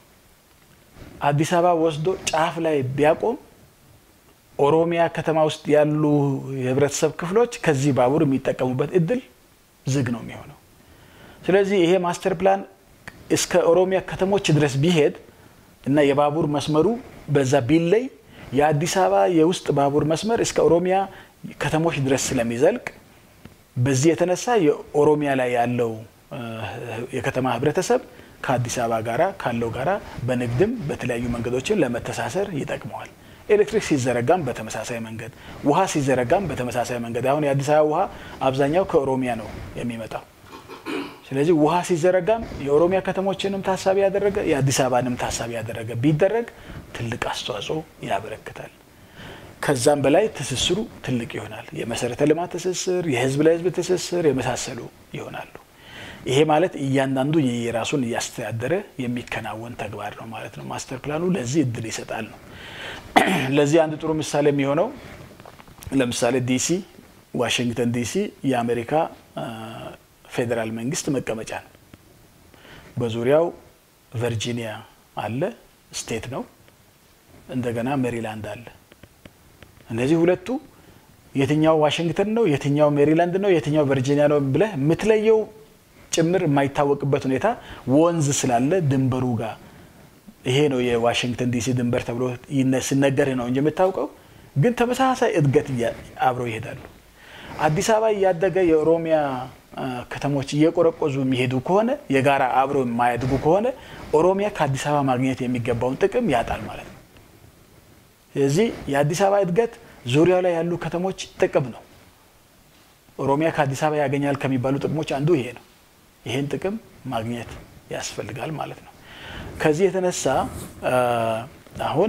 አዲስ አበባ ወስዶ ጫፍ ላይ ቢያቆም ኦሮሚያ ከተማ ውስጥ ያሉ የህብረተሰብ ክፍሎች ከዚህ ባቡር የሚጠቀሙበት እድል ዝግ ነው የሚሆነው። ስለዚህ ይሄ ማስተር ፕላን እስከ ኦሮሚያ ከተሞች ድረስ ቢሄድ እና የባቡር መስመሩ በዛ ቢለይ የአዲስ አበባ የውስጥ ባቡር መስመር እስከ ኦሮሚያ ከተሞች ድረስ ስለሚዘልቅ በዚህ የተነሳ የኦሮሚያ ላይ ያለው የከተማ ህብረተሰብ ከአዲስ አበባ ጋራ ካለው ጋራ በንግድም በተለያዩ መንገዶችን ለመተሳሰር ይጠቅመዋል። ኤሌክትሪክ ሲዘረጋም በተመሳሳይ መንገድ ውሃ ሲዘረጋም በተመሳሳይ መንገድ አሁን የአዲስ አበባ ውሃ አብዛኛው ከኦሮሚያ ነው የሚመጣው። ስለዚህ ውሃ ሲዘረጋም የኦሮሚያ ከተሞችንም ታሳቢ ያደረገ የአዲስ አበባንም ታሳቢ ያደረገ ቢደረግ ትልቅ አስተዋጽኦ ያበረክታል። ከዛም በላይ ትስስሩ ትልቅ ይሆናል። የመሰረተ ልማት ትስስር የህዝብ ለህዝብ ትስስር የመሳሰሉ ይሆናሉ። ይሄ ማለት እያንዳንዱ የራሱን ያስተዳደረ የሚከናወን ተግባር ነው ማለት ነው ማስተር ፕላኑ ለዚህ እድል ይሰጣል ነው ለዚህ አንድ ጥሩ ምሳሌ የሚሆነው ለምሳሌ ዲሲ ዋሽንግተን ዲሲ የአሜሪካ ፌደራል መንግስት መቀመጫ ነው በዙሪያው ቨርጂኒያ አለ ስቴት ነው እንደገና ሜሪላንድ አለ እነዚህ ሁለቱ የትኛው ዋሽንግተን ነው የትኛው ሜሪላንድ ነው የትኛው ቨርጂኒያ ነው ብለ ምትለየው ጭምር የማይታወቅበት ሁኔታ ወንዝ ስላለ ድንበሩ ጋር ይሄ ነው የዋሽንግተን ዲሲ ድንበር ተብሎ ይነገር ነው እንጂ የምታውቀው ግን ተመሳሳይ እድገት አብረው ይሄዳሉ አዲስ አበባ ያደገ የኦሮሚያ ከተሞች እየቆረቆዙ የሚሄዱ ከሆነ የጋራ አብረው የማያድጉ ከሆነ ኦሮሚያ ከአዲስ አበባ ማግኘት የሚገባውን ጥቅም ያጣል ማለት ነው ስለዚህ የአዲስ አበባ እድገት ዙሪያው ላይ ያሉ ከተሞች ጥቅም ነው ኦሮሚያ ከአዲስ አበባ ያገኛል ከሚባሉ ጥቅሞች አንዱ ይሄ ነው ይሄን ጥቅም ማግኘት ያስፈልጋል ማለት ነው ከዚህ የተነሳ አሁን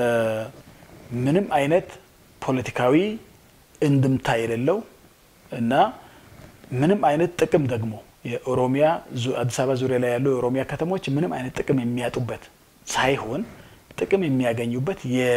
ምንም አይነት ፖለቲካዊ እንድምታ የሌለው እና ምንም አይነት ጥቅም ደግሞ የኦሮሚያ አዲስ አበባ ዙሪያ ላይ ያሉ የኦሮሚያ ከተሞች ምንም አይነት ጥቅም የሚያጡበት ሳይሆን ጥቅም የሚያገኙበት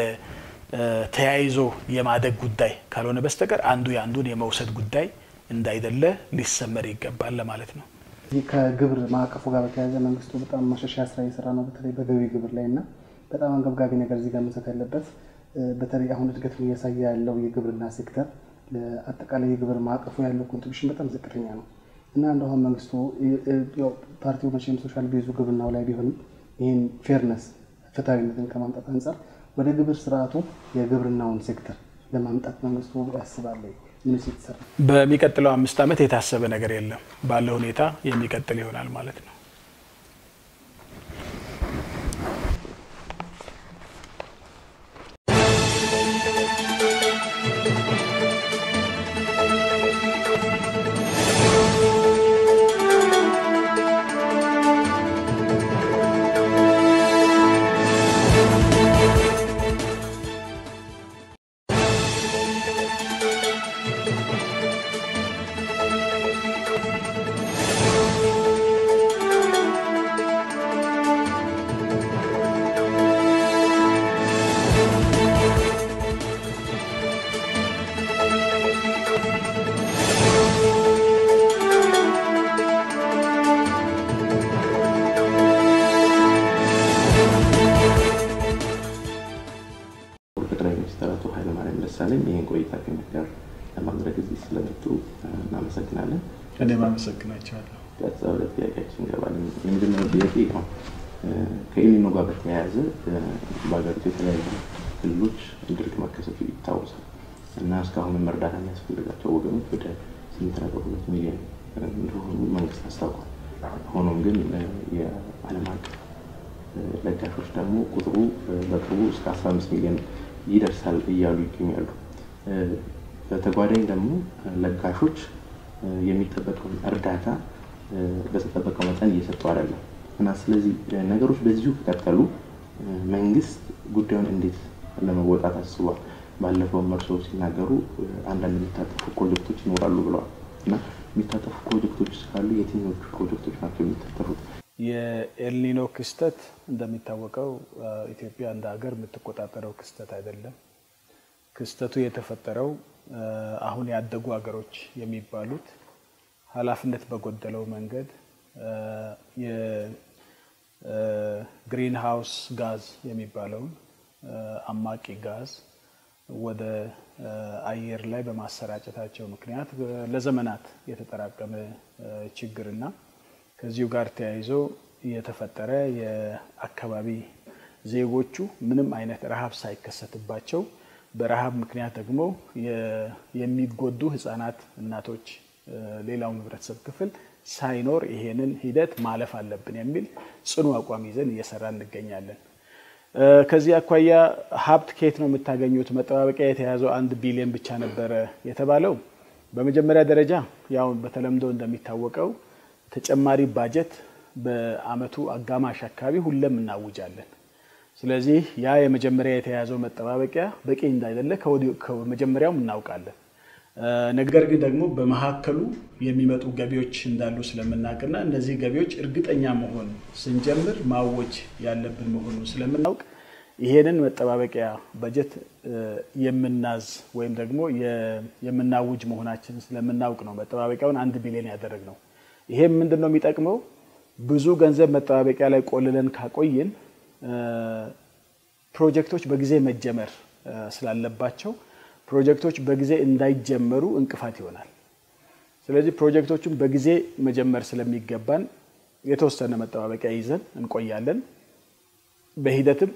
የተያይዞ የማደግ ጉዳይ ካልሆነ በስተቀር አንዱ ያንዱን የመውሰድ ጉዳይ እንዳይደለ ሊሰመር ይገባል ለማለት ነው ከግብር ማዕቀፉ ጋር በተያያዘ መንግስቱ በጣም ማሻሻያ ስራ እየሰራ ነው በተለይ በገቢ ግብር ላይና በጣም አንገብጋቢ ነገር እዚህ ጋር መሰከ ያለበት በተለይ አሁን እድገት እያሳየ ያለው የግብርና ሴክተር ለአጠቃላይ የግብር ማዕቀፉ ያለው ኮንትሪቢዩሽን በጣም ዝቅተኛ ነው እና እንደውም መንግስቱ ያው ፓርቲው መቼም ሶሻል ቤዙ ግብርናው ላይ ቢሆን ይሄን ፌርነስ ፍትሃዊነትን ከማምጣት አንፃር ወደ ግብር ስርዓቱ የግብርናውን ሴክተር ለማምጣት መንግስቱ ያስባል ምን ሲሰራ በሚቀጥለው 5 አመት የታሰበ ነገር የለም ባለው ሁኔታ የሚቀጥል ይሆናል ማለት ነው Prime Minster Hailemariam Desalegn ይሄን ቆይታ ከመከር ለማድረግ እዚህ ስለመጡ እናመሰግናለን እኔም አመሰግናችኋለሁ ከዛው ለጥያቄያችን ገባልን የመጀመሪያው ጥያቄ ነው ከኢሊኖ ጋር በተያያዘ በአገሪቱ የተለያዩ ክልሎች ድርቅ መከሰቱ ይታወሳል እና እስካሁን መርዳት የሚያስፈልጋቸው ወገኖች ወደ 8.2 ሚሊዮን እንደሆኑ መንግስት አስታውቋል ሆኖም ግን የዓለም አቀፍ ለጋሾች ደግሞ ቁጥሩ በቅርቡ እስከ 15 ሚሊዮን ይደርሳል እያሉ ይገኛሉ በተጓዳኝ ደግሞ ለጋሾች የሚጠበቀው እርዳታ በተጠበቀው መጠን እየሰጡ አይደለም እና ስለዚህ ነገሮች በዚሁ ከቀጠሉ መንግስት ጉዳዩን እንዴት ለመወጣት አስቧል ባለፈው መርሶ ሲናገሩ አንዳንድ የሚታጠፉ ፕሮጀክቶች ይኖራሉ ብለዋል እና የሚታጠፉ ፕሮጀክቶች ካሉ የትኞቹ ፕሮጀክቶች ናቸው የሚታጠፉት የኤልኒኖ ክስተት እንደሚታወቀው ኢትዮጵያ እንደ ሀገር የምትቆጣጠረው ክስተት አይደለም ክስተቱ የተፈጠረው አሁን ያደጉ ሀገሮች የሚባሉት ኃላፊነት በጎደለው መንገድ የግሪን ሃውስ ጋዝ የሚባለው አማቂ ጋዝ ወደ አየር ላይ በማሰራጨታቸው ምክንያት ለዘመናት የተጠራቀመ ችግርና ከዚሁ ጋር ተያይዞ የተፈጠረ የአካባቢ ዜጎቹ ምንም አይነት ረሃብ ሳይከሰትባቸው በረሃብ ምክንያት ደግሞ የሚጎዱ ህፃናት እናቶች ሌላው ህብረተሰብ ክፍል ሳይኖር ይሄንን ሂደት ማለፍ አለብን የሚል ጽኑ አቋም ይዘን እየሰራን እንገኛለን ከዚህ አኳያ ሀብት ከየት ነው የምታገኙት መጠባበቂያ የተያዘው 1 ቢሊዮን ብቻ ነበር የተባለው በመጀመሪያ ደረጃ ያው በተለምዶ እንደሚታወቀው ተጨማሪ ባጀት በአመቱ አጋማሽ አካባቢ ሁሉም እናውጃለን ስለዚህ ያ የመጀመሪያ የተያዘው መጠባበቂያ በቂ እንዳይደለ ከመጀመሪያው እናውቃለን ነገር ግን ደግሞ በመሐከሉ የሚመጡ ገቢዎች እንዳሉ ስለምናውቅና እነዚህ ገቢዎች እርግጠኛ መሆን ስንጀምር ማወጅ ያለብን መሆኑን ስለምናውቅ ይሄንን መጠባበቂያ በጀት የምናዝ ወይም ደግሞ የምናውጅ መሆናችን ስለምናውቅ ነው መጠባበቂያውን 1 ቢሊዮን ያደረግነው። ይሄ ምንድነው የሚጠቅመው? ብዙ ገንዘብ መጠባበቂያ ላይ ቆልለን ካቆየን ፕሮጀክቶች በጊዜ መጀመር ስላለባቸው ፕሮጀክቶች በጊዜ እንዳይጀመሩ እንቅፋት ይሆናል። ስለዚህ ፕሮጀክቶቹን በጊዜ መጀመር ስለሚገባን የተወሰነ መጠባበቂያ ይዘን እንቆያለን። በሂደትም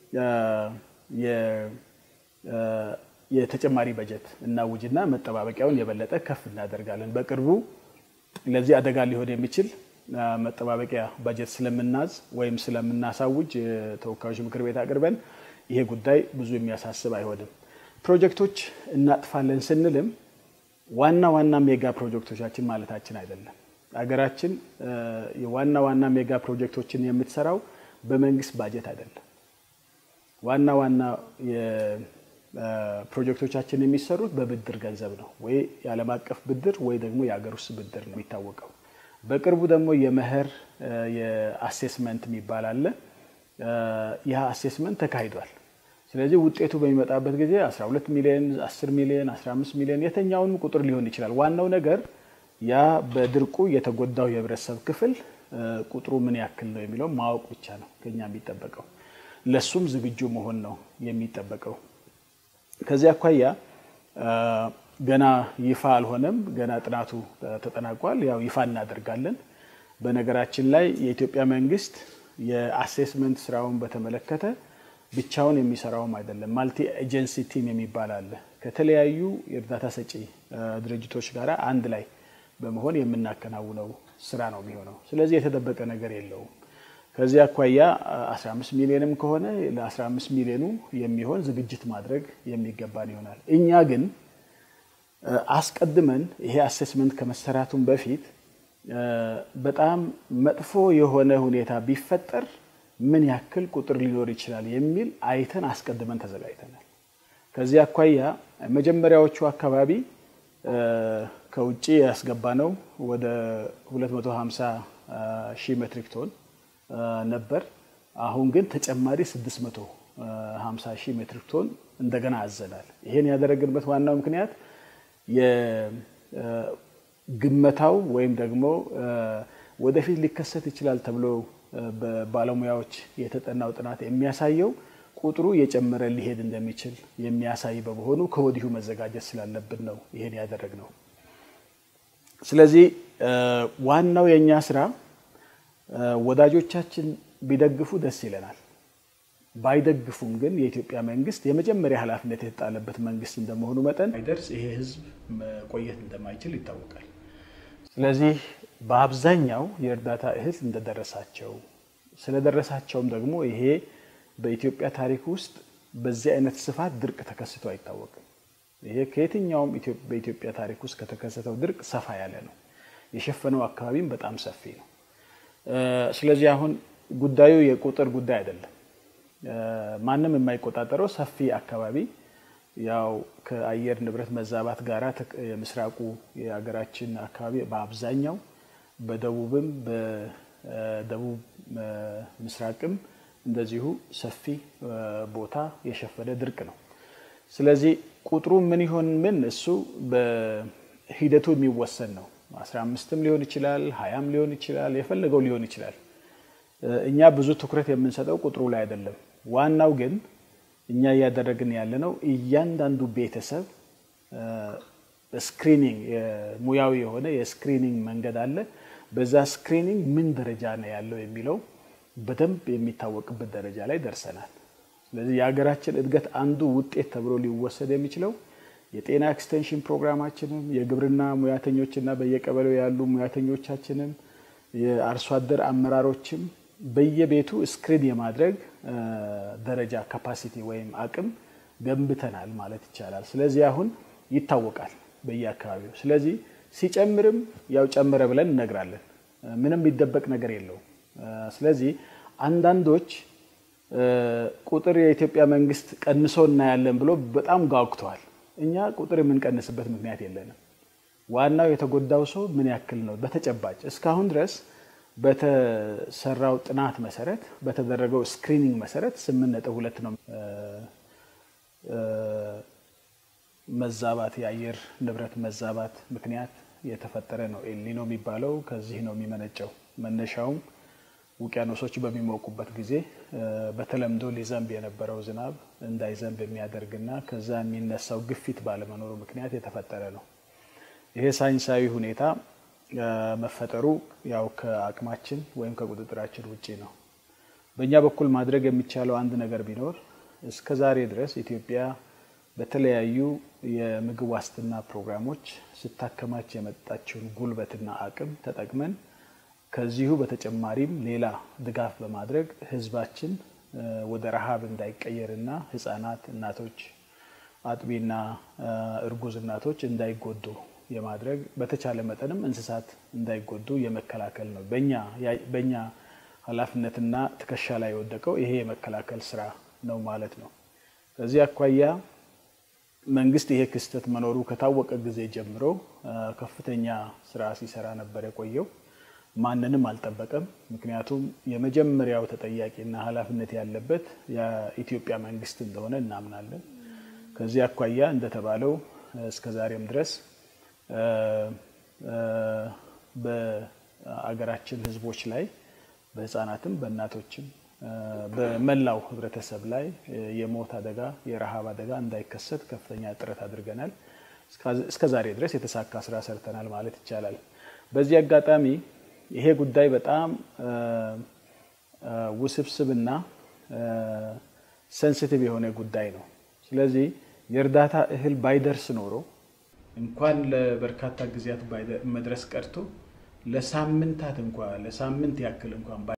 የተጨማሪ በጀት እናውጅና መጠባበቂያውን የበለጠ ከፍ እናደርጋለን። በቅርቡ ለዚህ አደጋ ሊሆን የሚችል መጠባበቂያ በጀት ስለምናዝ ወይም ስለምናሳውጅ ተወካዮች ምክር ቤት አቅርበን ይሄ ጉዳይ ብዙ የሚያሳስብ አይሆንም። ፕሮጀክቶች እናጥፋለን ስንልም ዋና ሜጋ ፕሮጀክቶቻችን ማለታችን አይደለም። አገራችን የዋና ሜጋ ፕሮጀክቶችን የምትሰራው በመንግስት ባጀት አይደለም። ዋና የፕሮጀክቶቻችን የሚሰሩት በብድር ገንዘብ ነው። ወይ የዓለም አቀፍ ብድር ወይ ደግሞ የአገር ውስጥ ብድር ነው የሚታወቀው። በቅርቡ ደግሞ የመኸር የአሴስመንት የሚባል አለ። ያ አሴስመንት ተካሂዷል። ስለዚህ ውጤቱ በሚመጣበት ጊዜ 12 ሚሊዮን 10 ሚሊዮን 15 ሚሊዮን የተኛውን ቁጥር ሊሆን ይችላል። ዋናው ነገር ያ በድርቁ የተጎዳው የህብረተሰብ ክፍል ቁጥሩ ምን ያክል ነው የሚለው ማወቅ ብቻ ነው ከኛ የሚጠበቀው። ለሱም ዝግጁ መሆን ነው የሚጠበቀው። ከዚያ አኳያ ገና ይፋ አልሆነም። ገና ጥናቱ ተጠናቋል። ያው ይፋ እናደርጋለን። በነገራችን ላይ የኢትዮጵያ መንግስት የአሴስመንት ስራውን በተመለከተ ብቻውን የሚሰራውም አይደለም። ማልቲ ኤጀንሲ ቲም የሚባል አለ። ከተለያዩ የእርዳታ ሰጪ ድርጅቶች ጋር አንድ ላይ በመሆን የምናከናውነው ስራ ነው የሚሆነው። ስለዚህ የተደበቀ ነገር የለውም። ከዚያ አኳያ 15 ሚሊዮንም ከሆነ ለ15 ሚሊዮኑ የሚሆን ዝግጅት ማድረግ የሚገባን ይሆናል። እኛ ግን አስቀድመን ይሄ አሴስመንት ከመሰራቱም በፊት በጣም መጥፎ የሆነ ሁኔታ ቢፈጠር ምን ያክል ቁጥር ሊኖር ይችላል የሚል አይተን አስቀድመን ተዘጋጅተናል። ከዚያ አኳያ መጀመሪያዎቹ አካባቢ ከውጪ ያስገባነው ወደ 250,000 ሜትሪክ ቶን ነበር። አሁን ግን ተጨማሪ 650,000 ሜትሪክ ቶን እንደገና አዘናል። ይሄን ያደረግንበት ዋናው ምክንያት የግመታው ወይም ደግሞ ወደፊት ሊከሰት ይችላል ተብሎ በባለሙያዎች የተጠናው ጥናት የሚያሳየው ቁጥሩ የጨመረ ሊሄድ እንደሚችል የሚያሳይ በመሆኑ ከወዲሁ መዘጋጀት ስላለብን ነው ይሄን ያደረግነው። ስለዚህ ዋናው የኛ ስራ ወዳጆቻችን ቢደግፉ ደስ ይለናል። ባይደግፉም ግን የኢትዮጵያ መንግስት የመጀመሪያ ኃላፊነት የተጣለበት መንግስት እንደመሆኑ መጠን አይደርስ ይሄ ህዝብ መቆየት እንደማይችል ይታወቃል። ስለዚህ በአብዛኛው የእርዳታ እህል እንደደረሳቸው ስለደረሳቸውም ደግሞ ይሄ በኢትዮጵያ ታሪክ ውስጥ በዚህ አይነት ስፋት ድርቅ ተከስቶ አይታወቅም። ይሄ ከየትኛውም በኢትዮጵያ ታሪክ ውስጥ ከተከሰተው ድርቅ ሰፋ ያለ ነው። የሸፈነው አካባቢም በጣም ሰፊ ነው። ስለዚህ አሁን ጉዳዩ የቁጥር ጉዳይ አይደለም። ማንም የማይቆጣጠረው ሰፊ አካባቢ ያው ከአየር ንብረት መዛባት ጋራ የምስራቁ የሀገራችን አካባቢ በአብዛኛው በደቡብም በደቡብ ምስራቅም እንደዚሁ ሰፊ ቦታ የሸፈነ ድርቅ ነው። ስለዚህ ቁጥሩ ምን ይሆን ምን እሱ በሂደቱ የሚወሰን ነው። 15ም ሊሆን ይችላል 20ም ሊሆን ይችላል የፈለገው ሊሆን ይችላል። እኛ ብዙ ትኩረት የምንሰጠው ቁጥሩ ላይ አይደለም። ዋናው ግን እኛ ያደረግን ያለነው እያንዳንዱ ቤተሰብ ስክሪኒንግ ሙያዊ የሆነ የስክሪኒንግ መንገድ አለ። በዛ ስክሪኒንግ ምን ደረጃ ነው ያለው የሚለው በደንብ የሚታወቅበት ደረጃ ላይ ደርሰናል። ስለዚህ የሀገራችን እድገት አንዱ ውጤት ተብሎ ሊወሰድ የሚችለው የጤና ኤክስቴንሽን ፕሮግራማችንም የግብርና ሙያተኞችና በየቀበሌው ያሉ ሙያተኞቻችንም የአርሶ አደር አመራሮችም በየቤቱ ስክሪን የማድረግ ደረጃ ካፓሲቲ ወይም አቅም ገንብተናል ማለት ይቻላል። ስለዚህ አሁን ይታወቃል በየአካባቢው። ስለዚህ ሲጨምርም ያው ጨመረ ብለን እንነግራለን። ምንም ሊደበቅ ነገር የለው። ስለዚህ አንዳንዶች ቁጥር የኢትዮጵያ መንግስት ቀንሶ እናያለን ብሎ በጣም ጋግተዋል። እኛ ቁጥር የምንቀንስበት ምክንያት የለንም ዋናው የተጎዳው ሰው ምን ያክል ነው በተጨባጭ እስካሁን ድረስ በተሰራው ጥናት መሰረት በተደረገው ስክሪኒንግ መሰረት 8.2 ነው መዛባት የአየር ንብረት መዛባት ምክንያት የተፈጠረ ነው ኤልኒኖ የሚባለው ከዚህ ነው የሚመነጨው መነሻው ውቅያኖሶች በሚሞቁበት ጊዜ በተለምዶ ሊዘንብ የነበረው ዝናብ እንዳይዘንብ የሚያደርግና ከዛ የሚነሳው ግፊት ባለመኖሩ ምክንያት የተፈጠረ ነው ይሄ ሳይንሳዊ ሁኔታ መፈጠሩ ያው ከአቅማችን ወይም ከቁጥጥራችን ውጪ ነው በእኛ በኩል ማድረግ የሚቻለው አንድ ነገር ቢኖር እስከ ዛሬ ድረስ ኢትዮጵያ በተለያዩ የምግብ ዋስትና ፕሮግራሞች ስታከማች የመጣችውን ጉልበትና አቅም ተጠቅመን ከዚሁ በተጨማሪም ሌላ ድጋፍ በማድረግ ህዝባችን ወደ ረሃብ እንዳይቀየርና ህፃናት እናቶች አጥቢና እርጉዝ እናቶች እንዳይጎዱ የማድረግ በተቻለ መጠንም እንስሳት እንዳይጎዱ የመከላከል ነው በእኛ ኃላፊነትና ትከሻ ላይ ወደቀው ይሄ የመከላከል ስራ ነው ማለት ነው ከዚህ አኳያ መንግስት ይሄ ክስተት መኖሩ ከታወቀ ጊዜ ጀምሮ ከፍተኛ ስራ ሲሰራ ነበር የቆየው ማንንም አልጠበቀም ምክንያቱም የመጀመሪያው ተጠያቂና ኃላፊነት ያለበት የኢትዮጵያ መንግስት እንደሆነ እናምናለን ከዚህ አኳያ እንደተባለው እስከ ዛሬም ድረስ በአገራችን ህዝቦች ላይ በህፃናትም በእናቶችም በመላው ህብረተሰብ ላይ የሞት አደጋ የረሃብ አደጋ እንዳይከሰት ከፍተኛ ጥረት አድርገናል እስከ ዛሬ ድረስ የተሳካ ስራ ሰርተናል ማለት ይቻላል በዚህ አጋጣሚ ይሄ ጉዳይ በጣም ውስብስብና ሴንሲቲቭ የሆነ ጉዳይ ነው ስለዚህ የእርዳታ እህል ባይደርስ ኖሮ እንኳን ለበርካታ ጊዜያት መድረስ ቀርቶ ለሳምንታት እንኳን ለሳምንት ያክል እንኳን